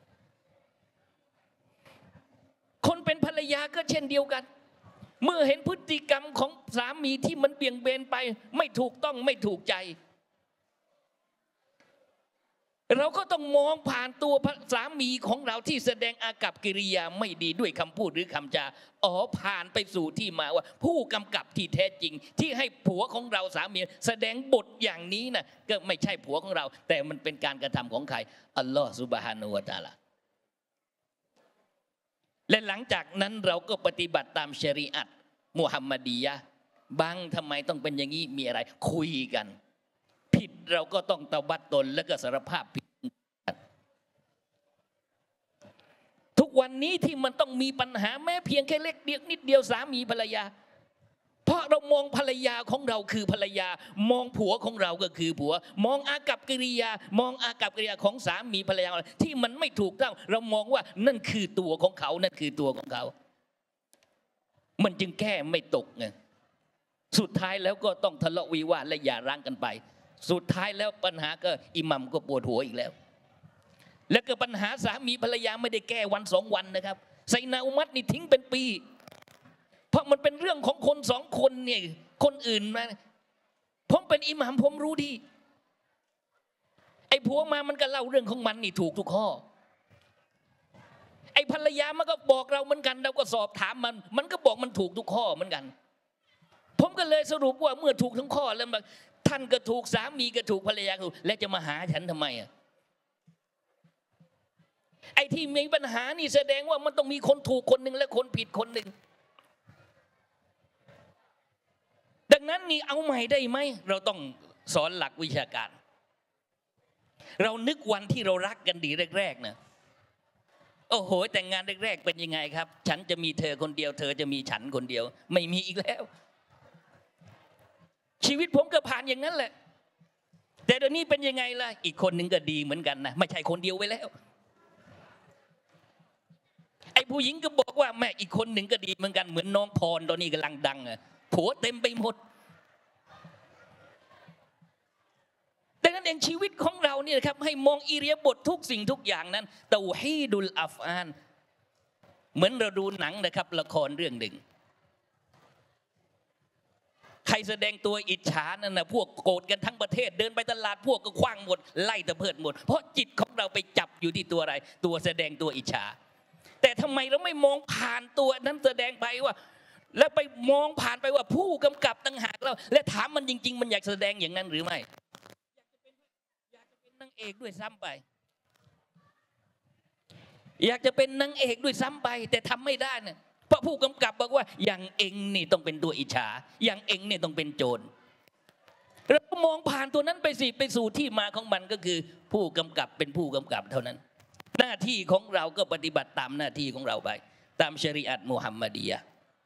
คนเป็นภรรยาก็เช่นเดียวกันเมื่อเห็นพฤติกรรมของสามีที่มันเบี่ยงเบนไปไม่ถูกต้องไม่ถูกใจเราก็ต้องมองผ่านตัวสามีของเราที่แสดงอากัปกิริยาไม่ดีด้วยคำพูดหรือคำจาอ๋อผ่านไปสู่ที่มาว่าผู้กำกับที่แท้จริงที่ให้ผัวของเราสามีแสดงบทอย่างนี้นะก็ไม่ใช่ผัวของเราแต่มันเป็นการกระทำของใครอัลลอฮฺซุบฮานะฮูวะตะอาลาและหลังจากนั้นเราก็ปฏิบัติตามชะรีอะห์มุฮัมมัดียะห์บังทำไมต้องเป็นอย่างนี้มีอะไรคุยกันผิดเราก็ต้องตะบัดตนแล้วก็สารภาพผิดทุกวันนี้ที่มันต้องมีปัญหาแม้เพียงแค่เล็กเดียวนิดเดียวสามีภรรยาเพราะเรามองภรรยาของเราคือภรรยามองผัวของเราก็คือผัวมองอากัปกิริยามองอากัปกิริยาของสามีภรรยาที่มันไม่ถูกต้องเรามองว่านั่นคือตัวของเขานั่นคือตัวของเขามันจึงแก้ไม่ตกไงสุดท้ายแล้วก็ต้องทะเลาะวิวาทและหย่าร้างกันไปสุดท้ายแล้วปัญหาก็อิหมัมก็ปวดหัวอีกแล้วแล้วก็ปัญหาสามีภรรยาไม่ได้แก้วันสองวันนะครับไซนาอุมัดนี่ทิ้งเป็นปีเพราะมันเป็นเรื่องของคนสองคนเนี่ยคนอื่นมาผมเป็นอิหมัมผมรู้ดีไอ้ผัวมามันก็เล่าเรื่องของมันนี่ถูกทุกข้อไอ้ภรรยามันก็บอกเราเหมือนกันเราก็สอบถามมันมันก็บอกมันถูกทุกข้อเหมือนกันผมก็เลยสรุปว่าเมื่อถูกทั้งข้อแล้วท่านก็ถูกสามีก็ถูกภรรยาก็ถูกและจะมาหาฉันทำไมอ่ะไอ้ที่มีปัญหานี่แสดงว่ามันต้องมีคนถูกคนหนึ่งและคนผิดคนหนึ่งดังนั้นนี่เอาใหม่ได้ไหมเราต้องสอนหลักวิชาการเรานึกวันที่เรารักกันดีแรกๆนะโอ้โหแต่งงานแรกๆเป็นยังไงครับฉันจะมีเธอคนเดียวเธอจะมีฉันคนเดียวไม่มีอีกแล้วชีวิตผมก็ผ่านอย่างนั้นแหละแต่เดี๋ยวนี้เป็นยังไงล่ะอีกคนหนึ่งก็ดีเหมือนกันนะไม่ใช่คนเดียวไว้แล้วไอ้ผู้หญิงก็บอกว่าแม่อีกคนหนึ่งก็ดีเหมือนกันเหมือนน้องพรตอนนี้กำลังดังอ่ะผัวเต็มไปหมดดังนั้นเองชีวิตของเราเนี่ยครับให้มองอิริยาบถทุกสิ่งทุกอย่างนั้นเตาฮีดุลอัฟอานเหมือนเราดูหนังนะครับละครเรื่องหนึ่งใครแสดงตัวอิจฉานั่นนะพวกโกรธกันทั้งประเทศเดินไปตลาดพวกก็คว้างหมดไล่ตะเพิดหมดเพราะจิตของเราไปจับอยู่ที่ตัวอะไรตัวแสดงตัวอิจฉาแต่ทำไมเราไม่มองผ่านตัวนั้นแสดงไปว่าแล้วไปมองผ่านไปว่าผู้กำกับต่างหากเราและถามมันจริงๆมันอยากแสดงอย่างนั้นหรือไม่อยากจะเป็นอยากจะเป็นนางเอกด้วยซ้ำไปอยากจะเป็นนางเอกด้วยซ้ำไปแต่ทำไม่ได้เนี่ยเพราะผู้กำกับบอกว่าอย่างเองนี่ต้องเป็นตัวอิจฉาอย่างเองนี่ต้องเป็นโจรเรามองผ่านตัวนั้นไปสิไปสู่ที่มาของมันก็คือผู้กำกับเป็นผู้กำกับเท่านั้นหน้าที่ของเราก็ปฏิบัติตามหน้าที่ของเราไปตามชะรีอะห์มุฮัมมัดียะห์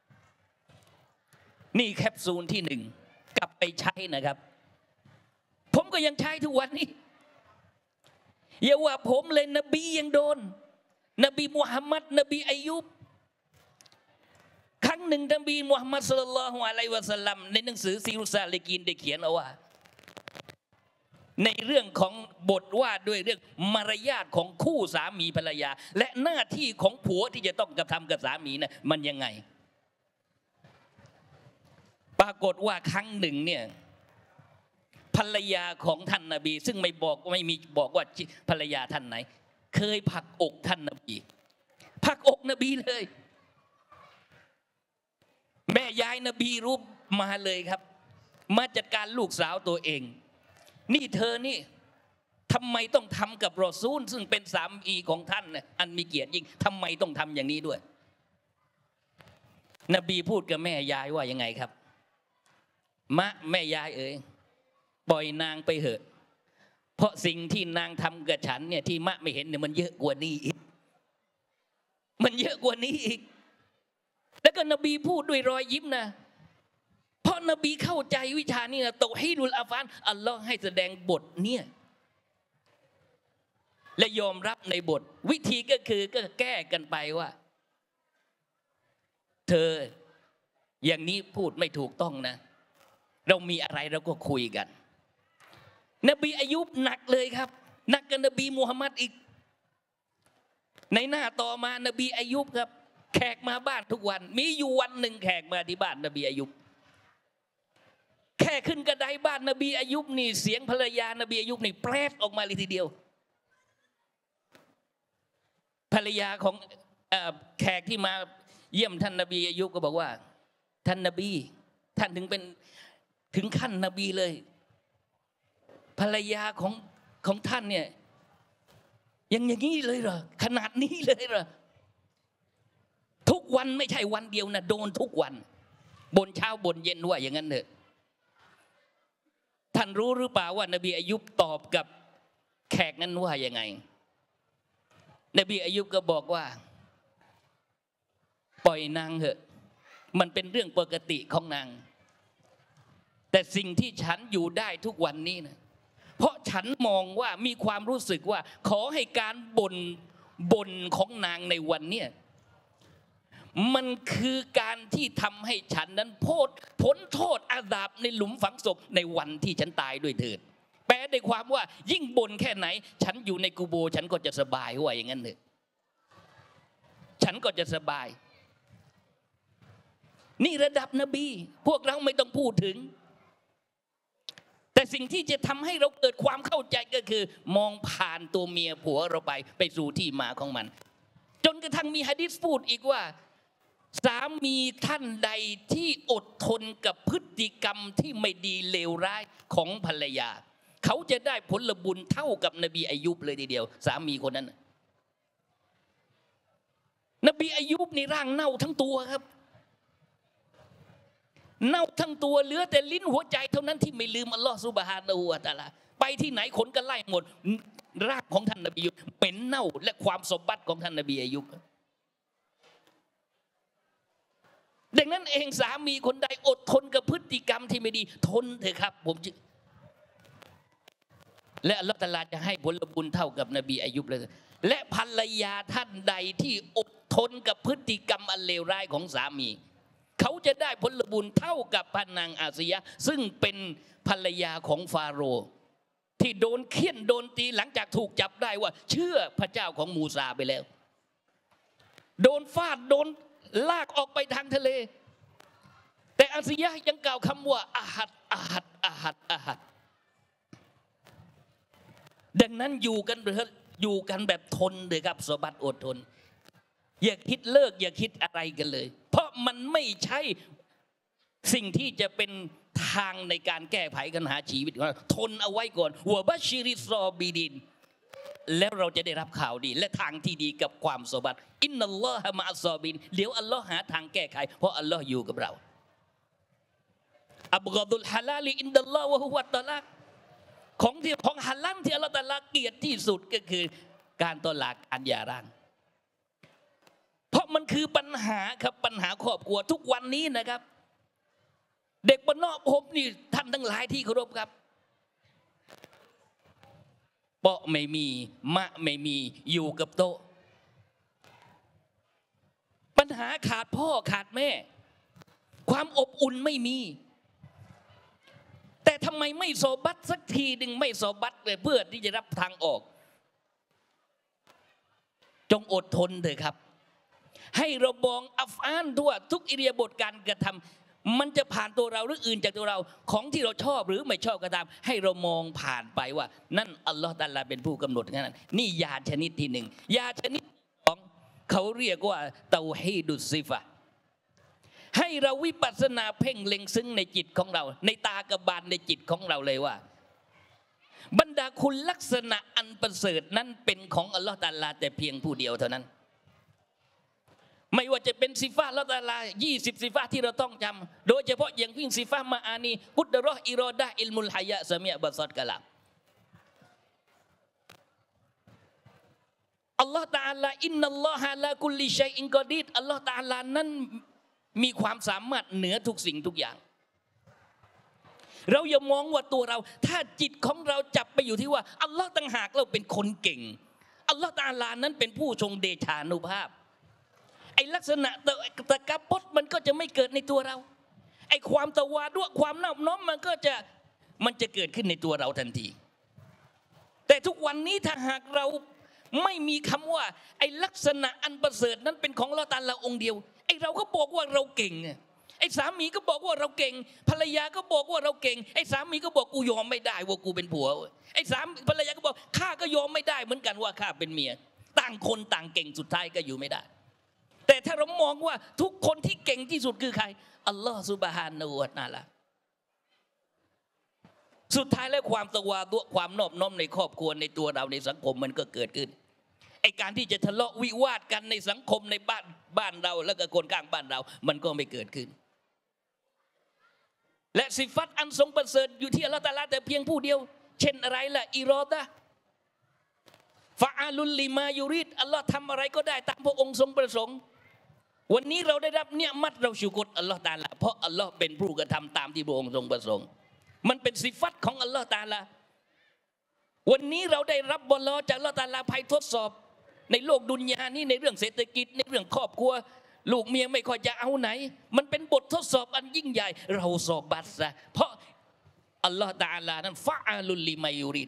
นี่แคปซูลที่หนึ่งกลับไปใช้นะครับผมก็ยังใช้ทุกวันนี้อย่าว่าผมเลยนบียังโดนนบีมุฮัมมัดนบีอายุบครั้งหนึ่งนบีมุฮัมมัดศ็อลลัลลอฮุอะลัยฮิวะซัลลัมในหนังสือซีรุซาลิกีนได้เขียนเอาว่าในเรื่องของบทว่าด้วยเรื่องมารยาทของคู่สามีภรรยาและหน้าที่ของผัวที่จะต้องกระทำกับสามีนะมันยังไงปรากฏว่าครั้งหนึ่งเนี่ยภรรยาของท่านนบีซึ่งไม่บอกไม่มีบอกว่าภรรยาท่านไหนเคยผลักอกท่านนบีผลักอกนบีเลยแม่ยายนบีรู้มาเลยครับมาจัดการลูกสาวตัวเองนี่เธอนี่ทำไมต้องทำกับรอซูลซึ่งเป็นสามีของท่านเนี่ยอันมีเกียรติยิ่งทำไมต้องทำอย่างนี้ด้วยนบีพูดกับแม่ยายว่ายังไงครับมะแม่ยายเอ๋ยปล่อยนางไปเถอะเพราะสิ่งที่นางทำกับฉันเนี่ยที่มะไม่เห็นเนี่ยมันเยอะกว่านี้อีกมันเยอะกว่านี้อีกแล้วก็นบีพูดด้วยรอยยิ้มนะเพราะนบีเข้าใจวิชานี่นะตกให้รุลอาฟานอัลลอฮ์ให้แสดงบทเนี่ยและยอมรับในบทวิธีก็คือก็แก้กันไปว่าเธออย่างนี้พูดไม่ถูกต้องนะเรามีอะไรเราก็คุยกันนบีอายุบหนักเลยครับหนักกับนบีมูฮัมมัดอีกในหน้าต่อมานบีอายุบครับแขกมาบ้านทุกวันมีอยู่วันหนึ่งแขกมาที่บ้านนบีอายุบแค่ขึ้นกระไดบ้านนบีอายุบนี่เสียงภรรยานบีอายุบนี่แปรดออกมาเลยทีเดียวภรรยาของแขกที่มาเยี่ยมท่านนบีอายุบก็บอกว่าท่านนบีท่านถึงเป็นถึงขั้นนบีเลยภรรยาของของท่านเนี่ยยังอย่างนี้เลยเหรอขนาดนี้เลยเหรอทุกวันไม่ใช่วันเดียวนะโดนทุกวันบนเช้าบนเย็นว่าอย่างนั้นเถอะท่านรู้หรือเปล่าว่านบีอายุบตอบกับแขกนั้นว่ายังไงนบีอายุบก็บอกว่าปล่อยนางเถอะมันเป็นเรื่องปกติของนางแต่สิ่งที่ฉันอยู่ได้ทุกวันนี้นะเพราะฉันมองว่ามีความรู้สึกว่าขอให้การบ่นบ่นของนางในวันนี้มันคือการที่ทำให้ฉันนั้นพ้นพ้นโทษอาสาบในหลุมฝังศพในวันที่ฉันตายด้วยเถิดแปลได้ความว่ายิ่งบ่นแค่ไหนฉันอยู่ในกูโบฉันก็จะสบายว่าอย่างนั้นเถอะฉันก็จะสบายนี่ระดับนบีพวกเราไม่ต้องพูดถึงแต่สิ่งที่จะทำให้เราเกิดความเข้าใจก็คือมองผ่านตัวเมียผัวเราไปไปสู่ที่มาของมันจนกระทั่งมีหะดีษพูดอีกว่าสามีท่านใดที่อดทนกับพฤติกรรมที่ไม่ดีเลวร้ายของภรรยาเขาจะได้ผลบุญเท่ากับนบีอายุบเลยทีเดียวสามีคนนั้นนบีอายุบนี่ร่างเน่าทั้งตัวครับเน่าทั้งตัวเหลือแต่ลิ้นหัวใจเท่านั้นที่ไม่ลืมอัลลอฮฺซุบฮานะฮูวะตะอาลาไปที่ไหนคนก็ไล่หมดร่างของท่านนบีอายุบเป็นเน่าและความสมบัติของท่านนบีอายุบดังนั้นเองสามีคนใดอดทนกับพฤติกรรมที่ไม่ดีทนเถอะครับผมและอัลลอฮฺตะอาลาจะให้ผลบุญเท่ากับนบีอายุบเลยและภรรยาท่านใดที่อดทนกับพฤติกรรมอันเลวร้ายของสามีเขาจะได้ผลบุญเท่ากับพระนางอาซียะซึ่งเป็นภรรยาของฟาโรห์ที่โดนเฆี่ยนโดนตีหลังจากถูกจับได้ว่าเชื่อพระเจ้าของมูซาไปแล้วโดนฟาดโดนลากออกไปทางทะเลแต่อาซียะยังกล่าวคำว่าอาหัดอาหัดอาหัดอาหัดดังนั้นอยู่กันอยู่กันแบบทนเลยครับสบัดอดทนอย่าคิดเลิกอย่าคิดอะไรกันเลยเพราะมันไม่ใช่สิ่งที่จะเป็นททางในการแก้ไขปัญหาชีวิตของเราทนเอาไว้ก่อนวะบัชชิริซอบิดินแล้วเราจะได้รับข่าวดีและทางที่ดีกับความสบัดอินนัลลอฮะมะอัสซอบินเดี๋ยวอัลลอฮ์หาทางแก้ไขเพราะอัลลอฮ์อยู่กับเราอับกอดุลฮาลาลีอินดัลลอฮ์วะฮุวัตตะลักของที่ของฮาลาลที่อัลลอฮ์ตะลักเกลียดที่สุดก็คือการตอลากการหย่าร้างเพราะมันคือปัญหาครับปัญหาครอบครัวทุกวันนี้นะครับเด็กบ้านนอกผมนี่ท่านทั้งหลายที่เคารพครับเปาะไม่มีมะไม่มีอยู่กับโต๊ะปัญหาขาดพ่อขาดแม่ความอบอุ่นไม่มีแต่ทำไมไม่โซบัตสักทีหนึ่งไม่โซบัตเลยเพื่อที่จะรับทางออกจงอดทนเถอะครับให้เรามองอัฟอานทั่วทุกอิริยาบถการกระทำมันจะผ่านตัวเราหรืออื่นจากตัวเราของที่เราชอบหรือไม่ชอบก็ตามให้เรามองผ่านไปว่านั่นอัลลอฮฺตะอาลาเป็นผู้กำหนดงั้นนี่ยาชนิดที่หนึ่งยาชนิดสองเขาเรียกว่าเตาฮีดุซิฟะให้เราวิปัสสนาเพ่งเล็งซึ้งในจิตของเราในตากระบาลในจิตของเราเลยว่าบรรดาคุณลักษณะอันประเสริฐนั้นเป็นของอัลลอฮฺตะอาลาแต่เพียงผู้เดียวเท่านั้นไม่ว่าจะเป็นซิฟาละตะอาลายี่สิบซิฟาที่เราต้องจำโดยเฉพาะอย่างยิ่งซิฟามาอานีกุดเราะห์อิรอดะห์อิลมุลฮายะซะมีอะบัศรกะลาอัลลอฮฺตะอาลาอินนัลลอฮะลากุลลิชัยอินกอดีรอัลลอฮฺตะอาลานั้นมีความสามารถเหนือทุกสิ่งทุกอย่างเราอย่ามองว่าตัวเราถ้าจิตของเราจับไปอยู่ที่ว่าอัลลอฮฺต่างหากเราเป็นคนเก่งอัลลอฮฺตะอาลานั้นเป็นผู้ทรงเดชานุภาพไอ้ลักษณะตะกะปดมันก็จะไม่เกิดในตัวเราไอ้ความตะวาด้วยความนอบน้อมมันก็จะมันจะเกิดขึ้นในตัวเราทันทีแต่ทุกวันนี้ถ้าหากเราไม่มีคำว่าไอ้ลักษณะอันประเสริฐนั้นเป็นของอัลเลาะห์ตะอาลาองค์เดียวไอ้เราก็บอกว่าเราเก่งไอ้สามีก็บอกว่าเราเก่งภรรยาก็บอกว่าเราเก่งไอ้สามีก็บอกกูยอมไม่ได้ว่ากูเป็นผัวไอ้สามีภรรยาก็บอกข้าก็ยอมไม่ได้เหมือนกันว่าข้าเป็นเมียต่างคนต่างเก่งสุดท้ายก็อยู่ไม่ได้แต่ถ้าเรามองว่าทุกคนที่เก่งที่สุดคือใครอัลลอฮฺซุบฮานะฮูวะตะอาลาสุดท้ายแล้วความตะวาดุความนอบน้อมในครอบครัวในตัวเราในสังคมมันก็เกิดขึ้นไอการที่จะทะเลาะวิวาทกันในสังคมในบ้านบ้านเราแล้วก็คนข้างบ้านเรามันก็ไม่เกิดขึ้นและสิฟัตอันทรงประเสริฐอยู่ที่อัลลอฮฺตะอาลาแต่เพียงผู้เดียวเช่นอะไรล่ะอิรอดะห์ฟะอาลุลลิมายูริดอัลลอฮ์ทำอะไรก็ได้ตามพระองค์ทรงประสงค์วันนี้เราได้รับเนียมัตเราชุกรอัลลอฮ์ตะอาลาเพราะอัลลอฮ์เป็นผู้กระทำตามที่พระองค์ทรงประสงค์มันเป็นสิฟัตของอัลลอฮ์ตะอาลาวันนี้เราได้รับบอลจากอัลลอฮ์ตะอาลาภัยทดสอบในโลกดุนยานี้ในเรื่องเศรษฐกิจในเรื่องครอบครัวลูกเมียไม่ค่อยจะเอาไหนมันเป็นบททดสอบอันยิ่งใหญ่เราสอบบัตรซะเพราะอัลลอฮ์ตะอาลานั้นฟะอาลุลลิมายูริด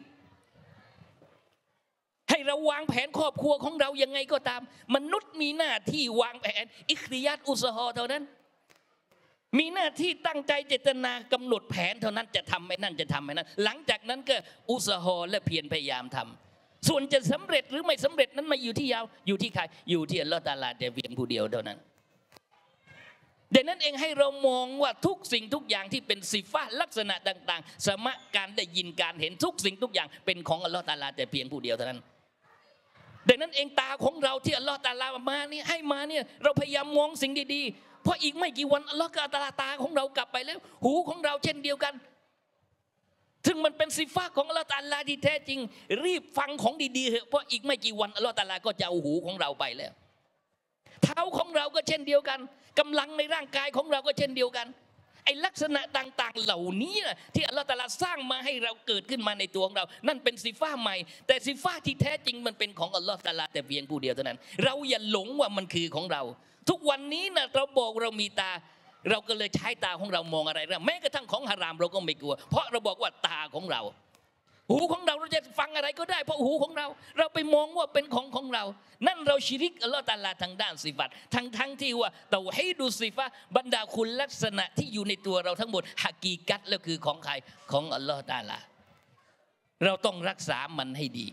ให้เราวางแผนครอบครัวของเรายังไงก็ตามมนุษย์มีหน้าที่วางแผนอิคติยัตอุสฮอเท่านั้นมีหน้าที่ตั้งใจเจตนากำหนดแผนเท่านั้นจะทำไอ้นั่นจะทำไอ้นั้นหลังจากนั้นก็อุสฮอและเพียรพยายามทำส่วนจะสำเร็จหรือไม่สำเร็จนั้นมาอยู่ที่ยาวอยู่ที่ใครอยู่ที่อัลลอฮฺตะอาลาแต่เพียงผู้เดียวเท่านั้นดังนั้นเองให้เรามองว่าทุกสิ่งทุกอย่างที่เป็นสิฟะห์ลักษณะต่างๆสมะการได้ยินการเห็นทุกสิ่งทุกอย่างเป็นของอัลลอฮฺตะอาลาแต่เพียงผู้เดียวเท่านั้นดังนั้นเองตาของเราที่อัลลอฮฺตะอาลามาเนี่ยให้มาเนี่ยเราพยายามมองสิ่งดีๆเพราะอีกไม่กี่วันอัลลอฮฺก็ตะอาลาตาของเรากลับไปแล้วหูของเราเช่นเดียวกันซึ่งมันเป็นสิฟะห์ของอัลลอฮฺตะอาลาที่แท้จริงรีบฟังของดีๆเถอะเพราะอีกไม่กี่วันอัลลอฮฺตะอาลาก็จะเอาหูของเราไปแล้วเท้าของเราก็เช่นเดียวกันกำลังในร่างกายของเราก็เช่นเดียวกันไอ้ลักษณะต่างๆเหล่านี้นะที่อัลลอฮฺตะอาลาสร้างมาให้เราเกิดขึ้นมาในตัวของเรานั่นเป็นสิฟะห์ใหม่แต่สิฟะห์ที่แท้จริงมันเป็นของอัลลอฮฺตะอาลาแต่เพียงผู้เดียวเท่านั้นเราอย่าหลงว่ามันคือของเราทุกวันนี้นะเราบอกเรามีตาเราก็เลยใช้ตาของเรามองอะไรนะแม้กระทั่งของฮารามเราก็ไม่กลัวเพราะเราบอกว่าตาของเราหูของเราเราจะฟังอะไรก็ได้เพราะหูของเราเราไปมองว่าเป็นของของเรานั่นเราชิริกอัลลอฮฺตะอาลาทางด้านสิฟัตทั้งทั้งที่ว่าเตาฮีดุสิฟะบรรดาคุณลักษณะที่อยู่ในตัวเราทั้งหมดฮะกีกัตแล้วคือของใครของอัลลอฮฺตะอาลาเราต้องรักษามันให้ดี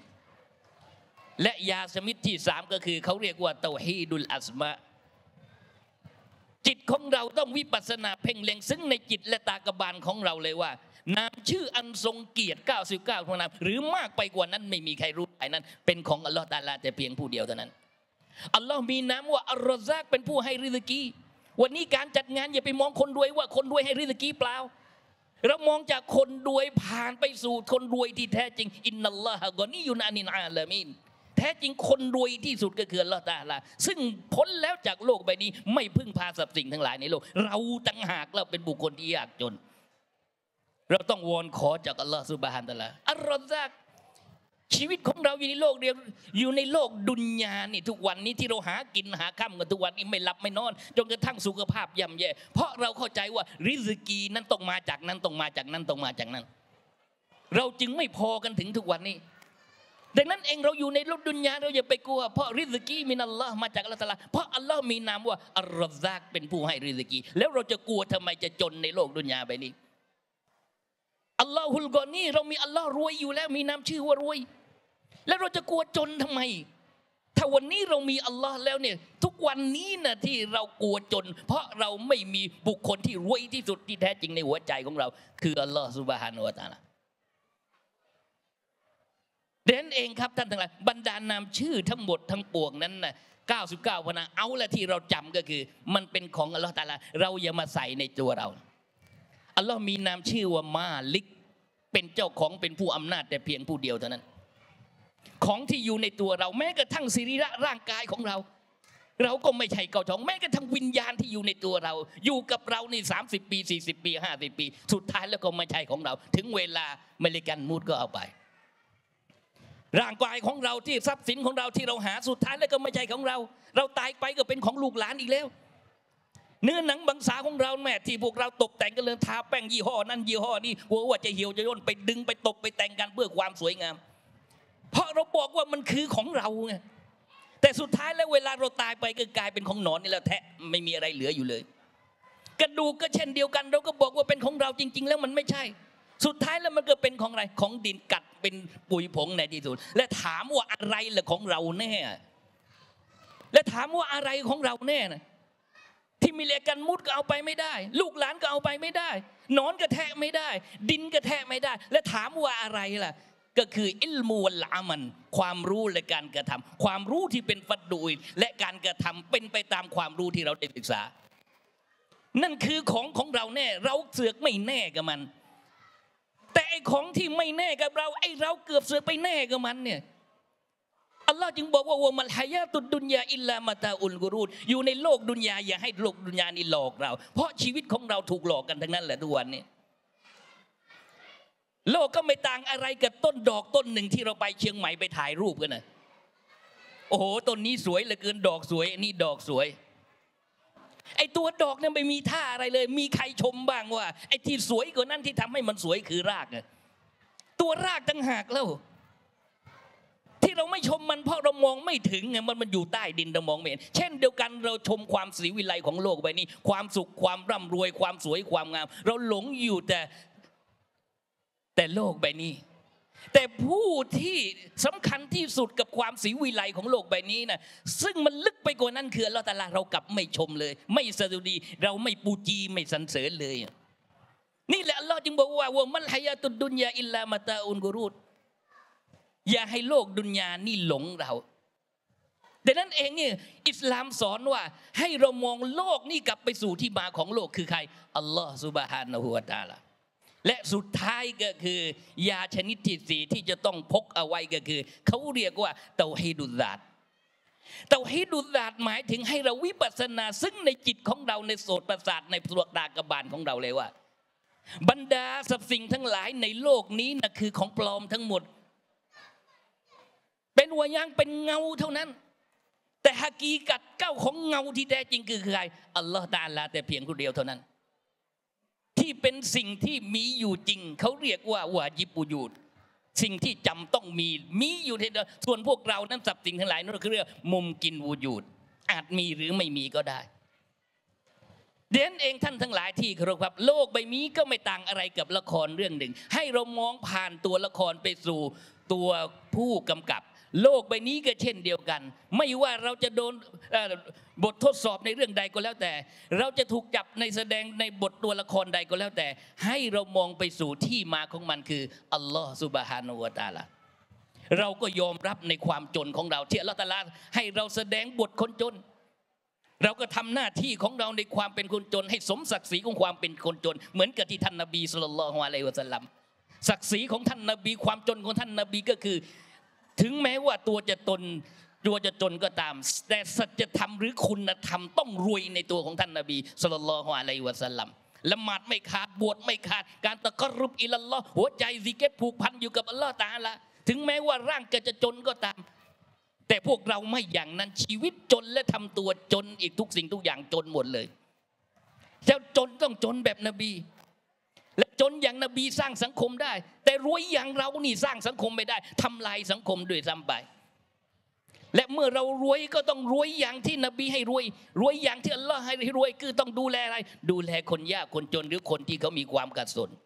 และยาสมิตที่สามก็คือเขาเรียกว่าเตาฮีดุลอัสมาจิตของเราต้องวิปัสสนาเพ่งเล็งซึ่งในจิตและตากบาลของเราเลยว่านามชื่ออันทรงเกียรติเก้าสิบเก้าพระนามหรือมากไปกว่านั้นไม่มีใครรู้ไอ้นั้นเป็นของอัลลอฮฺตะอาลาแต่เพียงผู้เดียวเท่านั้นอัลลอฮ์มีนามว่าอัลรอซากเป็นผู้ให้ริซกีวันนี้การจัดงานอย่าไปมองคนรวยว่าคนรวยให้ริซกีเปล่าเรามองจากคนรวยผ่านไปสู่คนรวยที่แท้จริงอินนัลลอฮะกอนียุนอานินอาลามีนแท้จริงคนรวยที่สุดก็คืออัลลอฮฺตะอาลาซึ่งพ้นแล้วจากโลกใบนี้ไม่พึ่งพาทรัพย์สิ่งทั้งหลายในโลกเราต่างหากเราเป็นบุคคลที่ยากจนเราต้องวอนขอจากอัลลอฮฺซุบฮานะฮูวะตะอาลาอัลรอซากชีวิตของเราอยู่ในโลกเดียวอยู่ในโลกดุนยานี่ทุกวันนี้ที่เราหากินหาค่ำกันทุกวันนี้ไม่หลับไม่นอนจนกระทั่งสุขภาพย่ำแย่เพราะเราเข้าใจว่าริซกีนั้นต้องมาจากนั้นต้องมาจากนั้นต้องมาจากนั้นเราจึงไม่พอกันถึงทุกวันนี้ดังนั้นเองเราอยู่ในโลกดุนยาเราอย่าไปกลัวเพราะริซกีมินัลลอฮ์มาจากอัลลอฮ์ตะอาลาเพราะอัลลอฮ์มีนามว่าอัลรอซากเป็นผู้ให้ริซกีแล้วเราจะกลัวทำไมจะจนในโลกดุนยาใบนี้อัลลอฮุลกอนีเรามีอัลลอฮ์รวยอยู่แล้วมีนามชื่อว่ารวยแล้วเราจะกลัวจนทำไมถ้าวันนี้เรามีอัลลอฮ์แล้วเนี่ยทุกวันนี้นะที่เรากลัวจนเพราะเราไม่มีบุคคลที่รวยที่สุดที่แท้จริงในหัวใจของเราคืออัลลอฮ์ซุบฮานะฮูวะตะอาลาดังนั้นเองครับท่านทั้งหลายบรรดานามชื่อทั้งหมดทั้งปวงนั้นนะเก้าสิบเก้าพระนามเอาละที่เราจำก็คือมันเป็นของอัลลอฮ์ตะอาลาเราอย่ามาใส่ในตัวเราอัลลอฮ์มีนามชื่อว่ามาลิกเป็นเจ้าของเป็นผู้อำนาจแต่เพียงผู้เดียวเท่านั้นของที่อยู่ในตัวเราแม้กระทั่งศีริระร่างกายของเราเราก็ไม่ใช่เก่าของแม้กระทั่งวิญญาณที่อยู่ในตัวเราอยู่กับเรานี่สามสิบปีสี่สิบปีห้าสิบปีสุดท้ายแล้วก็ไม่ใช่ของเราถึงเวลาเมริกันมูดก็เอาไปร่างกายของเราที่ทรัพย์สินของเราที่เราหาสุดท้ายแล้วก็ไม่ใช่ของเราเราตายไปก็เป็นของลูกหลานอีกแล้วเนื้อหนังบังสาของเราแม่ที่พวกเราตกแต่งกันเลยทาแป้งยี่ห้อนั้นยี่ห้อนี้หัวว่าจะเหี่ยวจะย่นไปดึงไปตบไปแต่งกันเพื่อความสวยงามเพราะเราบอกว่ามันคือของเราไงแต่สุดท้ายแล้วเวลาเราตายไปก็กลายเป็นของหนอนนี่แหละแทะไม่มีอะไรเหลืออยู่เลยกระดูกก็เช่นเดียวกันเราก็บอกว่าเป็นของเราจริงๆแล้วมันไม่ใช่สุดท้ายแล้วมันก็เป็นของอะไรของดินกัดเป็นปุ๋ยผงในที่สุดและถามว่าอะไรล่ะของเราแน่และถามว่าอะไรของเราแน่นะที่มีเลกันมุดก็เอาไปไม่ได้ลูกหลานก็เอาไปไม่ได้หนอนก็แทะไม่ได้ดินก็แทะไม่ได้และถามว่าอะไรล่ะก็คืออิลมูวัลอามันความรู้และการกระทำความรู้ที่เป็นฟัดดูและการกระทำเป็นไปตามความรู้ที่เราได้ศึกษานั่นคือของของเราแน่เราเสือกไม่แน่กับมันแต่ไอ้ของที่ไม่แน่กับเราไอ้เราเกือบเสือกไปแน่กับมันเนี่ยอัลลอฮ์จึงบอกว่าวะมัลฮายาตุดดุนยาอิลลามาตาอุลกุรูดอยู่ในโลกดุนยาอย่าให้โลกดุนยานี่หลอกเราเพราะชีวิตของเราถูกหลอกกันทั้งนั้นแหละทุกวันนี้โลกก็ไม่ต่างอะไรกับต้นดอกต้นหนึ่งที่เราไปเชียงใหม่ไปถ่ายรูปกันนะโอ้โหต้นนี้สวยเหลือเกินดอกสวยนี่ดอกสวยไอ้ตัวดอกเนี่ยไม่มีท่าอะไรเลยมีใครชมบ้างว่าไอ้ที่สวยกว่านั้นที่ทำให้มันสวยคือรากไงตัวรากต่างหากแล้วที่เราไม่ชมมันเพราะเรามองไม่ถึงไงมันมันอยู่ใต้ดินเรามองไม่เห็นเช่นเดียวกันเราชมความศรีวิไลของโลกใบนี้ความสุขความร่ำรวยความสวยความงามเราหลงอยู่แต่แต่โลกใบนี้แต่ผู้ที่สำคัญที่สุดกับความศรีวิไลของโลกใบนี้นะซึ่งมันลึกไปกว่านั้นคืออัลเลาะห์ตะอาลาเรากลับไม่ชมเลยไม่สดุดีเราไม่ปูจีไม่สรรเสริญเลยนี่แหละอัลเลาะห์จึงบอกว่าวะมัลฮายาตุดดุนยาอิลลามาตาอุนกุรูดอย่าให้โลกดุนยานี่หลงเราดังนั้นเองเนี่ยอิสลามสอนว่าให้เรามองโลกนี่กลับไปสู่ที่มาของโลกคือใครอัลลอฮฺซุบฮานะฮูวะตะอาลาและสุดท้ายก็คือยาชนิดที่สี่ที่จะต้องพกเอาไว้ก็คือเขาเรียกว่าเตาฮีดุลซาตเตาฮีดุลซาตหมายถึงให้เราวิปัสสนาซึ่งในจิตของเราในโสตประสาทในส่วนตากบาลของเราเลยว่าบรรดาสรรพสิ่งทั้งหลายในโลกนี้นะคือของปลอมทั้งหมดเป็นหัวยางเป็นเงาเท่านั้นแต่ฮากีกัดเก้าของเงาที่แท้จริงคือใครอัลลอฮฺตะอาลาแต่เพียงผู้เดียวเท่านั้นที่เป็นสิ่งที่มีอยู่จริงเขาเรียกว่าวาญิบุญูดสิ่งที่จำต้องมีมีอยู่ในส่วนพวกเรานั้นสับสิ่งทั้งหลายนั่นคือเรียกมุมกินวูญูดอาจมีหรือไม่มีก็ได้เด่นเองท่านทั้งหลายที่เคารพครับโลกใบนี้ก็ไม่ต่างอะไรกับละครเรื่องหนึ่งให้เรามองผ่านตัวละครไปสู่ตัวผู้กำกับโลกใบนี้ก็เช่นเดียวกันไม่ว่าเราจะโดนบททดสอบในเรื่องใดก็แล้วแต่เราจะถูกจับในแสดงในบทตัวละครใดก็แล้วแต่ให้เรามองไปสู่ที่มาของมันคืออัลลอฮฺซุบฮานะฮูวะตะอาลาเราก็ยอมรับในความจนของเราที่อัลลอฮฺตะอาลาให้เราแสดงบทคนจนเราก็ทำหน้าที่ของเราในความเป็นคนจนให้สมศักดิ์ศรีของความเป็นคนจนเหมือนกับที่ท่านนบีศ็อลลัลลอฮุอะลัยฮิวะซัลลัมศักดิ์ศรีของท่านนบีความจนของท่านนบีก็คือถึงแม้ว่าตัวจะตนตัวจะจนก็ตามแต่สัจธรรมหรือคุณธรรมต้องรวยในตัวของท่านนบีศ็อลลัลลอฮุอะลัยฮิวะซัลลัมละหมาดไม่ขาดบวชไม่ขาดการตะกัรรุบอิลัลลอฮ์หัวใจซิกเก็ตผูกพันอยู่กับอัลลอฮ์ตะอาลาถึงแม้ว่าร่างกายจะจนก็ตามแต่พวกเราไม่อย่างนั้นชีวิตจนและทำตัวจนอีกทุกสิ่งทุกอย่างจนหมดเลยเจ้าจนต้องจนแบบนบีและจนอย่างนบีสร้างสังคมได้แต่รวยอย่างเรานี่สร้างสังคมไม่ได้ทำลายสังคมด้วยซ้ำไปและเมื่อเรารวยก็ต้องรวยอย่างที่นบีให้รวยรวยอย่างที่อัลลอฮ์ให้รวยคือต้องดูแลอะไรดูแลคนยากคนจนหรือคนที่เขามีความขัดสน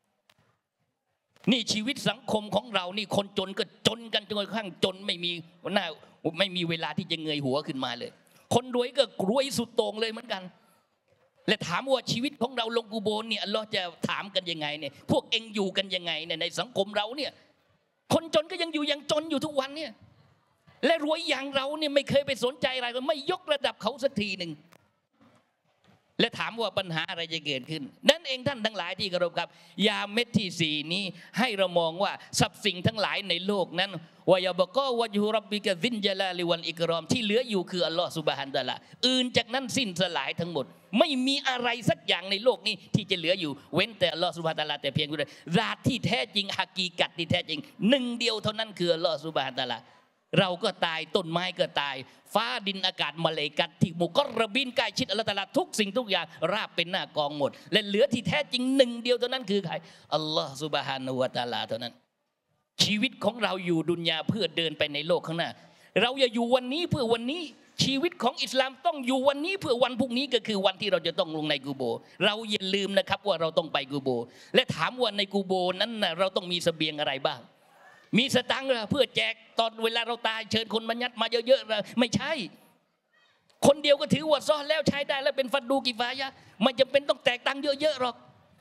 นี่ชีวิตสังคมของเรานี่คนจนก็จนกันจนกระทั่งจนไม่มีหน้าไม่มีเวลาที่จะเงยหัวขึ้นมาเลยคนรวยก็รวยสุดโต่งเลยเหมือนกันและถามว่าชีวิตของเราลงกุโบร์เนี่ยอัลลอฮ์จะถามกันยังไงเนี่ยพวกเองอยู่กันยังไงเนี่ยในสังคมเราเนี่ยคนจนก็ยังอยู่ยังจนอยู่ทุกวันเนี่ยและรวยอย่างเราเนี่ยไม่เคยไปสนใจอะไรเลยไม่ยกระดับเขาสักทีหนึ่งและถามว่าปัญหาอะไรจะเกิดขึ้นนั่นเองท่านทั้งหลายที่เคารพครับยาเม็ดที่สี่นี้ให้เรามองว่าทรัพย์สิ่งทั้งหลายในโลกนั้นวายาบกอวะยูรับบิกะซินจลาลิวัลอิกรอมที่เหลืออยู่คืออัลลอฮฺซุบฮานะฮูวะตะอาลาอื่นจากนั้นสิ้นสลายทั้งหมดไม่มีอะไรสักอย่างในโลกนี้ที่จะเหลืออยู่เว้นแต่อัลลอฮฺซุบฮานะฮูวะตะอาลาแต่เพียงผู้เดียวญาติที่แท้จริงฮากีกัตที่แท้จริงหนึ่งเดียวเท่านั้นคืออัลลอฮฺซุบฮานะฮูวะตะอาลาเราก็ตายต้นไม้ก็ตายฟ้าดินอากาศมะลาอิกะฮ์ที่มุกรรบินใกล้ชิดอัลเลาะห์ตะอาลาทุกสิ่งทุกอย่างราบเป็นหน้ากองหมดและเหลือที่แท้จริงหนึ่งเดียวเท่านั้นคือใครอัลลอฮฺซุบฮานะฮูวะตะอาลาเท่านั้นชีวิตของเราอยู่ดุนยาเพื่อเดินไปในโลกข้างหน้าเราอย่าอยู่วันนี้เพื่อวันนี้ชีวิตของอิสลามต้องอยู่วันนี้เพื่อวันพรุ่งนี้ก็คือวันที่เราจะต้องลงในกูโบเราอย่าลืมนะครับว่าเราต้องไปกูโบและถามว่าในกูโบนั้นนะเราต้องมีเสบียงอะไรบ้างมีสตังค์เพื่อแจกตอนเวลาเราตายเชิญคนมายัดมาเยอะๆไม่ใช่คนเดียวก็ถือว่าซ้อนแล้วใช้ได้แล้วเป็นฟัดดูกิฟายะไม่จำเป็นต้องแตกตังค์เยอะๆหรอก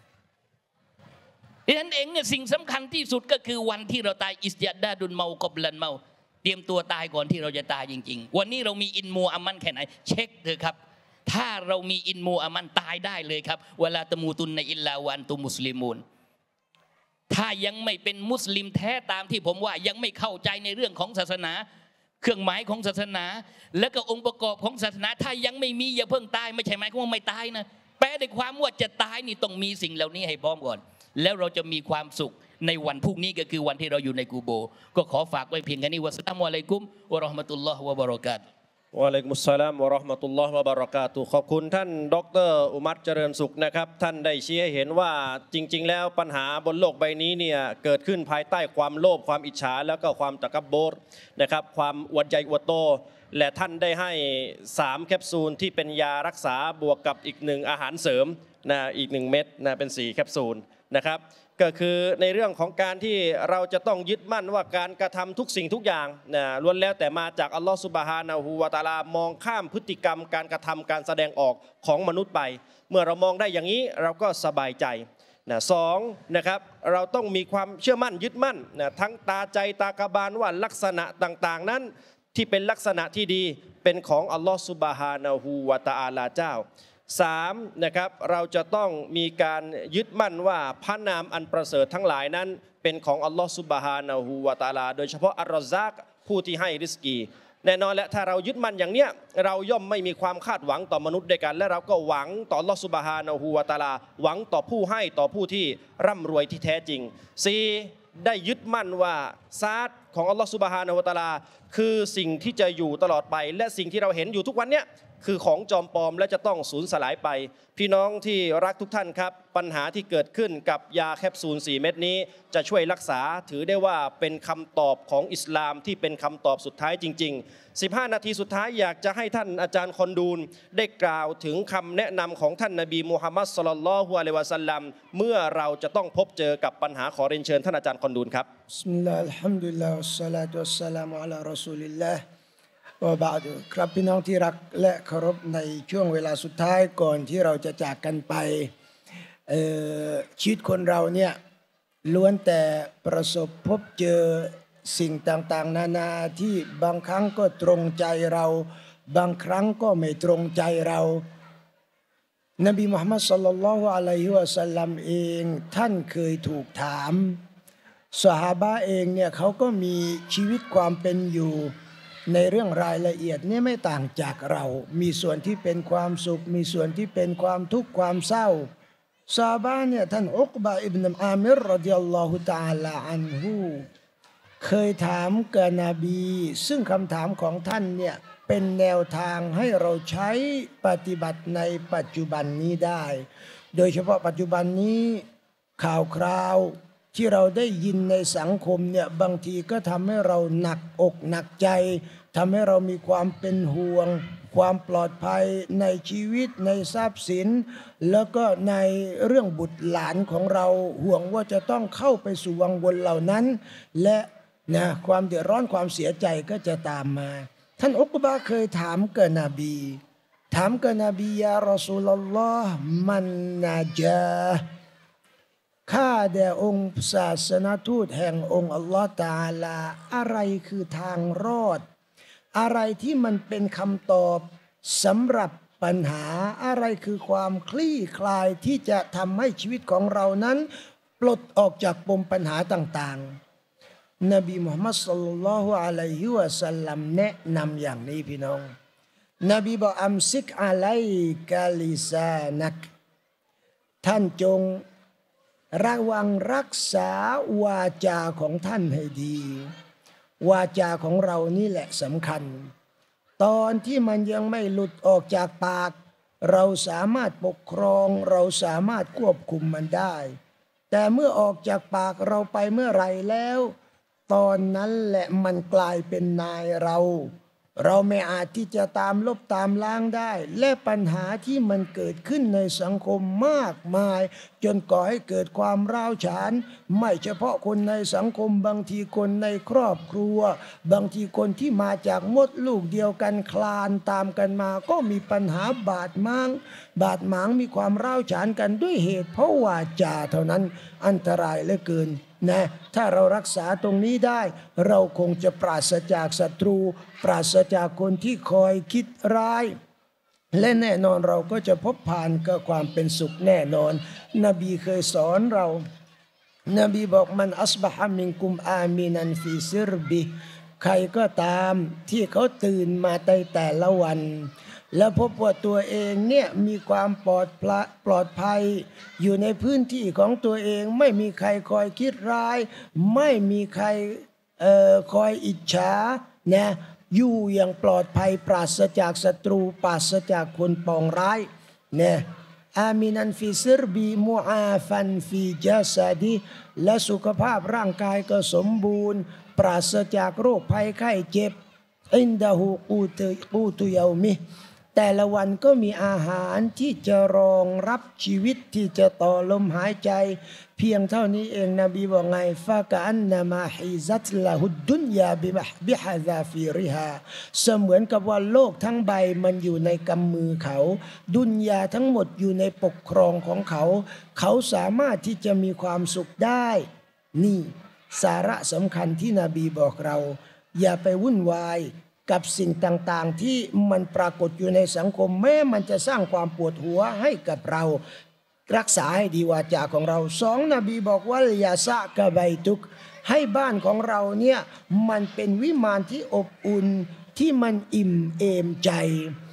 ดังนั้นเองเนี่ยสิ่งสำคัญที่สุดก็คือวันที่เราตายอิสยาดาดุนเมากอบลันเมาเตรียมตัวตายก่อนที่เราจะตายจริงๆวันนี้เรามีอินมูอามันแค่ไหนเช็คเถอะครับถ้าเรามีอินมูอามันตายได้เลยครับเวลาตะมูตุนในอิลลาวันตุมุสลิมูนถ้ายังไม่เป็นมุสลิมแท้ตามที่ผมว่ายังไม่เข้าใจในเรื่องของศาสนาเครื่องหมายของศาสนาและก็องค์ประกอบของศาสนาถ้ายังไม่มีอย่าเพิ่งตายไม่ใช่หมายความว่าไม่ตายนะแปลในความว่าจะตายนี่ต้องมีสิ่งเหล่านี้ให้พร้อมก่อนแล้วเราจะมีความสุขในวันพรุ่งนี้ก็คือวันที่เราอยู่ในกูโบก็ขอฝากไว้เพียงแค่นี้วะสลามุอะลัยกุมวะเราะห์มะตุลลอฮ์วะบะเราะกาตุฮ์วะอะลัยกุมุสสลามวะเราะห์มะตุลลอฮ์วะบะเราะกาตุฮ์ขอบคุณท่านดร.อุมัรเจริญสุขนะครับท่านได้ชี้ให้เห็นว่าจริงๆแล้วปัญหาบนโลกใบนี้เนี่ยเกิดขึ้นภายใต้ความโลภความอิจฉาแล้วก็ความตะกับบรนะครับความอวดใหญ่อวดโตและท่านได้ให้สามแคปซูลที่เป็นยารักษาบวกกับอีกหนึ่งอาหารเสริมนะอีกหนึ่งเม็ดนะเป็นสี่แคปซูลนะครับก็คือในเรื่องของการที่เราจะต้องยึดมั่นว่าการกระทำทุกสิ่งทุกอย่างนะล้วนแล้วแต่มาจากอัลลอฮฺซุบฮานะฮูวะตะอาลามองข้ามพฤติกรรมการกระทำการแสดงออกของมนุษย์ไปเมื่อเรามองได้อย่างนี้เราก็สบายใจนะสองนะครับเราต้องมีความเชื่อมั่นยึดมั่นนะทั้งตาใจตากระบาลว่าลักษณะต่างๆนั้นที่เป็นลักษณะที่ดีเป็นของอัลลอฮฺซุบฮานะฮูวะตะอาลาเจ้าสามนะครับเราจะต้องมีการยึดมั่นว่าพระนามอันประเสริฐทั้งหลายนั้นเป็นของอัลลอฮฺซุบฮานะฮูวะตะอาลาโดยเฉพาะอัลรอซากผู้ที่ให้ริสกีแน่นอนและถ้าเรายึดมั่นอย่างเนี้ยเราย่อมไม่มีความคาดหวังต่อมนุษย์ด้วยกันและเราก็หวังต่ออัลลอฮฺซุบฮานะฮูวะตะอาลาหวังต่อผู้ให้ต่อผู้ที่ร่ำรวยที่แท้จริงสี่ได้ยึดมั่นว่าซาตของอัลลอฮฺซุบฮานะฮูวะตะอาลาคือสิ่งที่จะอยู่ตลอดไปและสิ่งที่เราเห็นอยู่ทุกวันเนี้ยคือของจอมปลอมและจะต้องสูญสลายไปพี่น้องที่รักทุกท่านครับปัญหาที่เกิดขึ้นกับยาแคปซูลสี่เม็ดนี้จะช่วยรักษาถือได้ว่าเป็นคำตอบของอิสลามที่เป็นคำตอบสุดท้ายจริงๆสิบห้านาทีสุดท้ายอยากจะให้ท่านอาจารย์คอนดูลได้กล่าวถึงคำแนะนำของท่านนบีมูฮัมมัดศ็อลลัลลอฮุอะลัยฮิวะซัลลัมเมื่อเราจะต้องพบเจอกับปัญหาขอเรียนเชิญท่านอาจารย์คอนดูลครับบิสมิลลาฮิรเราะห์มานิรเราะฮีมอัลฮัมดุลิลลาฮิวัสศอลาตุวัสสลามุอะลารอซูลิลลาห์วะบะอ์ดุครับพี่น้องที่รักและเคารพในช่วงเวลาสุดท้ายก่อนที่เราจะจากกันไปชีวิตคนเราเนี่ยล้วนแต่ประสบพบเจอสิ่งต่างๆนานาที่บางครั้งก็ตรงใจเราบางครั้งก็ไม่ตรงใจเรานบีมุฮัมมัดศ็อลลัลลอฮุอะลัยฮิวะซัลลัมเองท่านเคยถูกถามซอฮาบะห์เองเนี่ยเขาก็มีชีวิตความเป็นอยู่ในเรื่องรายละเอียดนี่ไม่ต่างจากเรามีส่วนที่เป็นความสุขมีส่วนที่เป็นความทุกข์ความเศร้าซอฮาบะห์เนี่ยท่านอุกบะอิบนุอามิรรอฎิยัลลอฮุตะอาลาอันฮุเคยถามกับนบีซึ่งคำถามของท่านเนี่ยเป็นแนวทางให้เราใช้ปฏิบัติในปัจจุบันนี้ได้โดยเฉพาะปัจจุบันนี้ข่าวคราวที่เราได้ยินในสังคมเนี่ยบางทีก็ทำให้เราหนักอกหนักใจทำให้เรามีความเป็นห่วงความปลอดภัยในชีวิตในทรัพย์สินแล้วก็ในเรื่องบุตรหลานของเราห่วงว่าจะต้องเข้าไปสู่วังวนเหล่านั้นและนะความเดือดร้อนความเสียใจก็จะตามมาท่านอุกบะเคยถามกับนบีถามกับนบียารอซูลุลลอฮ์มันนาจาข้าแด่องค์ศาสนทูตแห่งองค์อัลลอฮ์ตะอาลาอะไรคือทางรอดอะไรที่มันเป็นคำตอบสำหรับปัญหาอะไรคือความคลี่คลายที่จะทำให้ชีวิตของเรานั้นปลดออกจากปมปัญหาต่างๆนบีมุฮัมมัดศ็อลลัลลอฮุอะลัยฮิวะซัลลัมแนะนำอย่างนี้พี่น้องนบีบอกอัมซิกอะลัยกะลิซานักท่านจงระวังรักษาวาจาของท่านให้ดีวาจาของเรานี่แหละสำคัญตอนที่มันยังไม่หลุดออกจากปากเราสามารถปกครองเราสามารถควบคุมมันได้แต่เมื่อออกจากปากเราไปเมื่อไรแล้วตอนนั้นแหละมันกลายเป็นนายเราเราไม่อาจที่จะตามลบตามล้างได้และปัญหาที่มันเกิดขึ้นในสังคมมากมายจนก่อให้เกิดความร้าวฉานไม่เฉพาะคนในสังคมบางทีคนในครอบครัวบางทีคนที่มาจากมดลูกเดียวกันคลานตามกันมาก็มีปัญหาบาดหมางบาดหมางมีความร้าวฉานกันด้วยเหตุเพราะวาจาเท่านั้นอันตรายเหลือเกินนะถ้าเรารักษาตรงนี้ได้เราคงจะปราศจากศัตรูปราศจากคนที่คอยคิดร้ายและแน่นอนเราก็จะพบผ่านกับความเป็นสุขแน่นอนนบีเคยสอนเรานบีบอกมันอัศบะฮะมินกุมอามินันฟีซิรบิใครก็ตามที่เขาตื่นมาในแต่ละวันแล้วพบว่าตัวเองเนี่ยมีความปลอดปลอดภัยอยู่ในพื้นที่ของตัวเองไม่มีใครคอยคิดร้ายไม่มีใครเอ่อคอยอิจฉานะอยู่อย่างปลอดภัยปราศจากศัตรูปราศจากคนปองร้ายเนี่ยอามินันฟีซิรบีมูอาฟันฟีญาซาดีและสุขภาพร่างกายก็สมบูรณ์ปราศจากโรคภัยไข้เจ็บอินดะฮูกูตุกูตุยามิแต่ละวันก็มีอาหารที่จะรองรับชีวิตที่จะต่อลมหายใจเพียงเท่านี้เองนบีบอกไงฟะกะอันนะมาฮิซัตละฮุดดุนยาบิมะบิฮะซาฟิริฮาเสมือนกับว่าโลกทั้งใบมันอยู่ในกำมือเขาดุนยาทั้งหมดอยู่ในปกครองของเขาเขาสามารถที่จะมีความสุขได้นี่สาระสำคัญที่นบีบอกเราอย่าไปวุ่นวายกับสิ่งต่างๆที่มันปรากฏอยู่ในสังคมแม้มันจะสร้างความปวดหัวให้กับเรารักษาให้ดีวาจาของเราสองนบีบอกว่ายาซะกะไบตุกให้บ้านของเราเนี่ยมันเป็นวิมานที่อบอุ่นที่มันอิ่มเอมใจ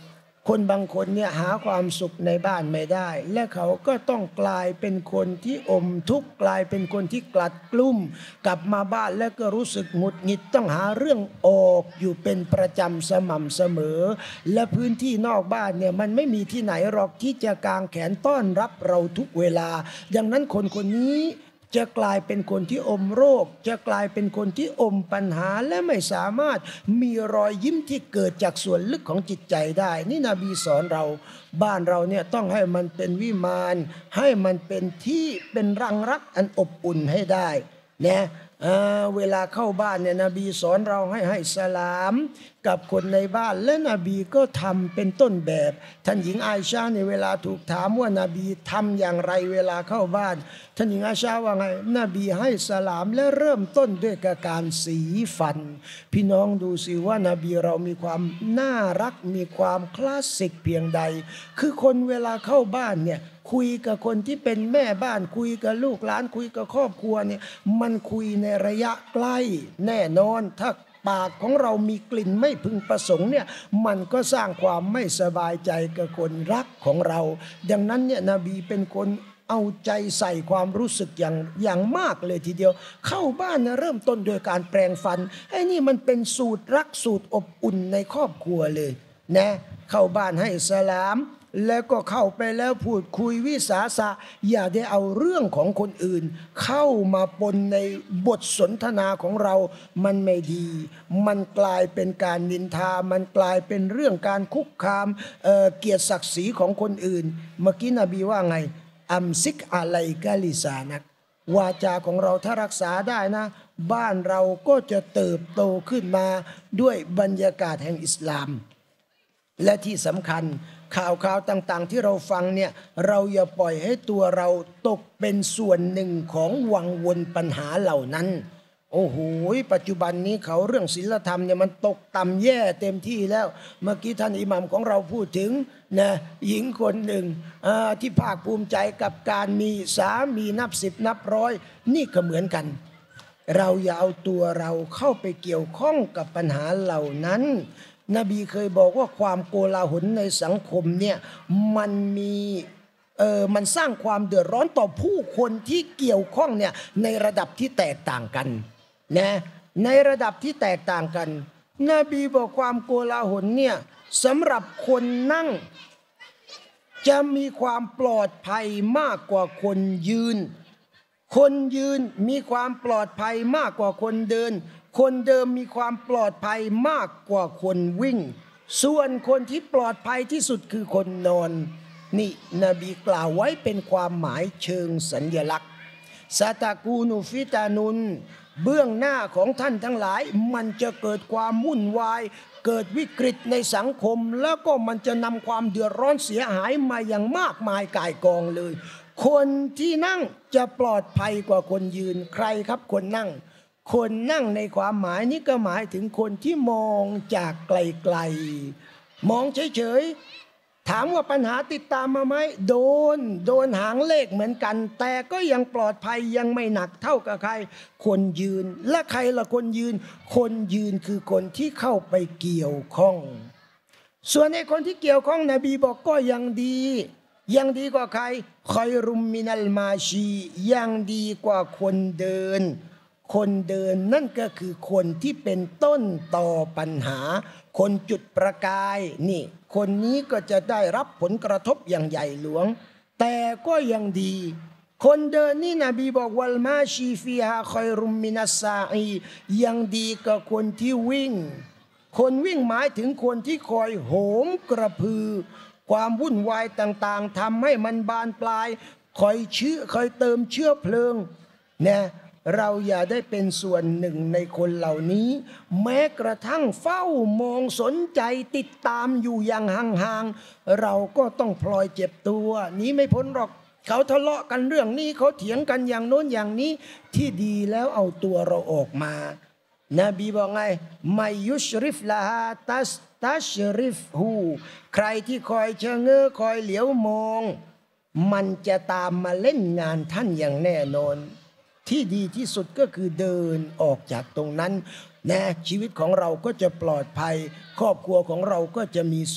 คนบางคนเนี่ยหาความสุขในบ้านไม่ได้และเขาก็ต้องกลายเป็นคนที่อมทุกข์กลายเป็นคนที่กลัดกลุ้มกลับมาบ้านแล้วก็รู้สึกหงุดหงิดต้องหาเรื่องออกอยู่เป็นประจำสม่ำเสมอและพื้นที่นอกบ้านเนี่ยมันไม่มีที่ไหนหรอกที่จะกางแขนต้อนรับเราทุกเวลาดังนั้นคนคนนี้จะกลายเป็นคนที่อมโรคจะกลายเป็นคนที่อมปัญหาและไม่สามารถมีรอยยิ้มที่เกิดจากส่วนลึกของจิตใจได้นี่นบีสอนเราบ้านเราเนี่ยต้องให้มันเป็นวิมานให้มันเป็นที่เป็นรังรักอันอบอุ่นให้ได้นะเวลาเข้าบ้านเนี่ยนบีสอนเราให้ให้สลามกับคนในบ้านและนบีก็ทำเป็นต้นแบบท่านหญิงอาอิชาในเวลาถูกถามว่านบีทำอย่างไรเวลาเข้าบ้านท่านหญิงอาอิชาว่าไงนบีให้สลามและเริ่มต้นด้วยการสีฟันพี่น้องดูสิว่านบีเรามีความน่ารักมีความคลาสสิกเพียงใดคือคนเวลาเข้าบ้านเนี่ยคุยกับคนที่เป็นแม่บ้านคุยกับลูกหลานคุยกับครอบครัวเนี่ยมันคุยในระยะใกล้แน่นอนถ้าปากของเรามีกลิ่นไม่พึงประสงค์เนี่ยมันก็สร้างความไม่สบายใจกับคนรักของเราดังนั้นเนี่ยนบีเป็นคนเอาใจใส่ความรู้สึกอย่างอย่างมากเลยทีเดียวเข้าบ้านนะเริ่มต้นโดยการแปรงฟันไอ้นี่มันเป็นสูตรรักสูตรอบอุ่นในครอบครัวเลยนะเข้าบ้านให้สลามแล้วก็เข้าไปแล้วพูดคุยวิสาสะอย่าได้เอาเรื่องของคนอื่นเข้ามาปนในบทสนทนาของเรามันไม่ดีมันกลายเป็นการนินทามันกลายเป็นเรื่องการคุกคามเอ่อเกียรติศักดิ์ศรีของคนอื่นเมื่อกี้นบีว่าไงอัมซิกอะไลกะลิซานักวาจาของเราถ้ารักษาได้นะบ้านเราก็จะเติบโตขึ้นมาด้วยบรรยากาศแห่งอิสลามและที่สำคัญข่าวข่าวต่างๆที่เราฟังเนี่ยเราอย่าปล่อยให้ตัวเราตกเป็นส่วนหนึ่งของวังวนปัญหาเหล่านั้นโอ้โหปัจจุบันนี้เขาเรื่องศีลธรรมเนี่ยมันตกต่ำแย่เต็มที่แล้วเมื่อกี้ท่านอิหมัมของเราพูดถึงนะหญิงคนหนึ่งที่ภาคภูมิใจกับการมีสามีนับสิบนับร้อยนี่ก็เหมือนกันเราอย่าเอาตัวเราเข้าไปเกี่ยวข้องกับปัญหาเหล่านั้นนบีเคยบอกว่าความโกลาหลในสังคมเนี่ยมันมีเออมันสร้างความเดือดร้อนต่อผู้คนที่เกี่ยวข้องเนี่ยในระดับที่แตกต่างกันนะในระดับที่แตกต่างกันนบีบอกความโกลาหลเนี่ยสำหรับคนนั่งจะมีความปลอดภัยมากกว่าคนยืนคนยืนมีความปลอดภัยมากกว่าคนเดินคนเดิมมีความปลอดภัยมากกว่าคนวิ่งส่วนคนที่ปลอดภัยที่สุดคือคนนอนนี่นบีกล่าวไว้เป็นความหมายเชิงสัญลักษณ์ซาตากูนูฟิตานุนเบื้องหน้าของท่านทั้งหลายมันจะเกิดความวุ่นวายเกิดวิกฤตในสังคมแล้วก็มันจะนำความเดือดร้อนเสียหายมาอย่างมากมายก่ายกองเลยคนที่นั่งจะปลอดภัยกว่าคนยืนใครครับคนนั่งคนนั่งในความหมายนี้ก็หมายถึงคนที่มองจากไกลๆมองเฉยๆถามว่าปัญหาติดตามมาไหมโดนโดนหางเลขเหมือนกันแต่ก็ยังปลอดภัยยังไม่หนักเท่ากับใครคนยืนและใครละคนยืนคนยืนคือคนที่เข้าไปเกี่ยวข้องส่วนไอ้คนที่เกี่ยวข้องนบีบอกก็ยังดียังดีกว่าใครคอยรุมมินัลมาชียังดีกว่าคนเดินคนเดินนั่นก็คือคนที่เป็นต้นต่อปัญหาคนจุดประกายนี่คนนี้ก็จะได้รับผลกระทบอย่างใหญ่หลวงแต่ก็ยังดีคนเดินนี่นบีบอกวัลมาชีฟีฮาคอยรุมมินัสซาอียังดีกว่าคนที่วิ่งคนวิ่งหมายถึงคนที่คอยโหมกระพือความวุ่นวายต่างๆทำให้มันบานปลายคอยเชื้อคอยเติมเชื้อเพลิงนะเราอย่าได้เป็นส่วนหนึ่งในคนเหล่านี้แม้กระทั่งเฝ้ามองสนใจติดตามอยู่อย่างห่างๆเราก็ต้องพลอยเจ็บตัวนี้ไม่พ้นหรอกเขาทะเลาะกันเรื่องนี้เขาเถียงกันอย่างโน้นอย่างนี้ที่ดีแล้วเอาตัวเราออกมานบีบอกไงไมยุชริฟลาฮาตัสตัชริฟฮูใครที่คอยเชงเง้อคอยเหลียวมองมันจะตามมาเล่นงานท่านอย่างแน่นอนที่ดีที่สุดก็คือเดินออกจากตรงนั้นนะชีวิตของเราก็จะปลอดภัยครอบครัวของเราก็จะมีสุข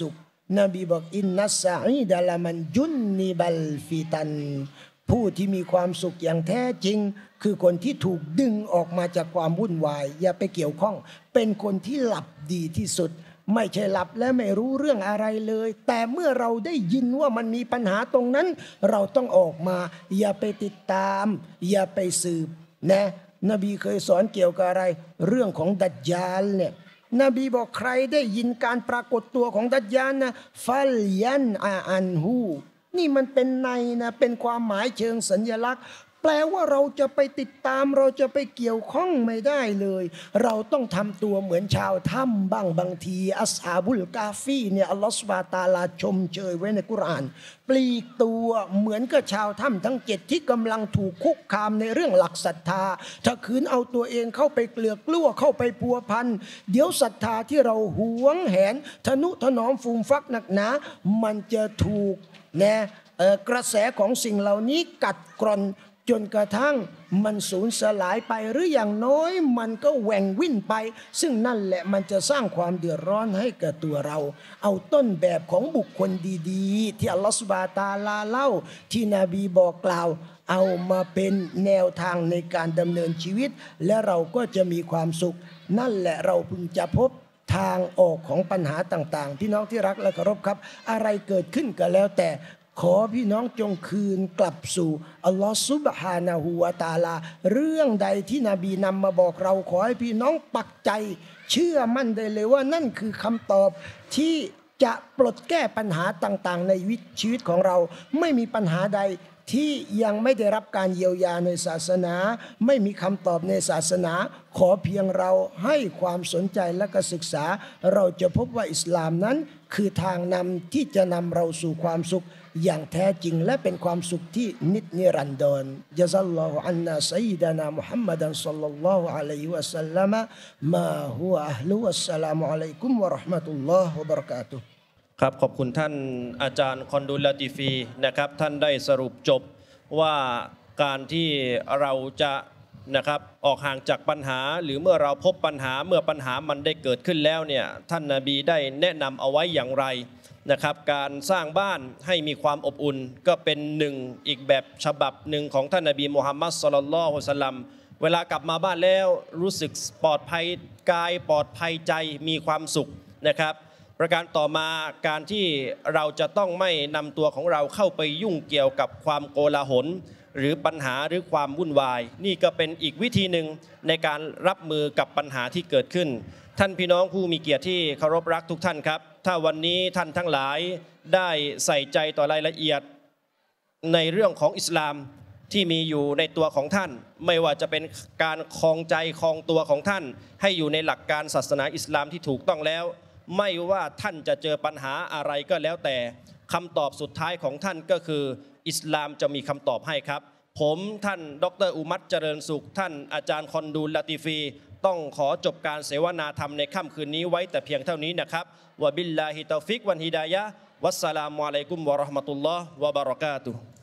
นบีบอกอินนัสซะอีดะละมันจุนนิบัลฟิตันผู้ที่มีความสุขอย่างแท้จริงคือคนที่ถูกดึงออกมาจากความวุ่นวายอย่าไปเกี่ยวข้องเป็นคนที่หลับดีที่สุดไม่ใช่หลับและไม่รู้เรื่องอะไรเลยแต่เมื่อเราได้ยินว่ามันมีปัญหาตรงนั้นเราต้องออกมาอย่าไปติดตามอย่าไปสืบนะนบีเคยสอนเกี่ยวกับอะไรเรื่องของดัจญาลเนี่ยนบีบอกใครได้ยินการปรากฏตัวของดัจญาลนะฟัลยันอาอันฮูนี่มันเป็นในนะเป็นความหมายเชิงสัญลักษณ์แปลว่าเราจะไปติดตามเราจะไปเกี่ยวข้องไม่ได้เลยเราต้องทำตัวเหมือนชาวถ้ำบ้างบางทีอัสฮาบุลกาฟีเนี่ยอัลลอฮฺซุบฮานะฮูวะตะอาลาชมเชยไว้ในกุรอานปลีกตัวเหมือนกับชาวถ้ำทั้งเจ็ดที่กำลังถูกคุกคามในเรื่องหลักศรัทธาถ้าคืนเอาตัวเองเข้าไปเกลือกกลั้วเข้าไปพัวพันเดี๋ยวศรัทธาที่เราหวงแหนทนุถนอมฟูมฟักหนักหนามันจะถูกนะกระแสของสิ่งเหล่านี้กัดกร่อนจนกระทั่งมันสูญสลายไปหรืออย่างน้อยมันก็แหว่งวิ่นไปซึ่งนั่นแหละมันจะสร้างความเดือดร้อนให้กับตัวเราเอาต้นแบบของบุคคลดีๆที่อัลลอฮฺซุบฮานะฮูวะตะอาลาเล่าที่นบีบอกกล่าวเอามาเป็นแนวทางในการดำเนินชีวิตและเราก็จะมีความสุขนั่นแหละเราพึงจะพบทางออกของปัญหาต่างๆพี่น้องที่รักและเคารพครับอะไรเกิดขึ้นก็แล้วแต่ขอพี่น้องจงคืนกลับสู่อัลลอฮฺซุบฮานะฮูวะตะอาลาเรื่องใดที่นบีนำมาบอกเราขอให้พี่น้องปักใจเชื่อมั่นได้เลยว่านั่นคือคำตอบที่จะปลดแก้ปัญหาต่างๆในชีวิตของเราไม่มีปัญหาใดที่ยังไม่ได้รับการเยียวยาในศาสนาไม่มีคำตอบในศาสนาขอเพียงเราให้ความสนใจและก็ศึกษาเราจะพบว่าอิสลามนั้นคือทางนำที่จะนำเราสู่ความสุขอย่างแท้จริงและเป็นความสุขที่นิจนิรันดรญะซัลลอฮุอันนาซัยยิดานามุฮัมมัดันศ็อลลัลลอฮุอะลัยฮิวะซัลลัมมาฮุวะอะห์ลุวัสสลามุอะลัยกุมวะเราะห์มะตุลลอฮ์วะบะเราะกาตุฮ์ครับขอบคุณท่านอาจารย์คอนดุลลาติฟีนะครับท่านได้สรุปจบว่าการที่เราจะนะครับออกห่างจากปัญหาหรือเมื่อเราพบปัญหาเมื่อปัญหามันได้เกิดขึ้นแล้วเนี่ยท่านนบีได้แนะนำเอาไว้อย่างไรนะครับการสร้างบ้านให้มีความอบอุ่นก็เป็นหนึ่งอีกแบบฉบับหนึ่งของท่านนบีมุฮัมมัดศ็อลลัลลอฮุอะลัยฮิวะซัลลัมเวลากลับมาบ้านแล้วรู้สึกปลอดภัยกายปลอดภัยใจมีความสุขนะครับประการต่อมาการที่เราจะต้องไม่นำตัวของเราเข้าไปยุ่งเกี่ยวกับความโกลาหลหรือปัญหาหรือความวุ่นวายนี่ก็เป็นอีกวิธีหนึ่งในการรับมือกับปัญหาที่เกิดขึ้นท่านพี่น้องผู้มีเกียรติที่เคารพรักทุกท่านครับถ้าวันนี้ท่านทั้งหลายได้ใส่ใจต่อรายละเอียดในเรื่องของอิสลามที่มีอยู่ในตัวของท่านไม่ว่าจะเป็นการครองใจครองตัวของท่านให้อยู่ในหลักการศาสนาอิสลามที่ถูกต้องแล้วไม่ว่าท่านจะเจอปัญหาอะไรก็แล้วแต่คำตอบสุดท้ายของท่านก็คืออิสลามจะมีคำตอบให้ครับผมท่านดร.อุมัตเจริญสุขท่านอาจารย์คอนดูลลาติฟีต้องขอจบการเสวนาธรรมในค่ำคืนนี้ไว้แต่เพียงเท่านี้นะครับวะบิลลาฮิตอฟิกวันฮิดายะฮ์วัสสลามุอะลัยกุมวะเราะห์มะตุลลอฮ์วะบะเราะกาตุฮ์